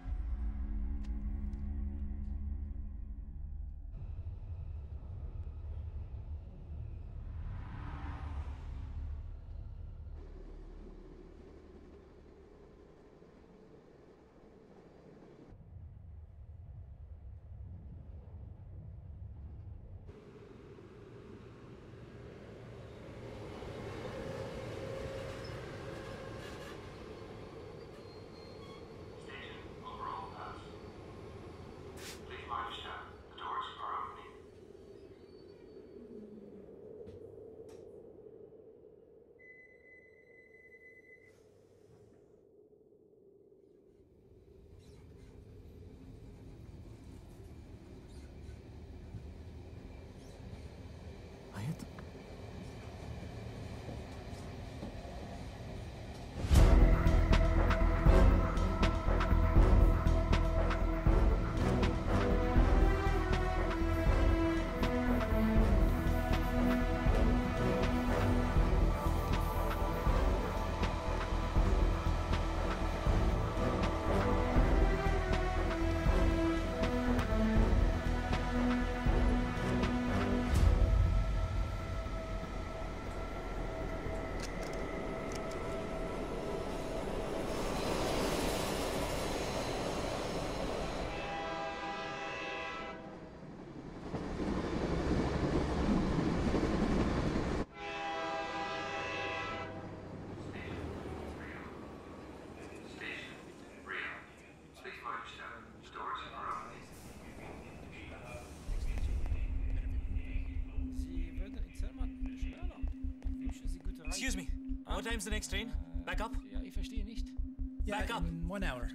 H: Excuse me. What time's the next train? Back up?
V: Ja, ich verstehe nicht.
H: Back up.
V: In 1 hour.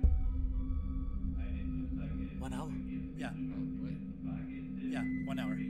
H: 1 hour?
V: Yeah. Yeah, 1 hour.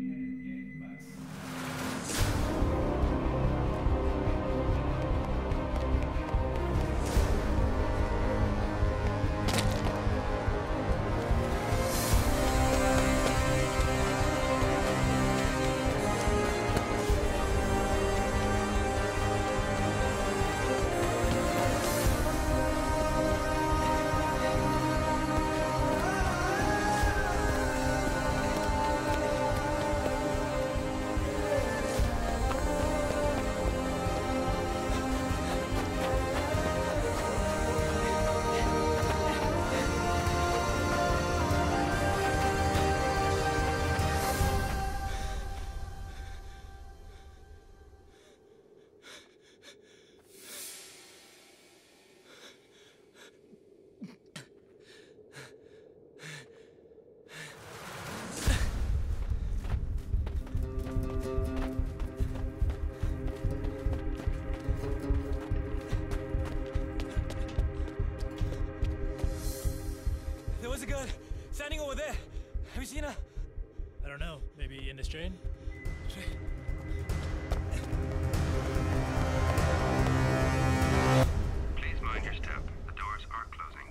V: Miss Jane?
C: Please mind your step. The doors are closing.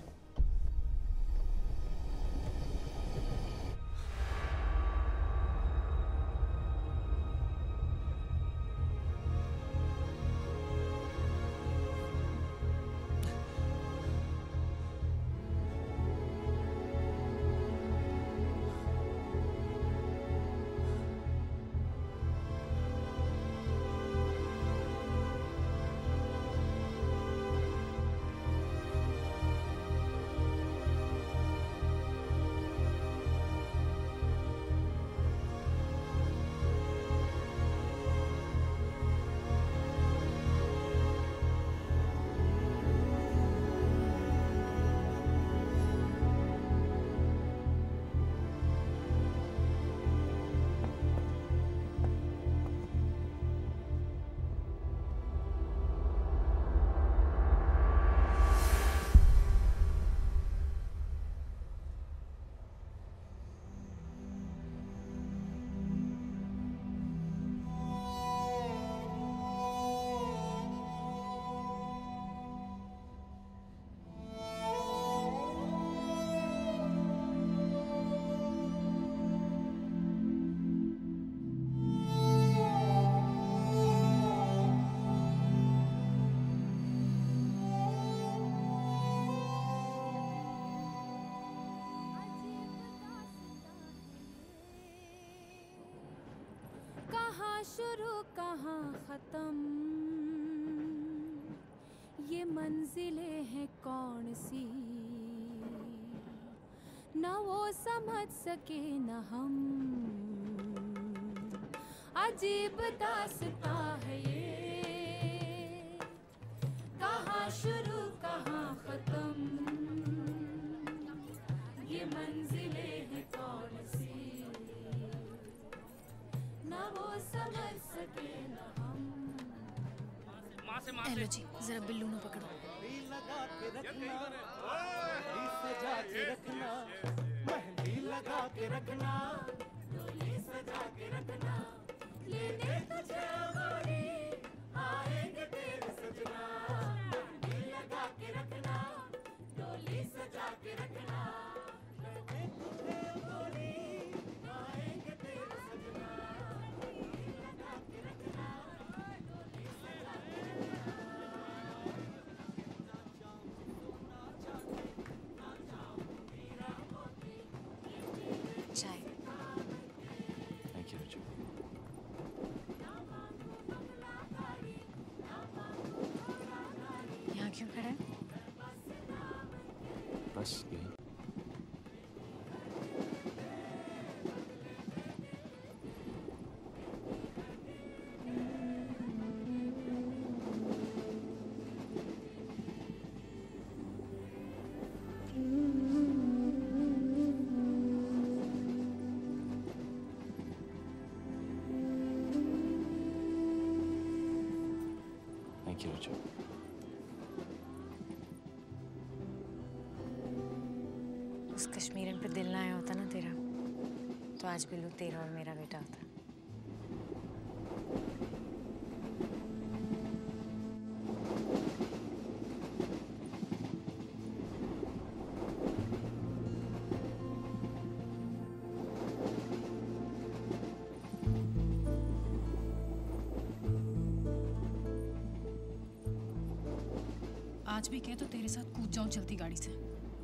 L: शुरू कहाँ खत्म, ये मंजिलें हैं कौन सी, न वो समझ सके न हम। अजीब दास्तां है ये, कहाँ शुरू कहाँ खत्म, ये मंजिलें हैं कौन सी, न वो समझ सके न हम।
R: हेलो जी, जरा बिल्लू न पकड़ो।
E: सजा के रखना, मेहंदी लगा के रखना, डोली सजा के रखना, लेने तुझे गोरी आएंगे तेरे सजना। मेहंदी लगा के रखना, डोली सजा के रखना, लेने तुझे गोरी आएंगे तेरे सजना। मेहंदी लगा के रखना, डोली सजा के रखना।
R: चाय।
Q: Thank you Ruchi.
R: यहाँ क्यों खड़ा है?
Q: बस यही। Thank you, Ruchu.
R: उस कश्मीरन पे दिल ना आया होता ना तेरा, तो आज बिल्लू तेरा और मेरा बेटा होता। आज भी कह तो तेरे साथ कूद जाऊं चलती गाड़ी से।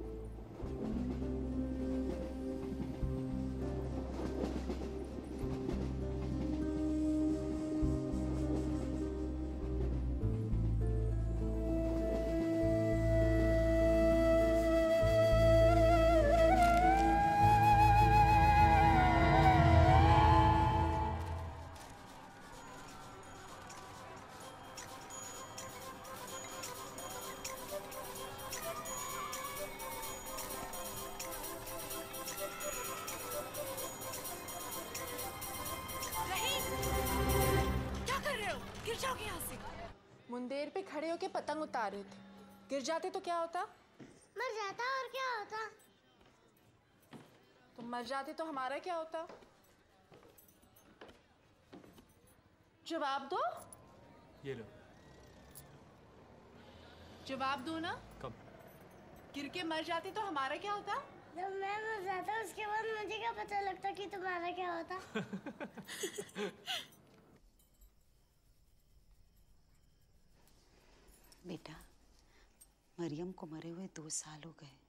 J: मुंदेर पे खड़े होके पतंग उतार रहे थे, गिर जाते तो क्या होता?
M: मर जाता और क्या होता?
J: तुम मर जाते तो हमारा क्या होता? जवाब दो।
V: ये लो।
J: जवाब दो ना।
V: कब?
J: गिर के मर जाते तो हमारा क्या होता?
M: जब मैं मर जाता उसके बाद मुझे क्या पता लगता कि तुम्हारा क्या होता?
U: बेटा, मरियम को मरे हुए 2 साल हो गए।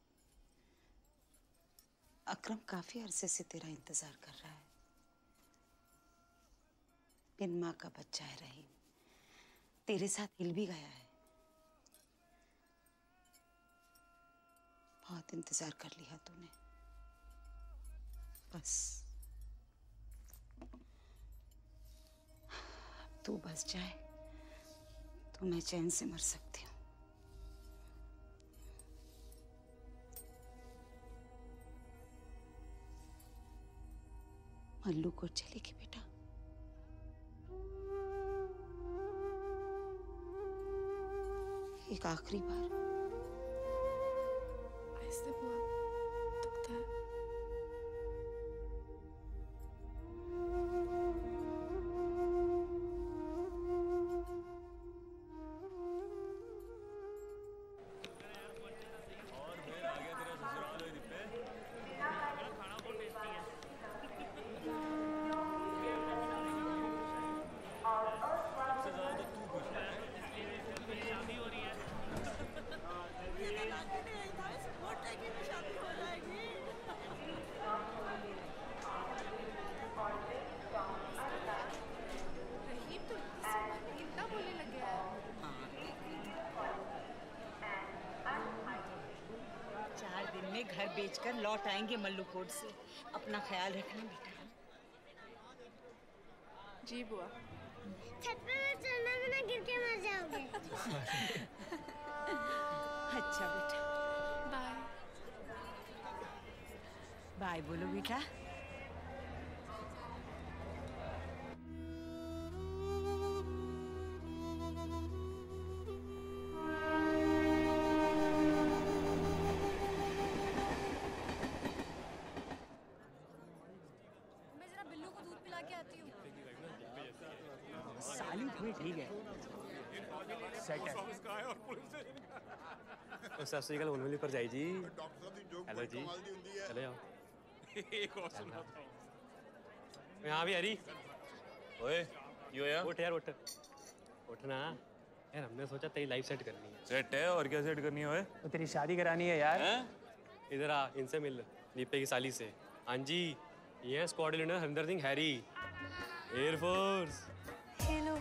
U: अकरम काफी अरसे से तेरा इंतजार कर रहा है। बिन माँ का बच्चा है रहीम, तेरे साथ हिल भी गया है। बहुत इंतजार कर लिया तूने, बस तू बस जाए तो मैं चैन से मर सकती हूँ। मल्लू को चलेगी बेटा? एक आखिरी बार।
J: ऐसे बुआ, दुखता है।
U: घर बेचकर लौट आएंगे मल्लू कोट से। अपना ख्याल रखना बेटा।
J: जी बुआ।
M: छत पे मत चढ़ना वरना गिर के मर जाओगे।
U: अच्छा बेटा,
J: बाय।
U: बाय बोलो बेटा।
F: ठीक है, सेट है।
K: सत श्री अकाल उन्होंने पर जाई जी। हेलो जी, चले आओ।
F: एक और सुना।
K: यहाँ भी हरी।
Q: ओए, यो यार।
K: उठ यार, उठ ना यार। हमने सोचा तेरी लाइफ सेट करनी है।
Q: सेट है? और क्या सेट करनी है? ओए,
F: तो तेरी शादी करानी है यार।
K: इधर आ, इनसे मिल, दीपे की साली से। हाँ जी, ये है squad leader Harinder Singh Harry, air force.
N: Hello,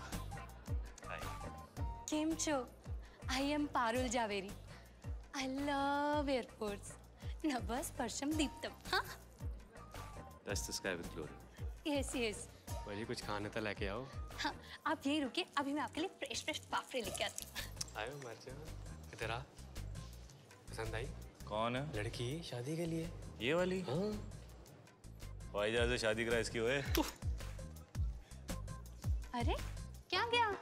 N: केम छो? I am Parul Javeri. I love air force. नभस परशम दीप्तम। हाँ,
O: Touch the sky with glory.
N: Yes yes.
K: वही कुछ खाने तो लेके आओ।
N: हाँ, आप यही रुके, अभी मैं आपके लिए फ्रेश फ्रेश पापड़ी लेके आती हूँ।
K: आयो मर जा। इधर आ। पसंद आई?
Q: कौन है?
K: लड़की शादी के लिए।
Q: ये वाली?
K: हाँ।
Q: हवाई जहाज से शादी करा इसकी। ओए,
N: अरे क्या गया?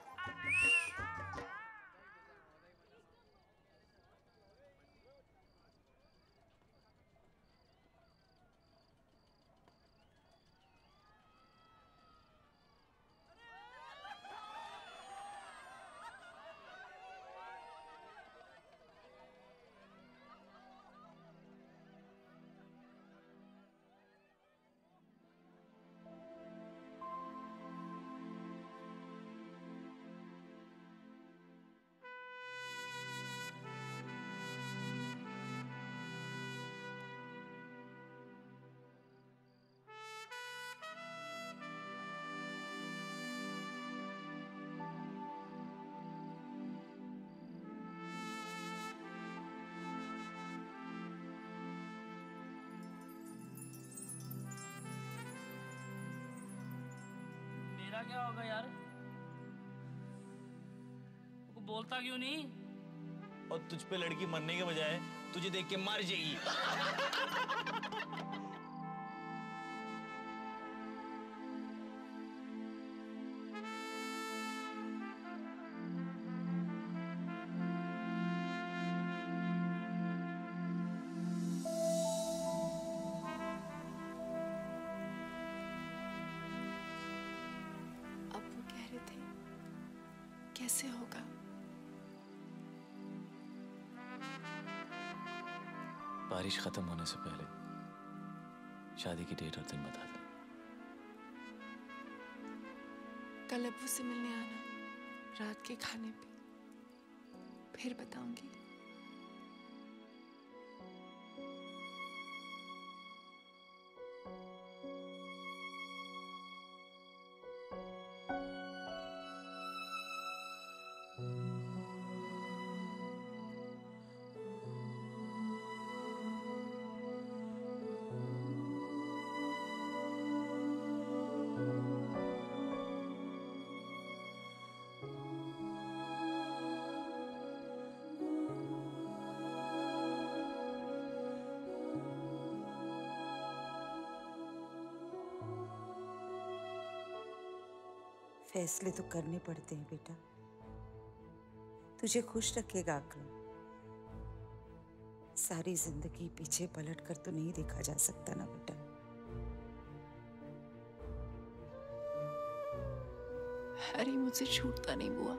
X: मेरा क्या होगा यार? वो बोलता क्यों नहीं?
Q: और तुझ पे लड़की मरने के बजाय तुझे देख के मर जाएगी।
J: अब वो कह रहे थे कैसे होगा?
V: बारिश खत्म होने से पहले शादी की डेट और दिन बता दो।
J: कल अब्बू से मिलने आना, रात के खाने पे, फिर बताऊंगी।
U: फैसले तो करने पड़ते हैं बेटा। तुझे खुश रखेगा अकरम। सारी जिंदगी पीछे पलट कर तो नहीं देखा जा सकता ना बेटा।
J: हैरी मुझसे छूटता नहीं बुआ।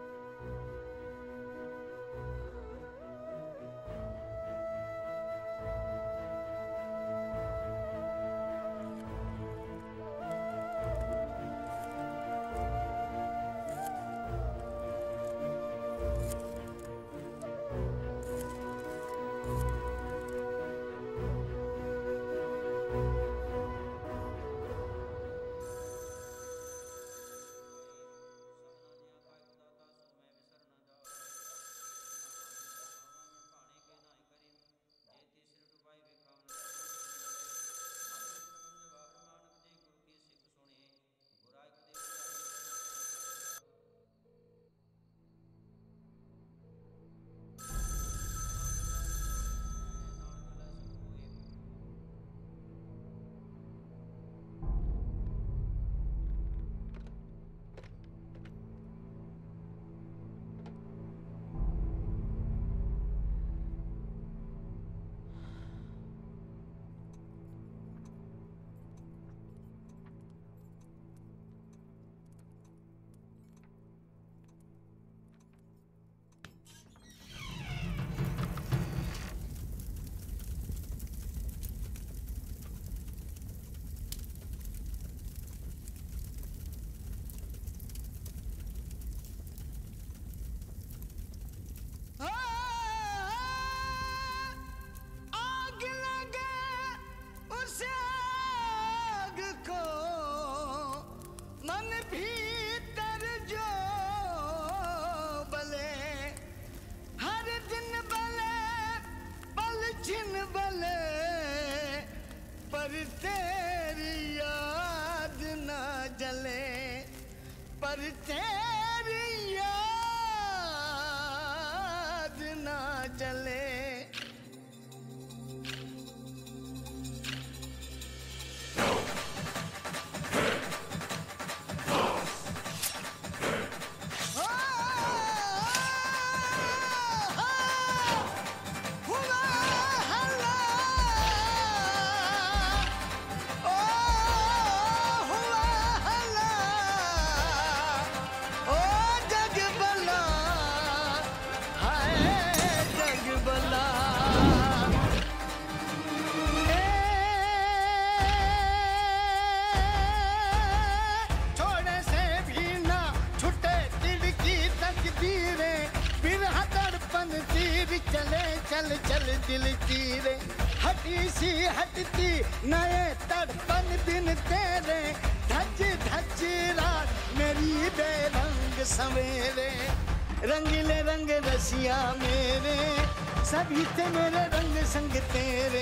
E: सभी ते मेरे रंग संग तेरे,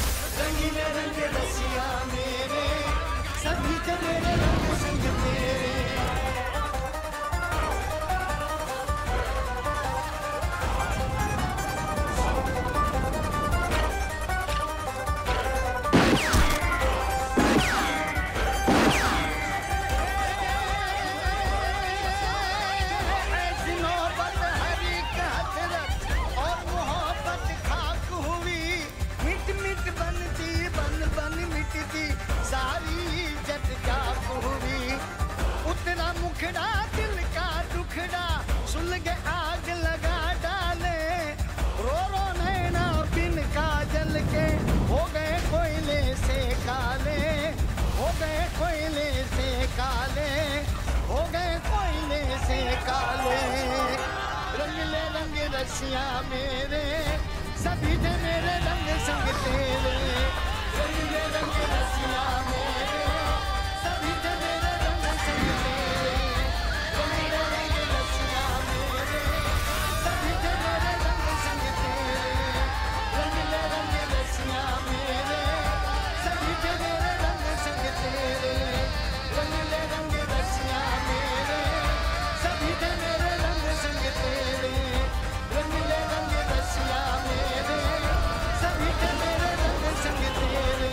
E: रंगीले रंग रसिया मेरे, सभी ते मेरे रंग संग तेरे। मुखड़ा दिल का दुखड़ा के आग लगा डाले, रो रो नैना बिन काजल के हो गए कोयले से काले, हो गए कोयले से काले, हो गए कोयले से काले। रंगले रंग रसिया मेरे, सभी थे मेरे रंग संग तेरे। रंगले रंग रसिया मेरे, सभी थे मेरे रंग संग तेरे। रंगले रंग रसिया मेरे, सभी थे मेरे रंग संग तेरे। रंगले रंग रसिया मेरे, सभी थे मेरे रंग संग तेरे। रंगले रंग रसिया मेरे, सभी थे मेरे रंग संग तेरे। रंगले रंग रसिया मेरे, सभी थे मेरे रंग संग तेरे।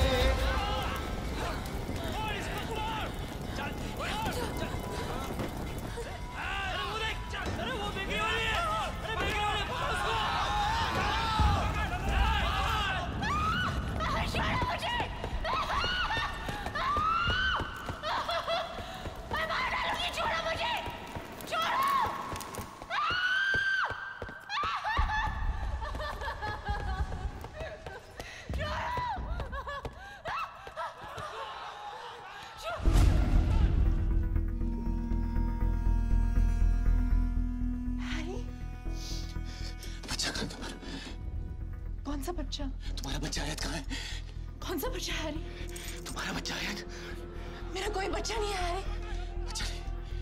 J: कौन सा बच्चा?
V: तुम्हारा बच्चा आयत कहाँ है?
J: कौन सा बच्चा हैरी?
V: तुम्हारा बच्चा आयत?
J: मेरा कोई बच्चा नहीं है हैरी।
V: बच्चा नहीं?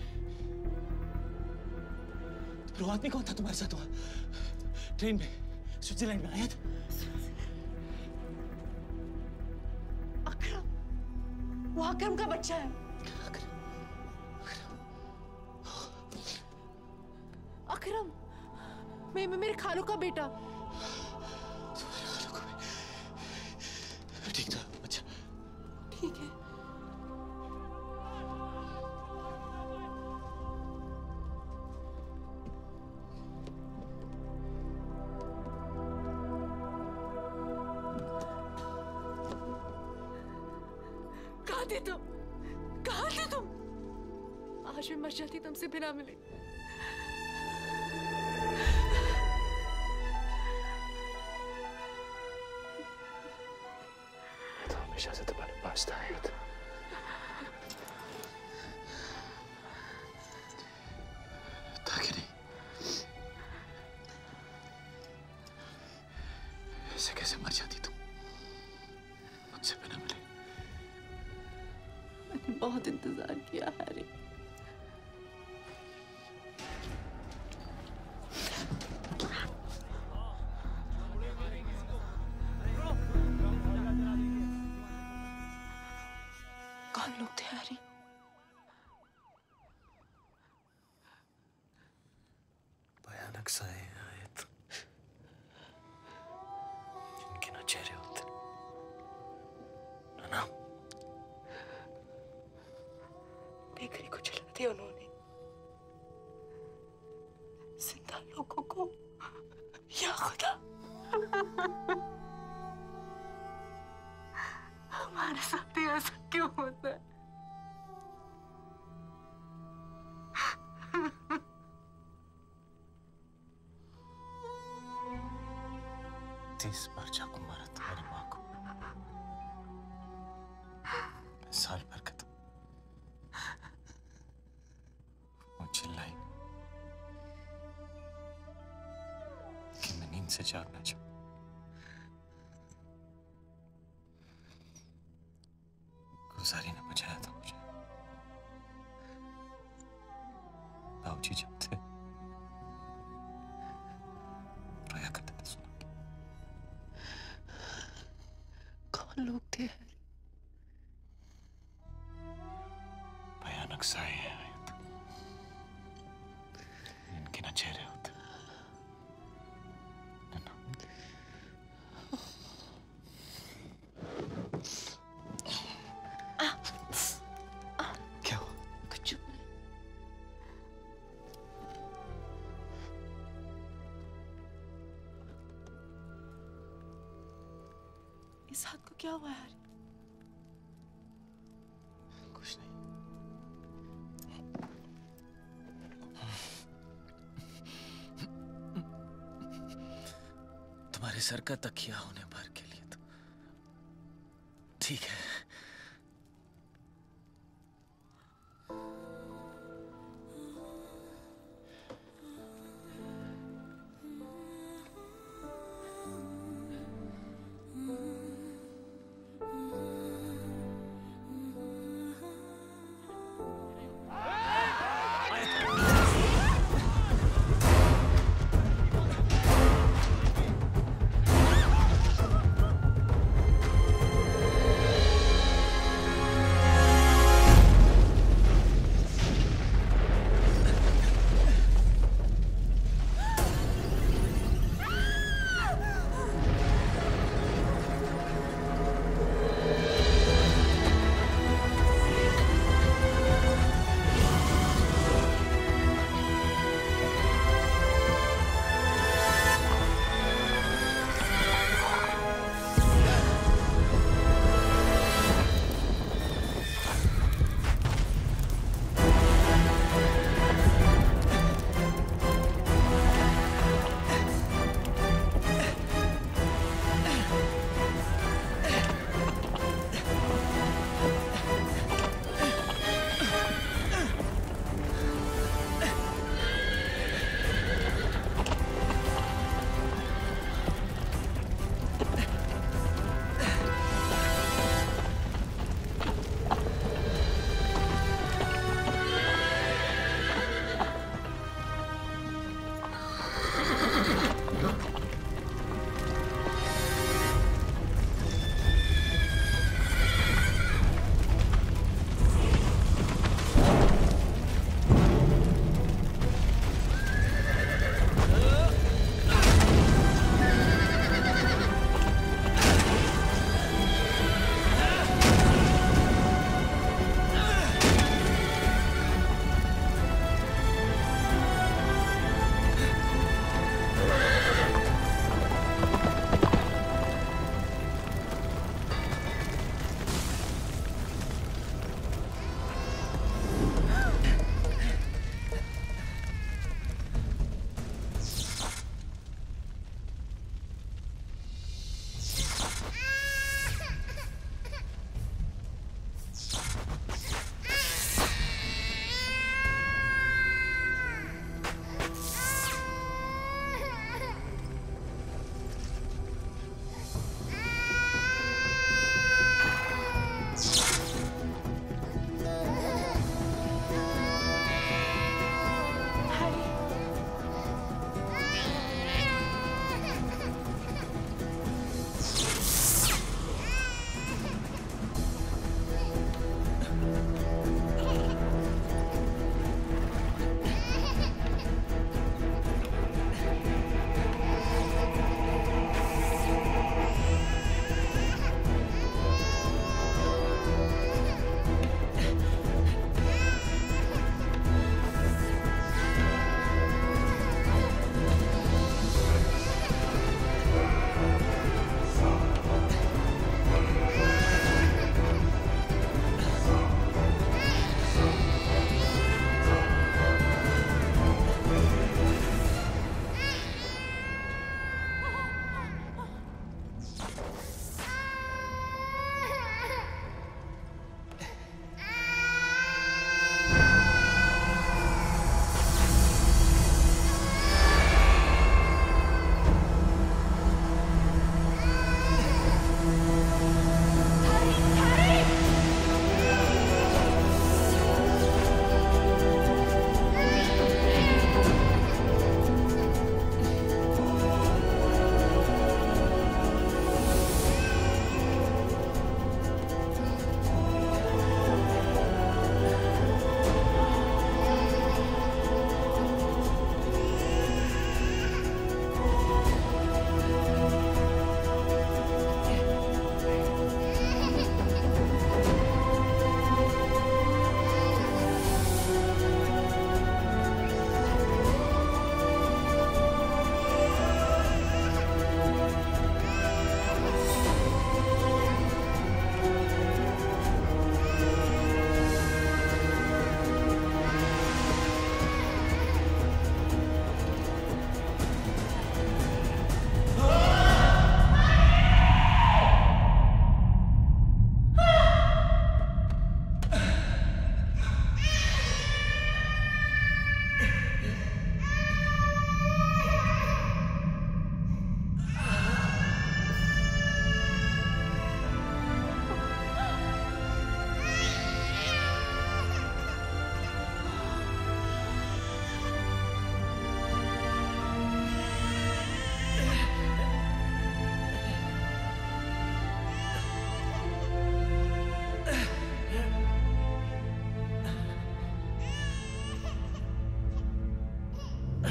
V: वो आदमी कौन था तुम्हारे साथ वहाँ ट्रेन में स्विट्जरलैंड में? आयत?
J: अकरम, वो अकरम का बच्चा है। अकरम, मेरे खालू का बेटा।
V: ठीक था बच्चा?
J: ठीक है। कहाँ थे तुम? कहाँ थे तुम? आज मैं मर जाती तुमसे बिना मिले।
V: हमेशा से तुम्हारे पास था आयत। था कि नहीं? ऐसे कैसे मर जाती तुम मुझसे बिना मिले?
J: मैंने बहुत इंतजार किया हैरी। कौन लोग थे हैरी?
V: भयानक सा है आयत, जिनके ना चेहरे होते ना नाम।
J: बेकरी को जला दिया उन्होंने, जिंदा लोगों को। या खुदा, हमारे साथ ही ऐसा क्यों होता है?
V: तीस बार चाकू मारा तुम्हारी माँ को, साल भर का तुम वो चिल्लाई कि मैं नींद से जागना चाहूं। गुजारी ने बचाया था मुझे। बाबूजी जब थे रोया करते थे सुना के।
J: कौन लोग थे?
V: भयानक साए हैं आयत, इनके ना चेहरे होते ना नाम। क्या हुआ?
J: कुछ नहीं। इस हाथ को क्या हुआ यार?
V: कुछ नहीं। तुम्हारे सर का तकिया होने भर के लिए तो ठीक है।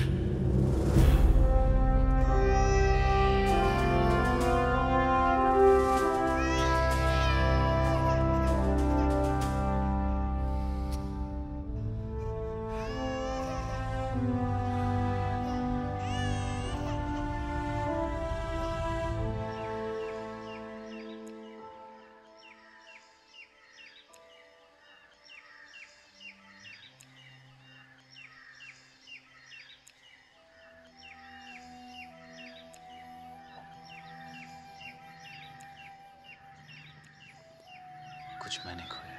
V: कुछ मैंने खोया,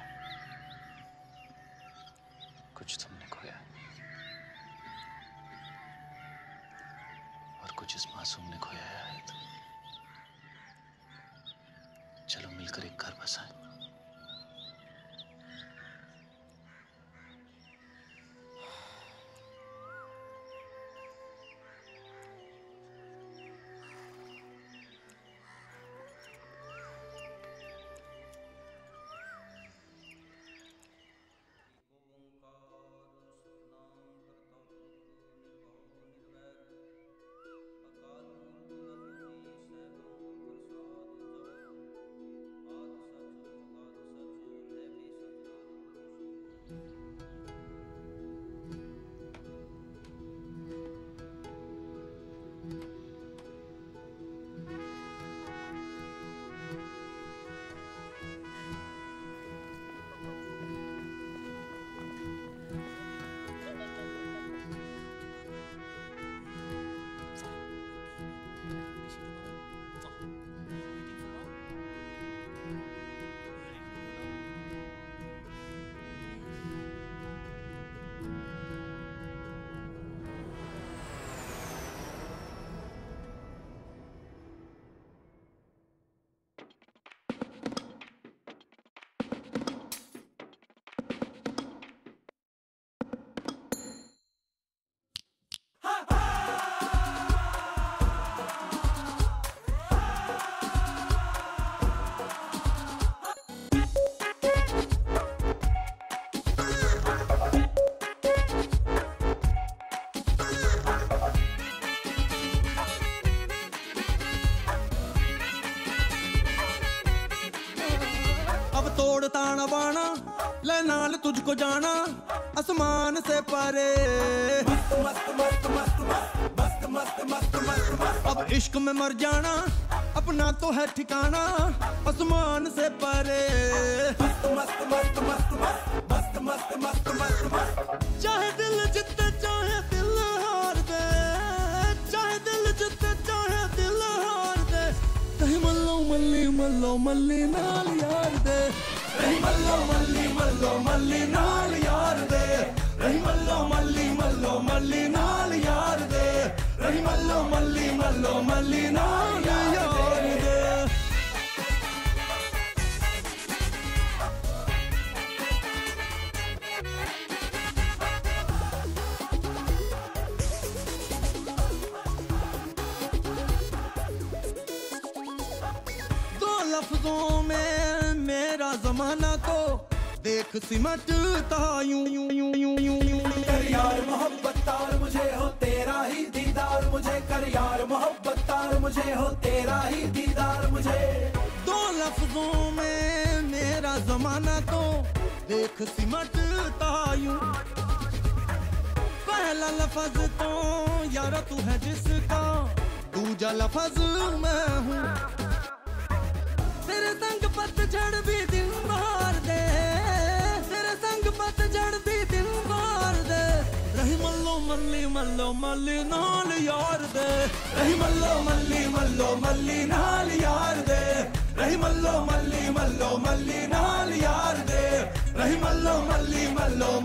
V: कुछ तुमने खोया, और कुछ इस मासूम ने खोया है आयत। चलो मिलकर एक घर बसाएं।
E: ताना बाना ले नाल तुझको जाना आसमान से परे मस्त मस्त मस्त मस्त मस्त मस्त मस्त मस्त अब इश्क में मर जाना अपना तो है ठिकाना आसमान से परे मस्त मस्त मस्त मस्त मस्त मस्त मस्त मस्त मस्त चाहे दिल जितने चाहे दिल हार दे चाहे दिल जितने चाहे दिल हार दे कहीं मल्लो मल्ली मल्लो मल्ली नाल यार दे रही मल्लो मल्ली नाल यार दे रही मल्लो मल्ली नाल यार दे रही मल्लो मल्ली नाल यार दे दो लफ्जों में मेरा जमाना तो देख सिमटता यूं यूं यूं यूं यूं यूं कर यार मोहब्बत तार मुझे हो तेरा ही दीदार मुझे कर यार मोहब्बत तार मुझे हो तेरा ही दीदार मुझे दो लफ्जों में मेरा जमाना तो देख सिमटता यूं पहला लफ्ज तो यार तू है जिसका दूजा लफ्ज मैं हूँ तेरे संग पतझड़ भी दिन बहार दे तेरे संग पतझड़ भी दिन बहार दे रही मल्लो मल्ली नाल यार दे रही मल्लो मल्ली नाल यार दे रही मल्लो मल्ली नाल यार दे रही मल्लो